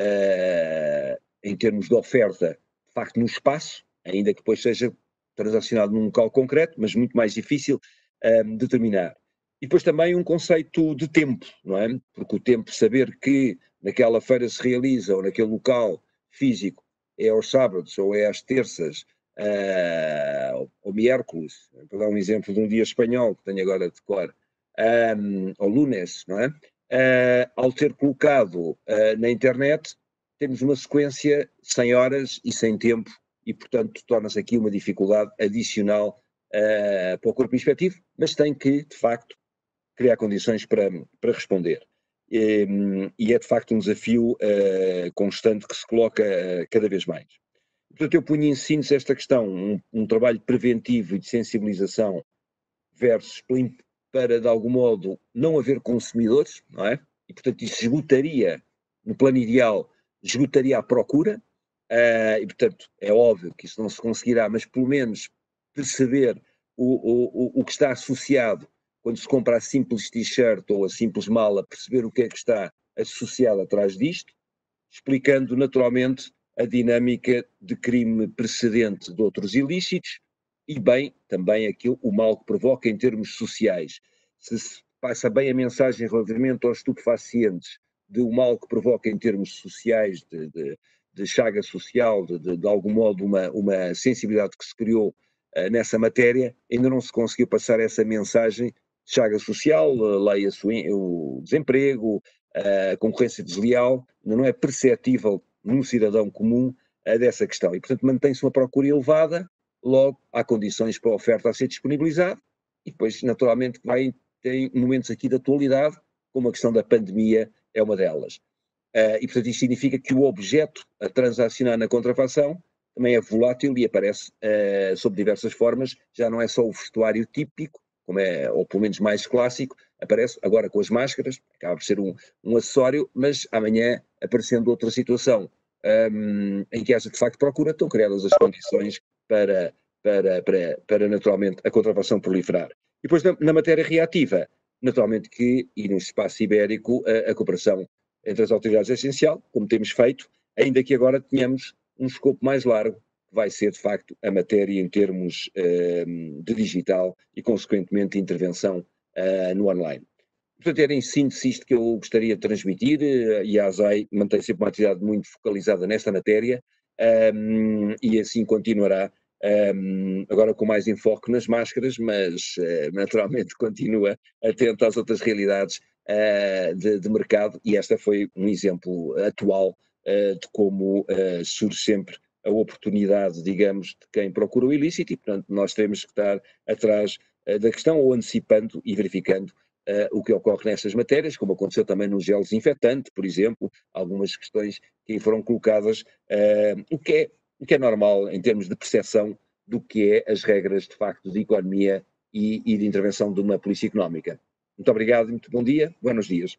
em termos de oferta, de facto no espaço, ainda que depois seja transacionado num local concreto, mas muito mais difícil determinar. E depois também um conceito de tempo, não é? Porque o tempo, saber que naquela feira se realiza ou naquele local físico é aos sábados ou é às terças ou miércoles, para dar um exemplo de um dia espanhol que tenho agora de cor, ou lunes, não é? Ao ser colocado na internet, temos uma sequência sem horas e sem tempo e, portanto, torna-se aqui uma dificuldade adicional para o corpo inspectivo, mas tem que, de facto, criar condições para responder. E é, de facto, um desafio constante que se coloca cada vez mais. Portanto, eu punho em síntese esta questão, um trabalho preventivo e de sensibilização versus para, de algum modo, não haver consumidores, não é? E, portanto, isso esgotaria, no plano ideal, esgotaria a procura, e, portanto, é óbvio que isso não se conseguirá, mas, pelo menos, perceber o que está associado quando se compra a simples t-shirt ou a simples mala, perceber o que é que está associado atrás disto, explicando, naturalmente, a dinâmica de crime precedente de outros ilícitos e, bem, também aquilo, o mal que provoca em termos sociais. Se passa bem a mensagem relativamente aos estupefacientes, de o mal que provoca em termos sociais, de chaga social, de algum modo uma sensibilidade que se criou nessa matéria, ainda não se conseguiu passar essa mensagem de chaga social, leia-se o desemprego, a concorrência desleal, ainda não é perceptível num cidadão comum dessa questão. E, portanto, mantém-se uma procura elevada, logo há condições para a oferta a ser disponibilizada, e depois, naturalmente, tem momentos aqui de atualidade, como a questão da pandemia é uma delas. E, portanto, isto significa que o objeto a transacionar na contrafação também é volátil e aparece sob diversas formas, já não é só o vestuário típico, como é, ou pelo menos mais clássico, aparece agora com as máscaras, acaba por ser um acessório, mas amanhã aparecendo outra situação em que haja de facto procura, estão criadas as condições para naturalmente a contrafação proliferar. E depois na matéria reativa, naturalmente que, e no espaço ibérico, a cooperação entre as autoridades é essencial, como temos feito, ainda que agora tenhamos um escopo mais largo, que vai ser de facto a matéria em termos de digital e consequentemente intervenção no online. Portanto, era em síntese isto que eu gostaria de transmitir, e a ASAI mantém sempre uma atividade muito focalizada nesta matéria, e assim continuará, agora com mais enfoque nas máscaras, mas naturalmente continua atento às outras realidades de mercado, e esta foi um exemplo atual de como surge sempre a oportunidade, digamos, de quem procura o ilícito, e portanto nós temos que estar atrás da questão, ou antecipando e verificando o que ocorre nestas matérias, como aconteceu também no gel desinfetante, por exemplo, algumas questões que foram colocadas, o que é normal em termos de percepção do que é as regras de facto de economia e de intervenção de uma polícia económica. Muito obrigado e muito bom dia, buenos dias.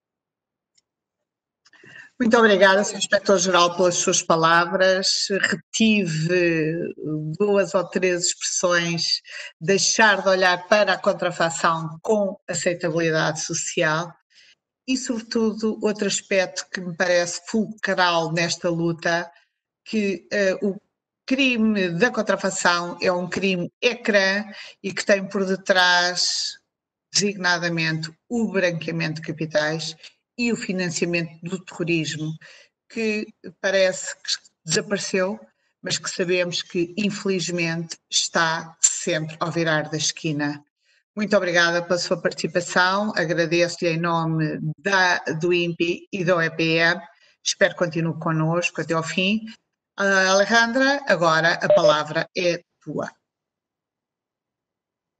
Muito obrigada, Sr. Inspetor-Geral, pelas suas palavras. Retive 2 ou 3 expressões: deixar de olhar para a contrafação com aceitabilidade social e, sobretudo, outro aspecto que me parece fulcral nesta luta, que o crime da contrafação é um crime ecrã e que tem por detrás, designadamente, o branqueamento de capitais e o financiamento do terrorismo, que parece que desapareceu, mas que sabemos que, infelizmente, está sempre ao virar da esquina. Muito obrigada pela sua participação, agradeço-lhe em nome do INPI e da OEPM, espero que continue connosco até ao fim. Alejandra, agora a palavra é tua.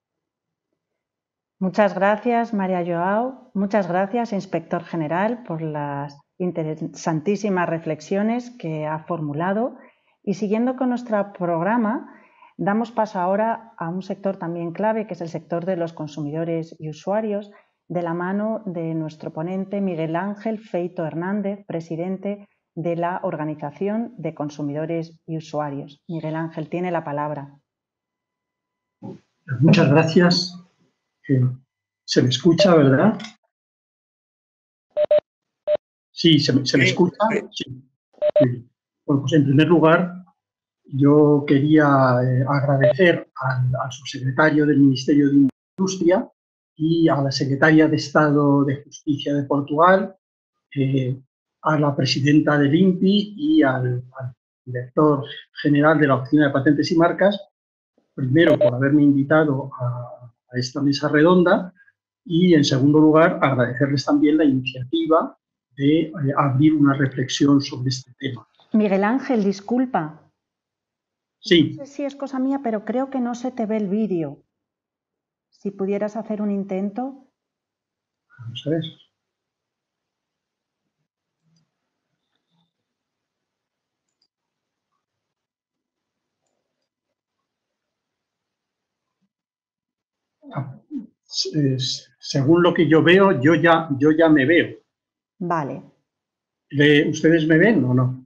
Muchas gracias, María Joao. Muchas gracias, Inspector General, por las interesantísimas reflexiones que ha formulado. Y siguiendo con nuestro programa, damos paso ahora a un sector también clave, que es el sector de los consumidores y usuarios, de la mano de nuestro ponente Miguel Ángel Feito Hernández, presidente de la Organización de Consumidores y Usuarios. Miguel Ángel, tiene la palabra.
Muchas gracias. ¿Se me escucha, verdad? Sí, ¿se me escucha? Sí. Bueno, pues en primer lugar, yo quería agradecer al subsecretario del Ministerio de Industria y a la secretaria de Estado de Justicia de Portugal, a la presidenta del INPI y al director general de la Oficina de Patentes y Marcas, primero por haberme invitado a esta mesa redonda y, en segundo lugar, agradecerles también la iniciativa de abrir una reflexión sobre este tema.
Miguel Ángel, disculpa.
Sí.
No sé si es cosa mía, pero creo que no se te ve el vídeo. Si pudieras hacer un intento.
Vamos a ver. Según lo que yo veo, yo ya me veo.
Vale.
¿Ustedes me ven o no?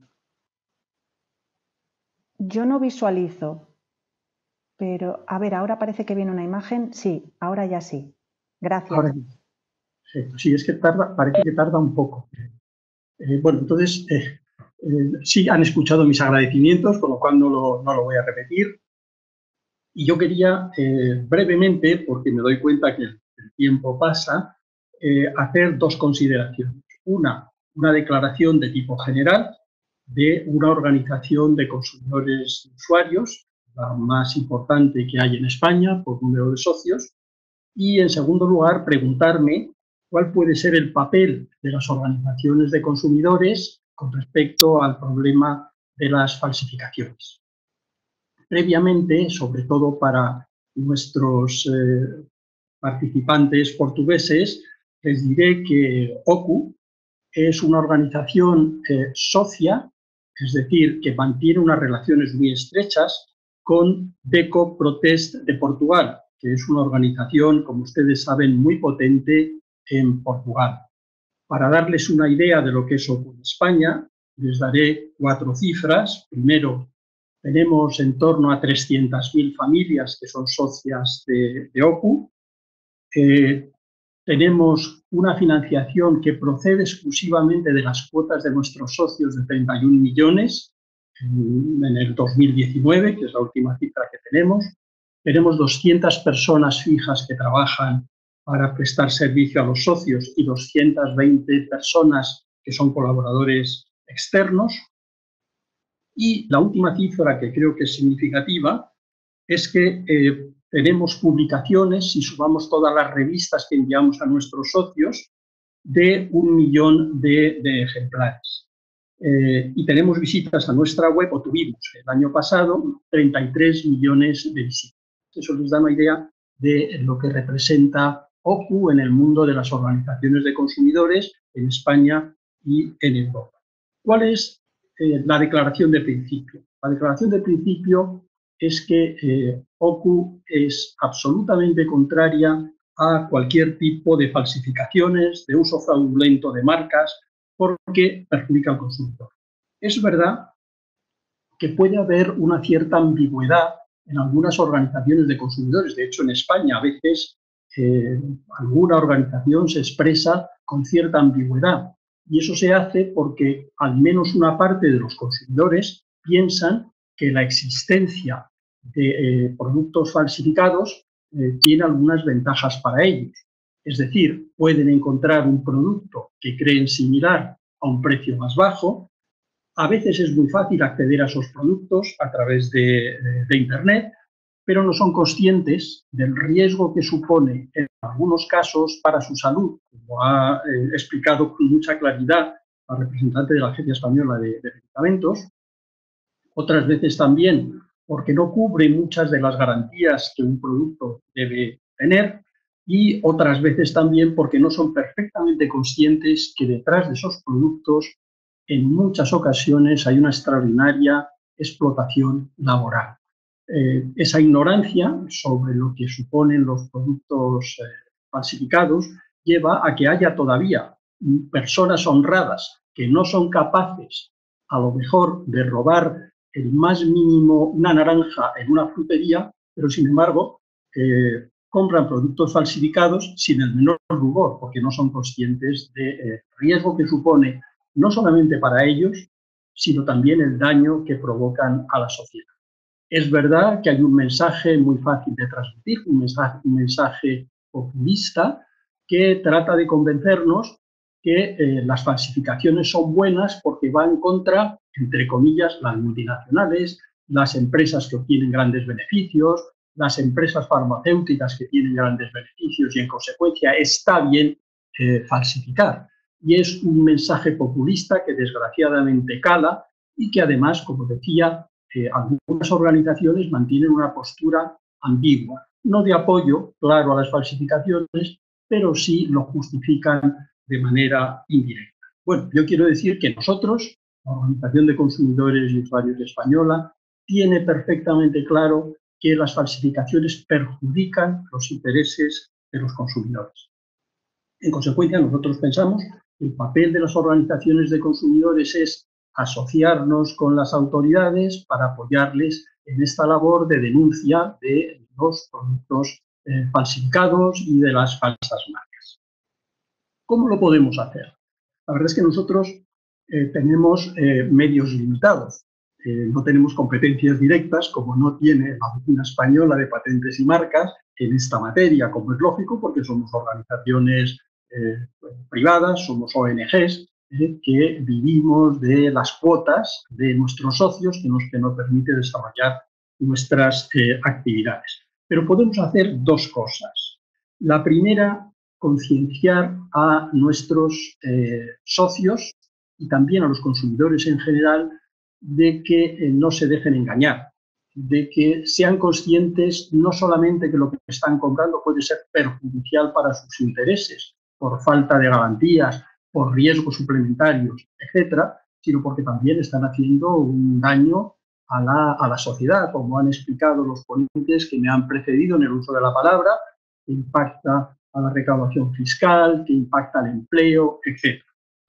Yo no visualizo, pero a ver, ahora parece que viene una imagen. Sí, ahora ya sí. Gracias.
Ahora sí, es que parece que tarda un poco. Bueno, entonces, sí han escuchado mis agradecimientos, con lo cual no lo voy a repetir. Y yo quería brevemente, porque me doy cuenta que el tiempo pasa, hacer dos consideraciones. Una declaración de tipo general de una organización de consumidores y usuarios, la más importante que hay en España por número de socios. Y, en segundo lugar, preguntarme cuál puede ser el papel de las organizaciones de consumidores con respecto al problema de las falsificaciones. Previamente, sobre todo para nuestros participantes portugueses, les diré que OCU es una organización socia, es decir, que mantiene unas relaciones muy estrechas con DECO Protest de Portugal, que es una organización, como ustedes saben, muy potente en Portugal. Para darles una idea de lo que es OCU en España, les daré 4 cifras. Primero, tenemos en torno a 300.000 familias que son socias de OCU. Tenemos una financiación que procede exclusivamente de las cuotas de nuestros socios de 31 millones en el 2019, que es la última cifra que tenemos. Tenemos 200 personas fijas que trabajan para prestar servicio a los socios y 220 personas que son colaboradores externos. Y la última cifra, que creo que es significativa, es que tenemos publicaciones, si sumamos todas las revistas que enviamos a nuestros socios, de 1 millón de ejemplares. Y tenemos visitas a nuestra web, o tuvimos el año pasado 33 millones de visitas. Eso les da una idea de lo que representa OCU en el mundo de las organizaciones de consumidores en España y en Europa. ¿Cuál es la declaración de principio? La declaración de principio es que OCU es absolutamente contraria a cualquier tipo de falsificaciones, de uso fraudulento de marcas, porque perjudica al consumidor. Es verdad que puede haber una cierta ambigüedad en algunas organizaciones de consumidores. De hecho, en España a veces alguna organización se expresa con cierta ambigüedad. Y eso se hace porque al menos una parte de los consumidores piensan que la existencia de productos falsificados tiene algunas ventajas para ellos. Es decir, pueden encontrar un producto que creen similar a un precio más bajo. A veces es muy fácil acceder a esos productos a través de Internet, pero no son conscientes del riesgo que supone en algunos casos para su salud, como ha explicado con mucha claridad la representante de la Agencia Española de Medicamentos. Otras veces también porque no cubre muchas de las garantías que un producto debe tener. y otras veces también porque no son perfectamente conscientes que detrás de esos productos en muchas ocasiones hay una extraordinaria explotación laboral. Esa ignorancia sobre lo que suponen los productos falsificados lleva a que haya todavía personas honradas que no son capaces, a lo mejor, de robar el más mínimo una naranja en una frutería, pero sin embargo compran productos falsificados sin el menor rubor, porque no son conscientes del riesgo que supone no solamente para ellos, sino también el daño que provocan a la sociedad. Es verdad que hay un mensaje muy fácil de transmitir, un mensaje populista que trata de convencernos que las falsificaciones son buenas porque van contra, entre comillas, las multinacionales, las empresas que obtienen grandes beneficios, las empresas farmacéuticas que tienen grandes beneficios y, en consecuencia, está bien falsificar. Y es un mensaje populista que, desgraciadamente, cala y que, además, como decía, algunas organizaciones mantienen una postura ambigua, no de apoyo, claro, a las falsificaciones, pero sí lo justifican de manera indirecta. Bueno, yo quiero decir que nosotros, la Organización de Consumidores y Usuarios Española, tiene perfectamente claro que las falsificaciones perjudican los intereses de los consumidores. En consecuencia, nosotros pensamos que el papel de las organizaciones de consumidores es asociarnos con las autoridades para apoyarles en esta labor de denuncia de los productos falsificados y de las falsas marcas. ¿Cómo lo podemos hacer? La verdad es que nosotros tenemos medios limitados. No tenemos competencias directas, como no tiene la Oficina Española de Patentes y Marcas en esta materia, como es lógico, porque somos organizaciones privadas, somos ONGs, que vivimos de las cuotas de nuestros socios que nos permite desarrollar nuestras actividades. Pero podemos hacer dos cosas. La primera, concienciar a nuestros socios y también a los consumidores en general de que no se dejen engañar, de que sean conscientes no solamente que lo que están comprando puede ser perjudicial para sus intereses por falta de garantías, por riesgos suplementarios, etcétera, sino porque también están haciendo un daño a la sociedad, como han explicado los ponentes que me han precedido en el uso de la palabra, que impacta a la recaudación fiscal, que impacta al empleo, etcétera.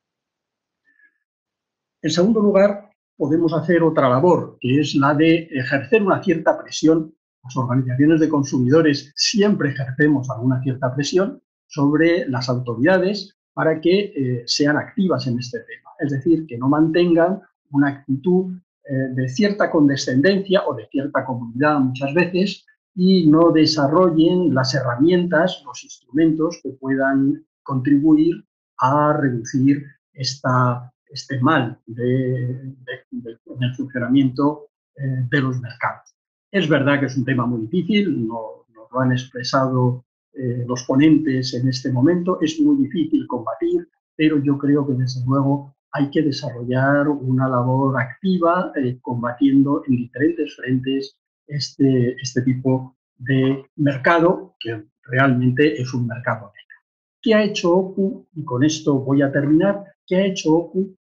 En segundo lugar, podemos hacer otra labor, que es la de ejercer una cierta presión. Las organizaciones de consumidores siempre ejercemos alguna cierta presión sobre las autoridades para que sean activas en este tema. Es decir, que no mantengan una actitud de cierta condescendencia o de cierta comodidad muchas veces y no desarrollen las herramientas, los instrumentos que puedan contribuir a reducir este mal en el funcionamiento de los mercados. Es verdad que es un tema muy difícil, nos lo han expresado los ponentes en este momento, es muy difícil combatir, pero yo creo que desde luego hay que desarrollar una labor activa combatiendo en diferentes frentes este tipo de mercado que realmente es un mercado negro. ¿Qué ha hecho OCU? Y con esto voy a terminar. ¿Qué ha hecho OCU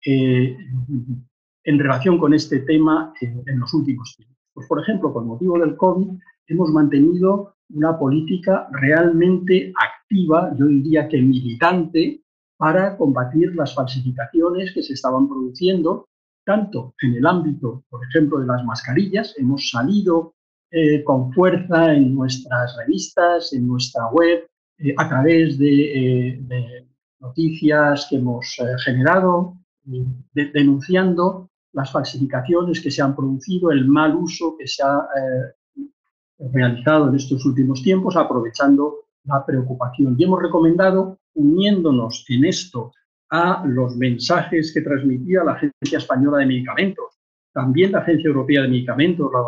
en relación con este tema en los últimos tiempos? Pues, por ejemplo, con motivo del COVID, hemos mantenido una política realmente activa, yo diría que militante, para combatir las falsificaciones que se estaban produciendo, tanto en el ámbito, por ejemplo, de las mascarillas. Hemos salido con fuerza en nuestras revistas, en nuestra web, a través de noticias que hemos generado, denunciando las falsificaciones que se han producido, el mal uso que se ha realizado en estos últimos tiempos, aprovechando la preocupación. Y hemos recomendado, uniéndonos en esto a los mensajes que transmitía la Agencia Española de Medicamentos, también la Agencia Europea de Medicamentos, la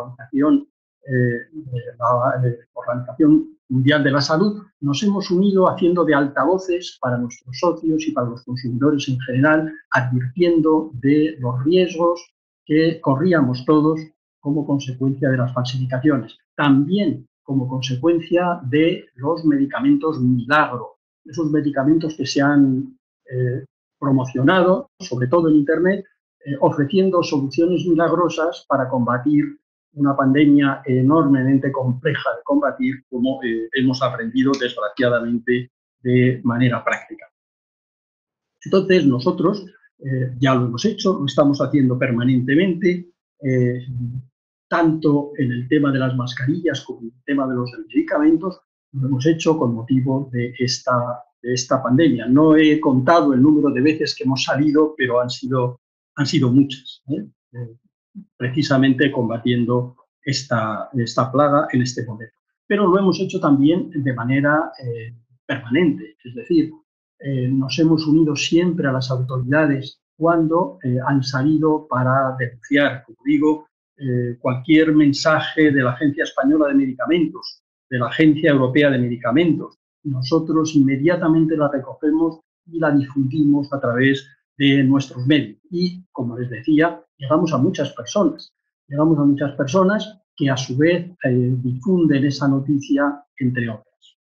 Organización Mundial de la Salud, nos hemos unido haciendo de altavoces para nuestros socios y para los consumidores en general, advirtiendo de los riesgos que corríamos todos como consecuencia de las falsificaciones. También como consecuencia de los medicamentos milagro, esos medicamentos que se han promocionado, sobre todo en Internet, ofreciendo soluciones milagrosas para combatir una pandemia enormemente compleja de combatir, como hemos aprendido desgraciadamente de manera práctica. Entonces nosotros ya lo hemos hecho, lo estamos haciendo permanentemente, tanto en el tema de las mascarillas como en el tema de los medicamentos, lo hemos hecho con motivo de esta pandemia. No he contado el número de veces que hemos salido, pero han sido muchas, precisamente combatiendo esta plaga en este momento. Pero lo hemos hecho también de manera permanente, es decir, nos hemos unido siempre a las autoridades cuando han salido para denunciar, como digo, cualquier mensaje de la Agencia Española de Medicamentos, de la Agencia Europea de Medicamentos. Nosotros inmediatamente la recogemos y la difundimos a través de nuestros medios. Y, como les decía, llegamos a muchas personas. Llegamos a muchas personas que a su vez difunden esa noticia, entre otras.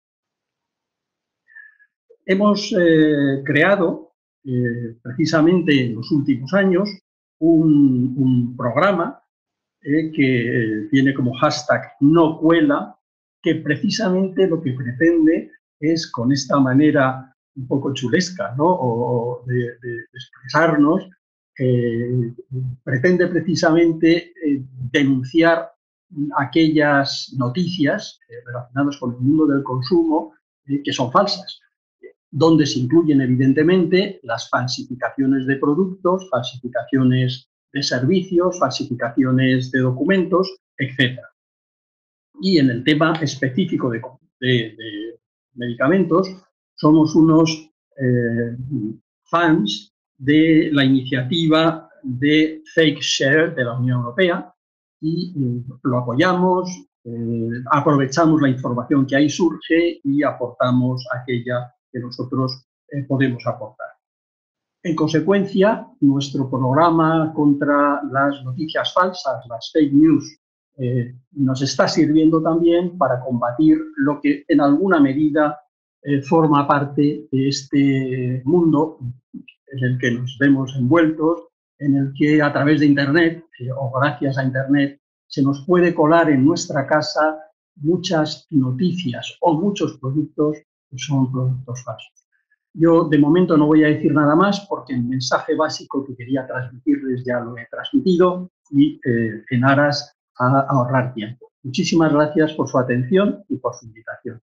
Hemos creado, precisamente en los últimos años, un programa que tiene como hashtag No Cuela, que precisamente lo que pretende es, con esta manera un poco chulesca, ¿no?, o de expresarnos, pretende precisamente denunciar aquellas noticias relacionadas con el mundo del consumo que son falsas, donde se incluyen evidentemente las falsificaciones de productos, falsificaciones de servicios, falsificaciones de documentos, etc. Y en el tema específico de medicamentos, somos unos fans de la iniciativa de Fake Share de la Unión Europea y lo apoyamos, aprovechamos la información que ahí surge y aportamos aquella que nosotros podemos aportar. En consecuencia, nuestro programa contra las noticias falsas, las fake news, nos está sirviendo también para combatir lo que en alguna medida forma parte de este mundo en el que nos vemos envueltos, en el que a través de Internet o gracias a Internet se nos puede colar en nuestra casa muchas noticias o muchos productos que son productos falsos. Yo de momento no voy a decir nada más porque el mensaje básico que quería transmitirles ya lo he transmitido y en aras a ahorrar tiempo. Muchísimas gracias por su atención y por su invitación.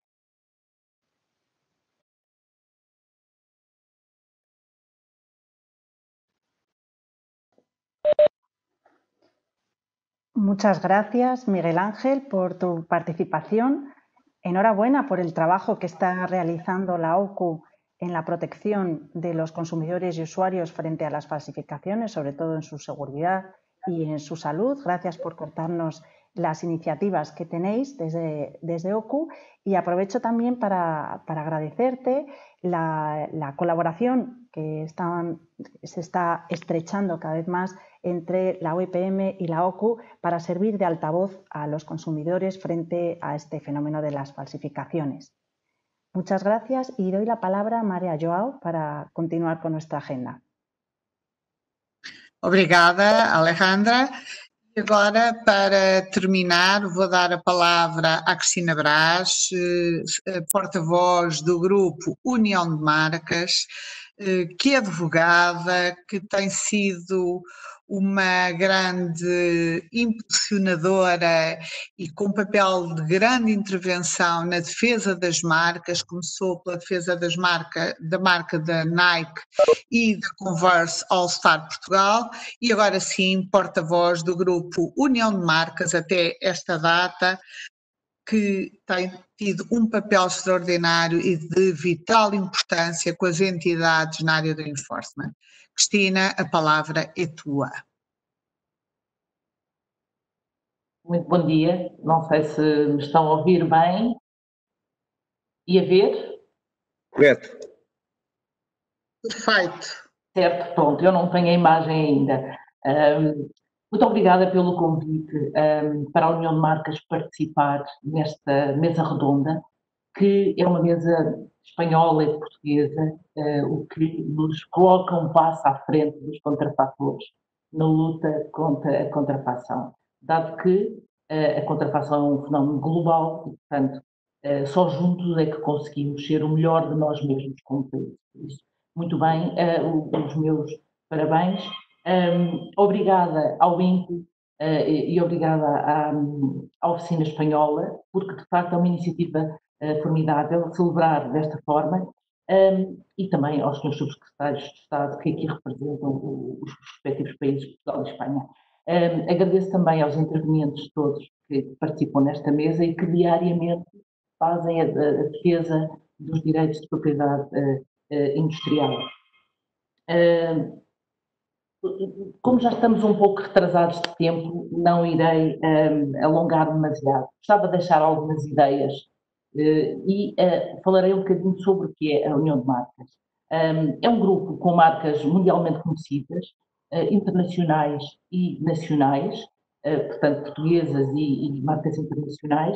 Muchas gracias, Miguel Ángel, por tu participación. Enhorabuena por el trabajo que está realizando la OCU en la protección de los consumidores y usuarios frente a las falsificaciones, sobre todo en su seguridad y en su salud. Gracias por contarnos las iniciativas que tenéis desde OCU y aprovecho también para agradecerte la colaboración que se está estrechando cada vez más entre la OIPM y la OCU para servir de altavoz a los consumidores frente a este fenómeno de las falsificaciones. Muchas gracias y doy la palabra a Maria João para continuar con nuestra agenda.
Obrigada, Alejandra. E agora, para terminar, vou dar a palavra à Cristina Brás, porta-voz do grupo União de Marcas, que é advogada, que tem sido uma grande impulsionadora e com papel de grande intervenção na defesa das marcas. Começou pela defesa da marca da Nike e da Converse All Star Portugal e agora sim porta-voz do grupo União de Marcas até esta data, que tem tido um papel extraordinário e de vital importância com as entidades na área do enforcement. Cristina, a palavra é tua.
Muito bom dia. Não sei se me estão a ouvir bem e a ver.
Correto.
Perfeito.
Certo, pronto, eu não tenho a imagem ainda. Muito obrigada pelo convite para a União de Marcas participar nesta mesa redonda, que é uma mesa espanhola e portuguesa, o que nos coloca um passo à frente dos contrafatores na luta contra a contrafação, dado que a contrafação é um fenómeno global e, portanto, só juntos é que conseguimos ser o melhor de nós mesmos como país. Muito bem, os meus parabéns. Obrigada ao INPE e obrigada à Oficina Espanhola, porque de facto é uma iniciativa formidável celebrar desta forma, e também aos senhores subsecretários de Estado que aqui representam os respectivos países, Portugal e Espanha. Agradeço também aos intervenientes todos que participam nesta mesa e que diariamente fazem a defesa dos direitos de propriedade industrial. Como já estamos um pouco retrasados de tempo, não irei alongar demasiado. Gostava de deixar algumas ideias e falarei um bocadinho sobre o que é a União de Marcas. É um grupo com marcas mundialmente conhecidas, internacionais e nacionais, portanto portuguesas e marcas internacionais,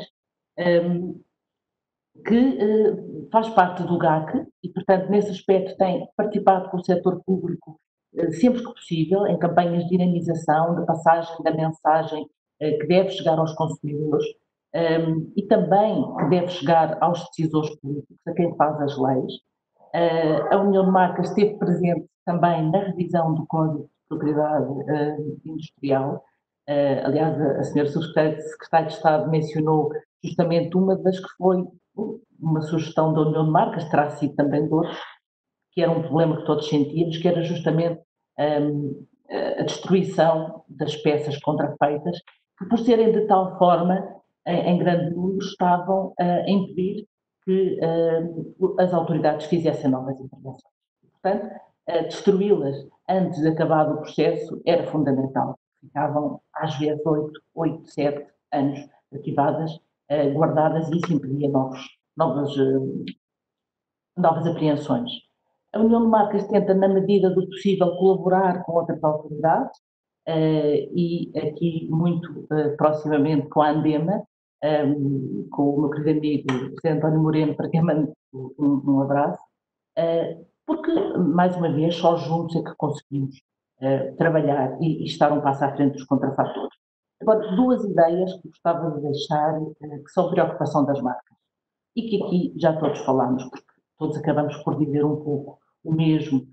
que faz parte do GAC e, portanto, nesse aspecto tem participado com o setor público sempre que possível, em campanhas de dinamização, de passagem da mensagem que deve chegar aos consumidores e também que deve chegar aos decisores políticos, a quem faz as leis. A União de Marcas esteve presente também na revisão do Código de Propriedade Industrial. Aliás, a senhora Secretária de Estado mencionou justamente uma das que foi uma sugestão da União de Marcas, terá sido também de outros, que era um problema que todos sentíamos, que era justamente a destruição das peças contrafeitas, que por serem de tal forma, em grande número, estavam a impedir que as autoridades fizessem novas intervenções. Portanto, destruí-las antes de acabar o processo era fundamental. Ficavam, às vezes, 8, 7 anos arquivadas, guardadas, e isso impedia novas apreensões. A União de Marcas tenta, na medida do possível, colaborar com outras autoridades e aqui muito proximamente com a Andema, com o meu querido amigo José António Moreno, para quem mando um abraço, porque, mais uma vez, só juntos é que conseguimos trabalhar e estar um passo à frente dos contrafatores. Agora, duas ideias que gostava de deixar, que são preocupação das marcas, e que aqui já todos falámos, porque todos acabamos por viver um pouco o mesmo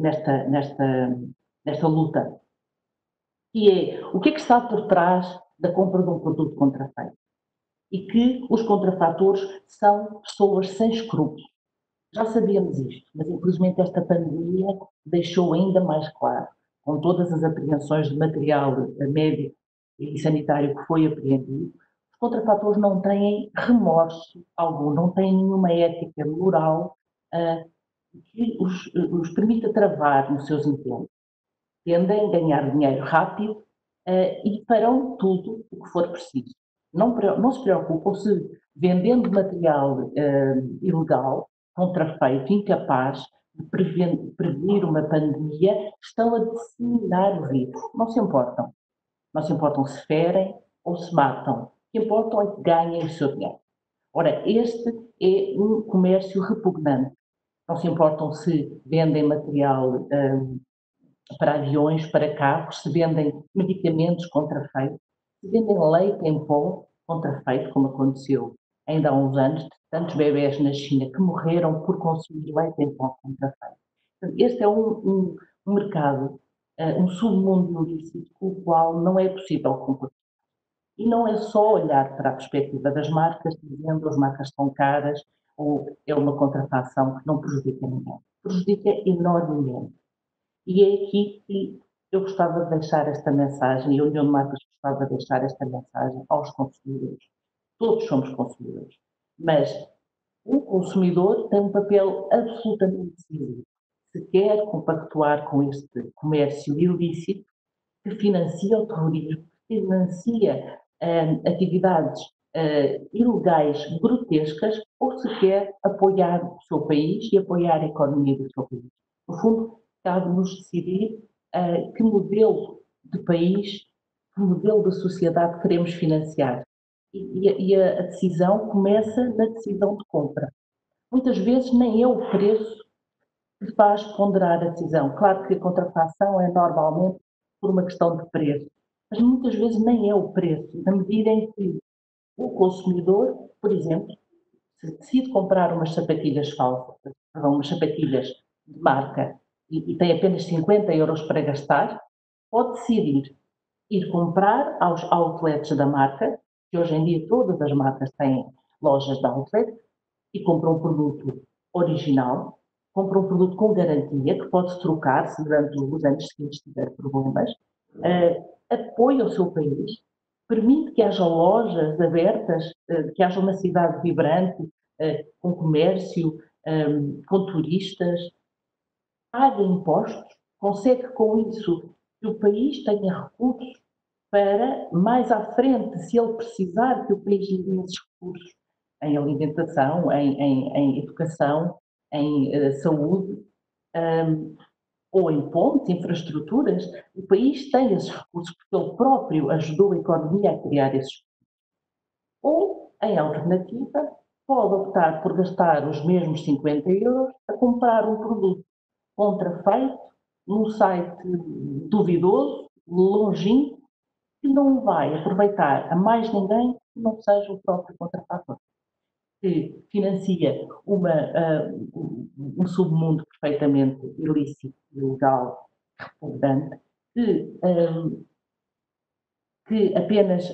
nesta luta, que é o que está por trás da compra de um produto contrafeito. E que os contrafatores são pessoas sem escrúpulos. Já sabíamos isto, mas infelizmente esta pandemia deixou ainda mais claro, com todas as apreensões de material médico e sanitário que foi apreendido, os contrafatores não têm remorso algum, não têm nenhuma ética moral que os permita travar nos seus intentos. Tendem a ganhar dinheiro rápido e farão tudo o que for preciso. Não se preocupam se, vendendo material ilegal, contrafeito, incapaz de prevenir uma pandemia, estão a disseminar o vírus. Não se importam. Não se importam se ferem ou se matam. O que importam é que ganhem o seu dinheiro. Ora, este é um comércio repugnante. Não se importam se vendem material para aviões, para carros, se vendem medicamentos contrafeitos, se vendem leite em pó contrafeito, como aconteceu ainda há uns anos, de tantos bebés na China que morreram por consumir leite em pó contrafeito. Este é um mercado, um submundo ilícito com o qual não é possível concorrer. E não é só olhar para a perspectiva das marcas, dizendo que as marcas são caras ou é uma contrafação que não prejudica ninguém. Prejudica enormemente. E é aqui que eu gostava de deixar esta mensagem, e a União de Marcas gostava de deixar esta mensagem aos consumidores. Todos somos consumidores, mas o consumidor tem um papel absolutamente decisivo. Se quer compactuar com este comércio ilícito que financia o terrorismo, que financia atividades ilegais grotescas, ou se quer apoiar o seu país e apoiar a economia do seu país. No fundo, cabe-nos decidir que modelo de país que modelo de sociedade queremos financiar. E a decisão começa na decisão de compra. Muitas vezes nem é o preço que faz ponderar a decisão. Claro que a contrafação é normalmente por uma questão de preço, mas muitas vezes nem é o preço, na medida em que o consumidor, por exemplo, se decide comprar umas sapatilhas falsas, umas sapatilhas de marca e tem apenas 50 euros para gastar, pode decidir ir comprar aos outlets da marca, que hoje em dia todas as marcas têm lojas de outlet, e compra um produto original, compra um produto com garantia, que pode trocar se durante os anos seguintes tiver problemas, apoia o seu país, permite que haja lojas abertas, que haja uma cidade vibrante, com comércio, com turistas, paga impostos, consegue com isso que o país tenha recursos para, mais à frente, se ele precisar, que o país lhe dê esses recursos em alimentação, em educação, em saúde, ou em pontes, infraestruturas, o país tem esses recursos porque ele próprio ajudou a economia a criar esses recursos. Ou, em alternativa, pode optar por gastar os mesmos 50 euros a comprar um produto contrafeito, num site duvidoso, longínquo, que não vai aproveitar a mais ninguém que não seja o próprio contrafator, que financia um submundo perfeitamente ilícito, ilegal, repugnante, que apenas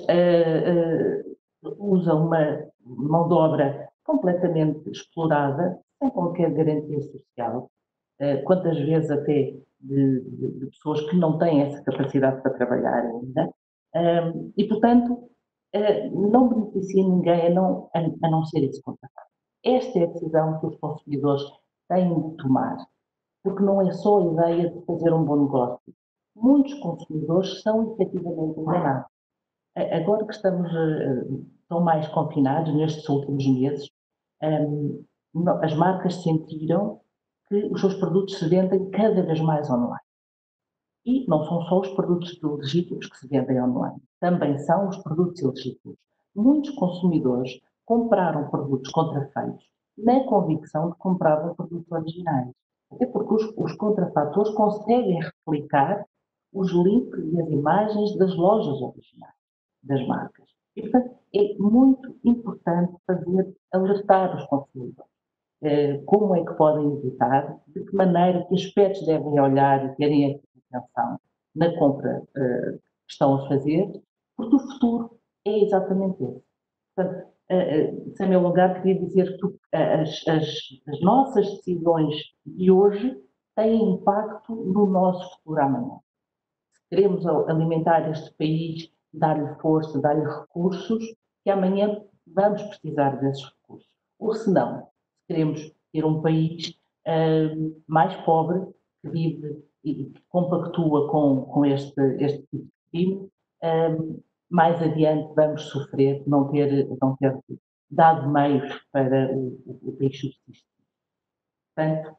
usa uma mão de obra completamente explorada, sem qualquer garantia social, quantas vezes até de pessoas que não têm essa capacidade para trabalhar ainda, e, portanto, não beneficia ninguém a não ser esse contratado. Esta é a decisão que os consumidores têm de tomar, porque não é só a ideia de fazer um bom negócio. Muitos consumidores são efetivamente enganados. Agora que estamos tão mais confinados nestes últimos meses, as marcas sentiram que os seus produtos se vendem cada vez mais online. E não são só os produtos legítimos que se vendem online, também são os produtos ilegítimos. Muitos consumidores compraram produtos contrafeitos na convicção de que compravam produtos originais. Até porque os contrafatores conseguem replicar os links e as imagens das lojas originais, das marcas. E, portanto, é muito importante alertar os consumidores. Como é que podem evitar, de que maneira, que aspectos devem olhar e terem atenção na compra que estão a fazer, porque o futuro é exatamente esse. Portanto, sem me alongar, queria dizer que as nossas decisões de hoje têm impacto no nosso futuro amanhã. Se queremos alimentar este país, dar-lhe força, dar-lhe recursos, que amanhã vamos precisar desses recursos. Ou se não, se queremos ter um país mais pobre, que vive e que compactua com este tipo de crime, mais adiante vamos sofrer não ter dado meios para o país subsistir. Portanto,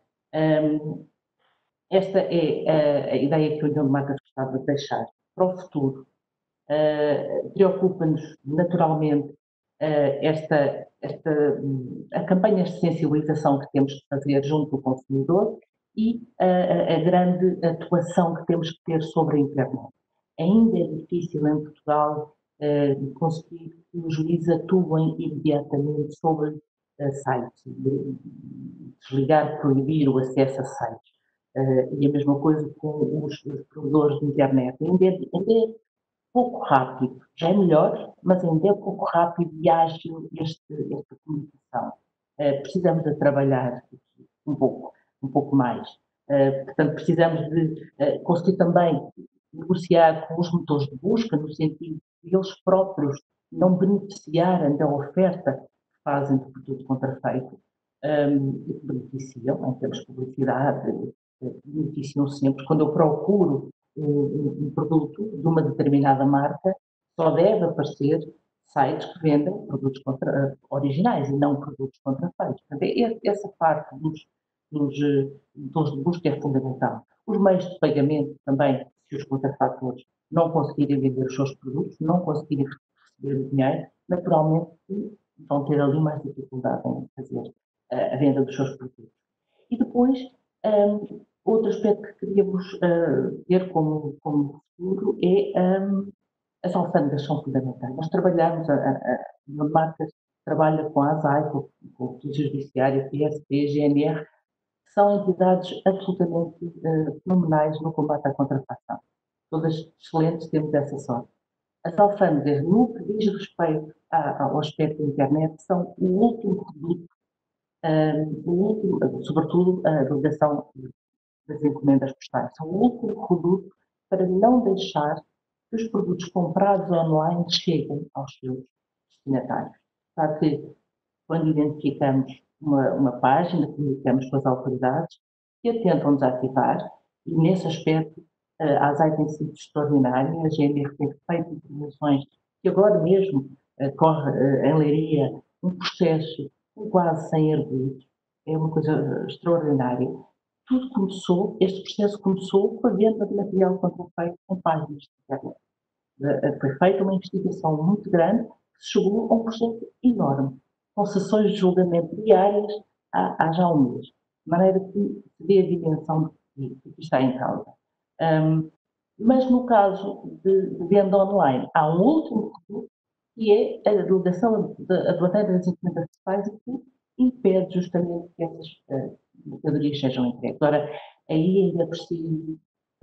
esta é a ideia que a União de Marcas gostava de deixar para o futuro. Preocupa-nos naturalmente a campanhas de sensibilização que temos que fazer junto do consumidor e a grande atuação que temos que ter sobre a internet. Ainda é difícil em Portugal conseguir que os juízes atuem imediatamente sobre sites, desligar, proibir o acesso a sites. E a mesma coisa com os provedores de internet. Ainda é pouco rápido, já é melhor, mas ainda é pouco rápido e ágil esta comunicação. Precisamos de trabalhar um pouco mais. Portanto, precisamos de conseguir também negociar com os motores de busca, no sentido de eles próprios não beneficiarem da oferta que fazem de produto contrafeito, e que beneficiam, em termos de publicidade, beneficiam sempre. Quando eu procuro um produto de uma determinada marca, só deve aparecer sites que vendem produtos originais e não produtos contrafeitos. Portanto, essa parte dos motores de busca é fundamental. Os meios de pagamento também, se os contrafatores não conseguirem vender os seus produtos, não conseguirem receber o dinheiro, naturalmente vão ter ali mais dificuldade em fazer a venda dos seus produtos. E depois, outro aspecto que queríamos ver como futuro é as alfândegas são fundamentais. Nós trabalhamos, a marca trabalha com a ASAI, com o Polícia Judiciária, PSP, GNR, que são entidades absolutamente fenomenais no combate à contrafação. Todas excelentes, temos essa sorte. As alfândegas, no que diz respeito ao aspecto da internet, são o último reduto, sobretudo a delegação das encomendas postais, são o último reduto para não deixar que os produtos comprados online cheguem aos seus destinatários. Sabe que quando identificamos uma página, comunicamos com as autoridades que a tentam desativar, e nesse aspecto a ASAI tem sido extraordinária, a GNR tem feito intervenções que agora mesmo corre em Leiria um processo com quase 100 arguidos, é uma coisa extraordinária. Tudo começou, este processo começou com a venda de material contrafeito em páginas de internet. Foi feita uma investigação muito grande que chegou a um processo enorme, com sessões de julgamento diárias há já um mês, de maneira que se vê a dimensão do que está em causa. Mas no caso de venda online, há um último produto, que é a delegação aduaneira das encomendas postais, que impede justamente que essas mercadorias sejam entregues. Ora, aí ainda é preciso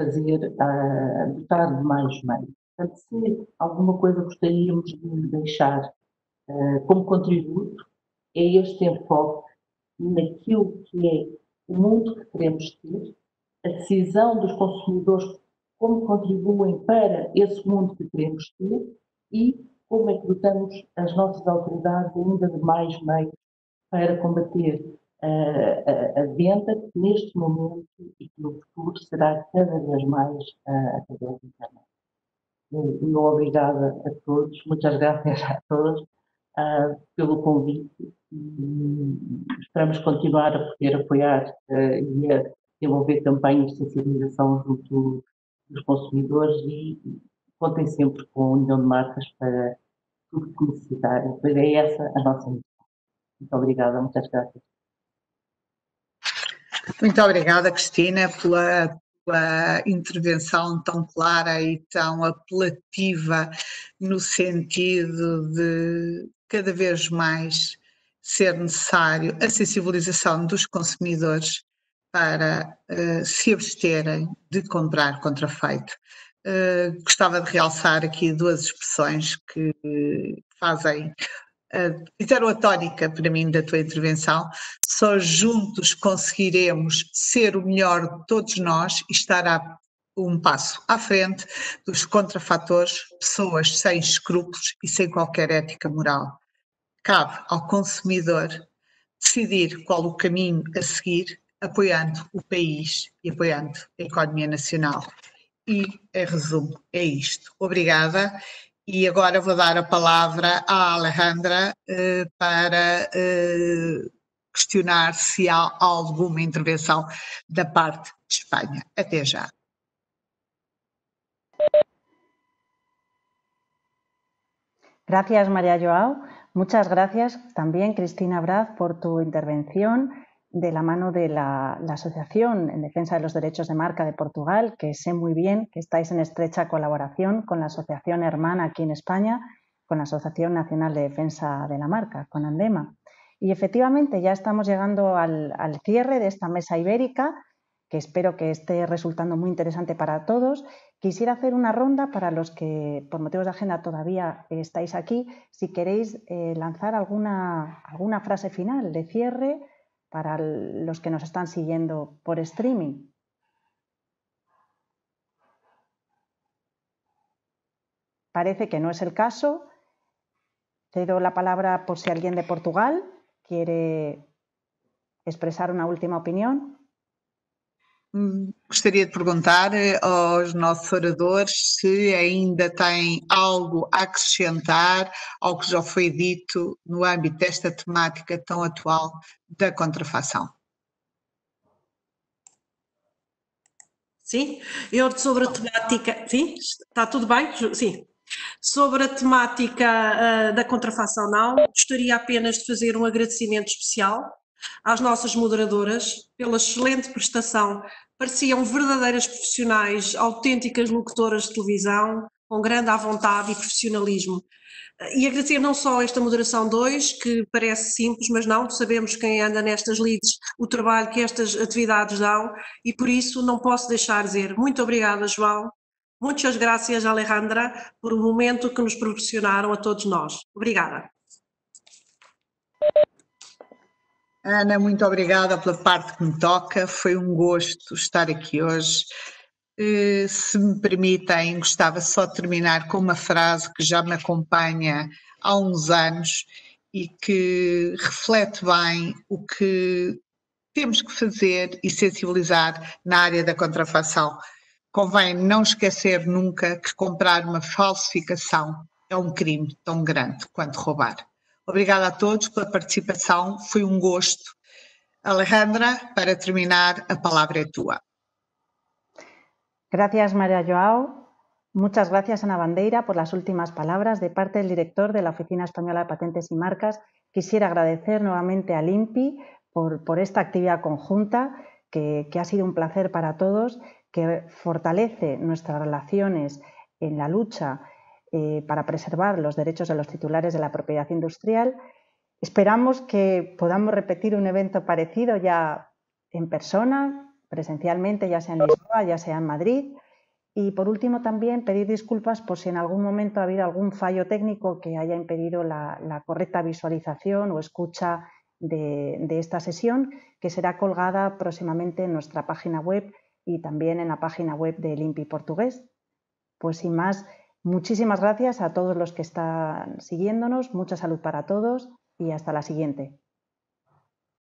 dotar de mais meios. Portanto, se alguma coisa gostaríamos de deixar como contributo, é este enfoque naquilo que é o mundo que queremos ter, a decisão dos consumidores, como contribuem para esse mundo que queremos ter e como é que dotamos as nossas autoridades ainda de mais meios para combater a venda, que neste momento e que no futuro será cada vez mais através da internet. Muito obrigada a todos, muitas graças a todos pelo convite. Esperamos continuar a poder apoiar e a desenvolver campanhas de sensibilização junto dos consumidores e contem sempre com a União de Marcas para tudo que necessitarem. Pois é essa a nossa missão. Muito obrigada, muitas graças.
Muito obrigada, Cristina, pela intervenção tão clara e tão apelativa no sentido de cada vez mais ser necessário a sensibilização dos consumidores para se absterem de comprar contrafeito. Gostava de realçar aqui duas expressões que fizeram a tónica para mim da tua intervenção. Só juntos conseguiremos ser o melhor de todos nós e estar um passo à frente dos contrafatores, pessoas sem escrúpulos e sem qualquer ética moral. Cabe ao consumidor decidir qual o caminho a seguir, apoiando o país e apoiando a economia nacional. E, em resumo, é isto. Obrigada. E agora vou dar a palavra à Alejandra para questionar se há alguma intervenção da parte de Espanha. Até já.
Gracias, María Joao. Muchas gracias también, Cristina Braz, por tu intervención de la mano de la Asociación en Defensa de los Derechos de Marca de Portugal, que sé muy bien que estáis en estrecha colaboración con la asociación hermana aquí en España, con la Asociación Nacional de Defensa de la Marca, con ANDEMA. Y efectivamente ya estamos llegando al cierre de esta mesa ibérica, que espero que esté resultando muy interesante para todos. Quisiera hacer una ronda para los que por motivos de agenda todavía estáis aquí, si queréis lanzar alguna frase final de cierre para los que nos están siguiendo por streaming. Parece que no es el caso. Cedo la palabra por si alguien de Portugal quiere expresar una última opinión.
Gostaria de perguntar aos nossos oradores se ainda têm algo a acrescentar ao que já foi dito no âmbito desta temática tão atual da contrafação.
Sim, eu sobre a temática. Sim, está tudo bem? Sim. Sobre a temática da contrafação, não, gostaria apenas de fazer um agradecimento especial às nossas moderadoras pela excelente prestação. Pareciam verdadeiras profissionais, autênticas locutoras de televisão, com grande à vontade e profissionalismo. E agradecer não só esta moderação 2, que parece simples, mas não, sabemos quem anda nestas leads, o trabalho que estas atividades dão, e por isso não posso deixar de dizer muito obrigada, João, muitas graças, Alejandra, por o momento que nos proporcionaram a todos nós. Obrigada.
Ana, muito obrigada pela parte que me toca, foi um gosto estar aqui hoje. Se me permitem, gostava só de terminar com uma frase que já me acompanha há uns anos e que reflete bem o que temos que fazer e sensibilizar na área da contrafação. Convém não esquecer nunca que comprar uma falsificação é um crime tão grande quanto roubar. Obrigada a todos pela participação, foi um gosto. Alejandra, para terminar, a palavra é tua.
Gracias, María Joao. Muchas gracias, Ana Bandeira, por las últimas palabras. De parte del director de la Oficina Española de Patentes y Marcas, quisiera agradecer nuevamente al INPI por esta actividad conjunta que ha sido un placer para todos, que fortalece nuestras relaciones en la lucha para preservar los derechos de los titulares de la propiedad industrial. Esperamos que podamos repetir un evento parecido ya en persona, presencialmente, ya sea en Lisboa, ya sea en Madrid. Y por último también pedir disculpas por si en algún momento ha habido algún fallo técnico que haya impedido la correcta visualización o escucha de esta sesión, que será colgada próximamente en nuestra página web y también en la página web del INPI portugués. Pues sin más, muchísimas gracias a todos los que están siguiéndonos, mucha salud para todos y hasta la siguiente.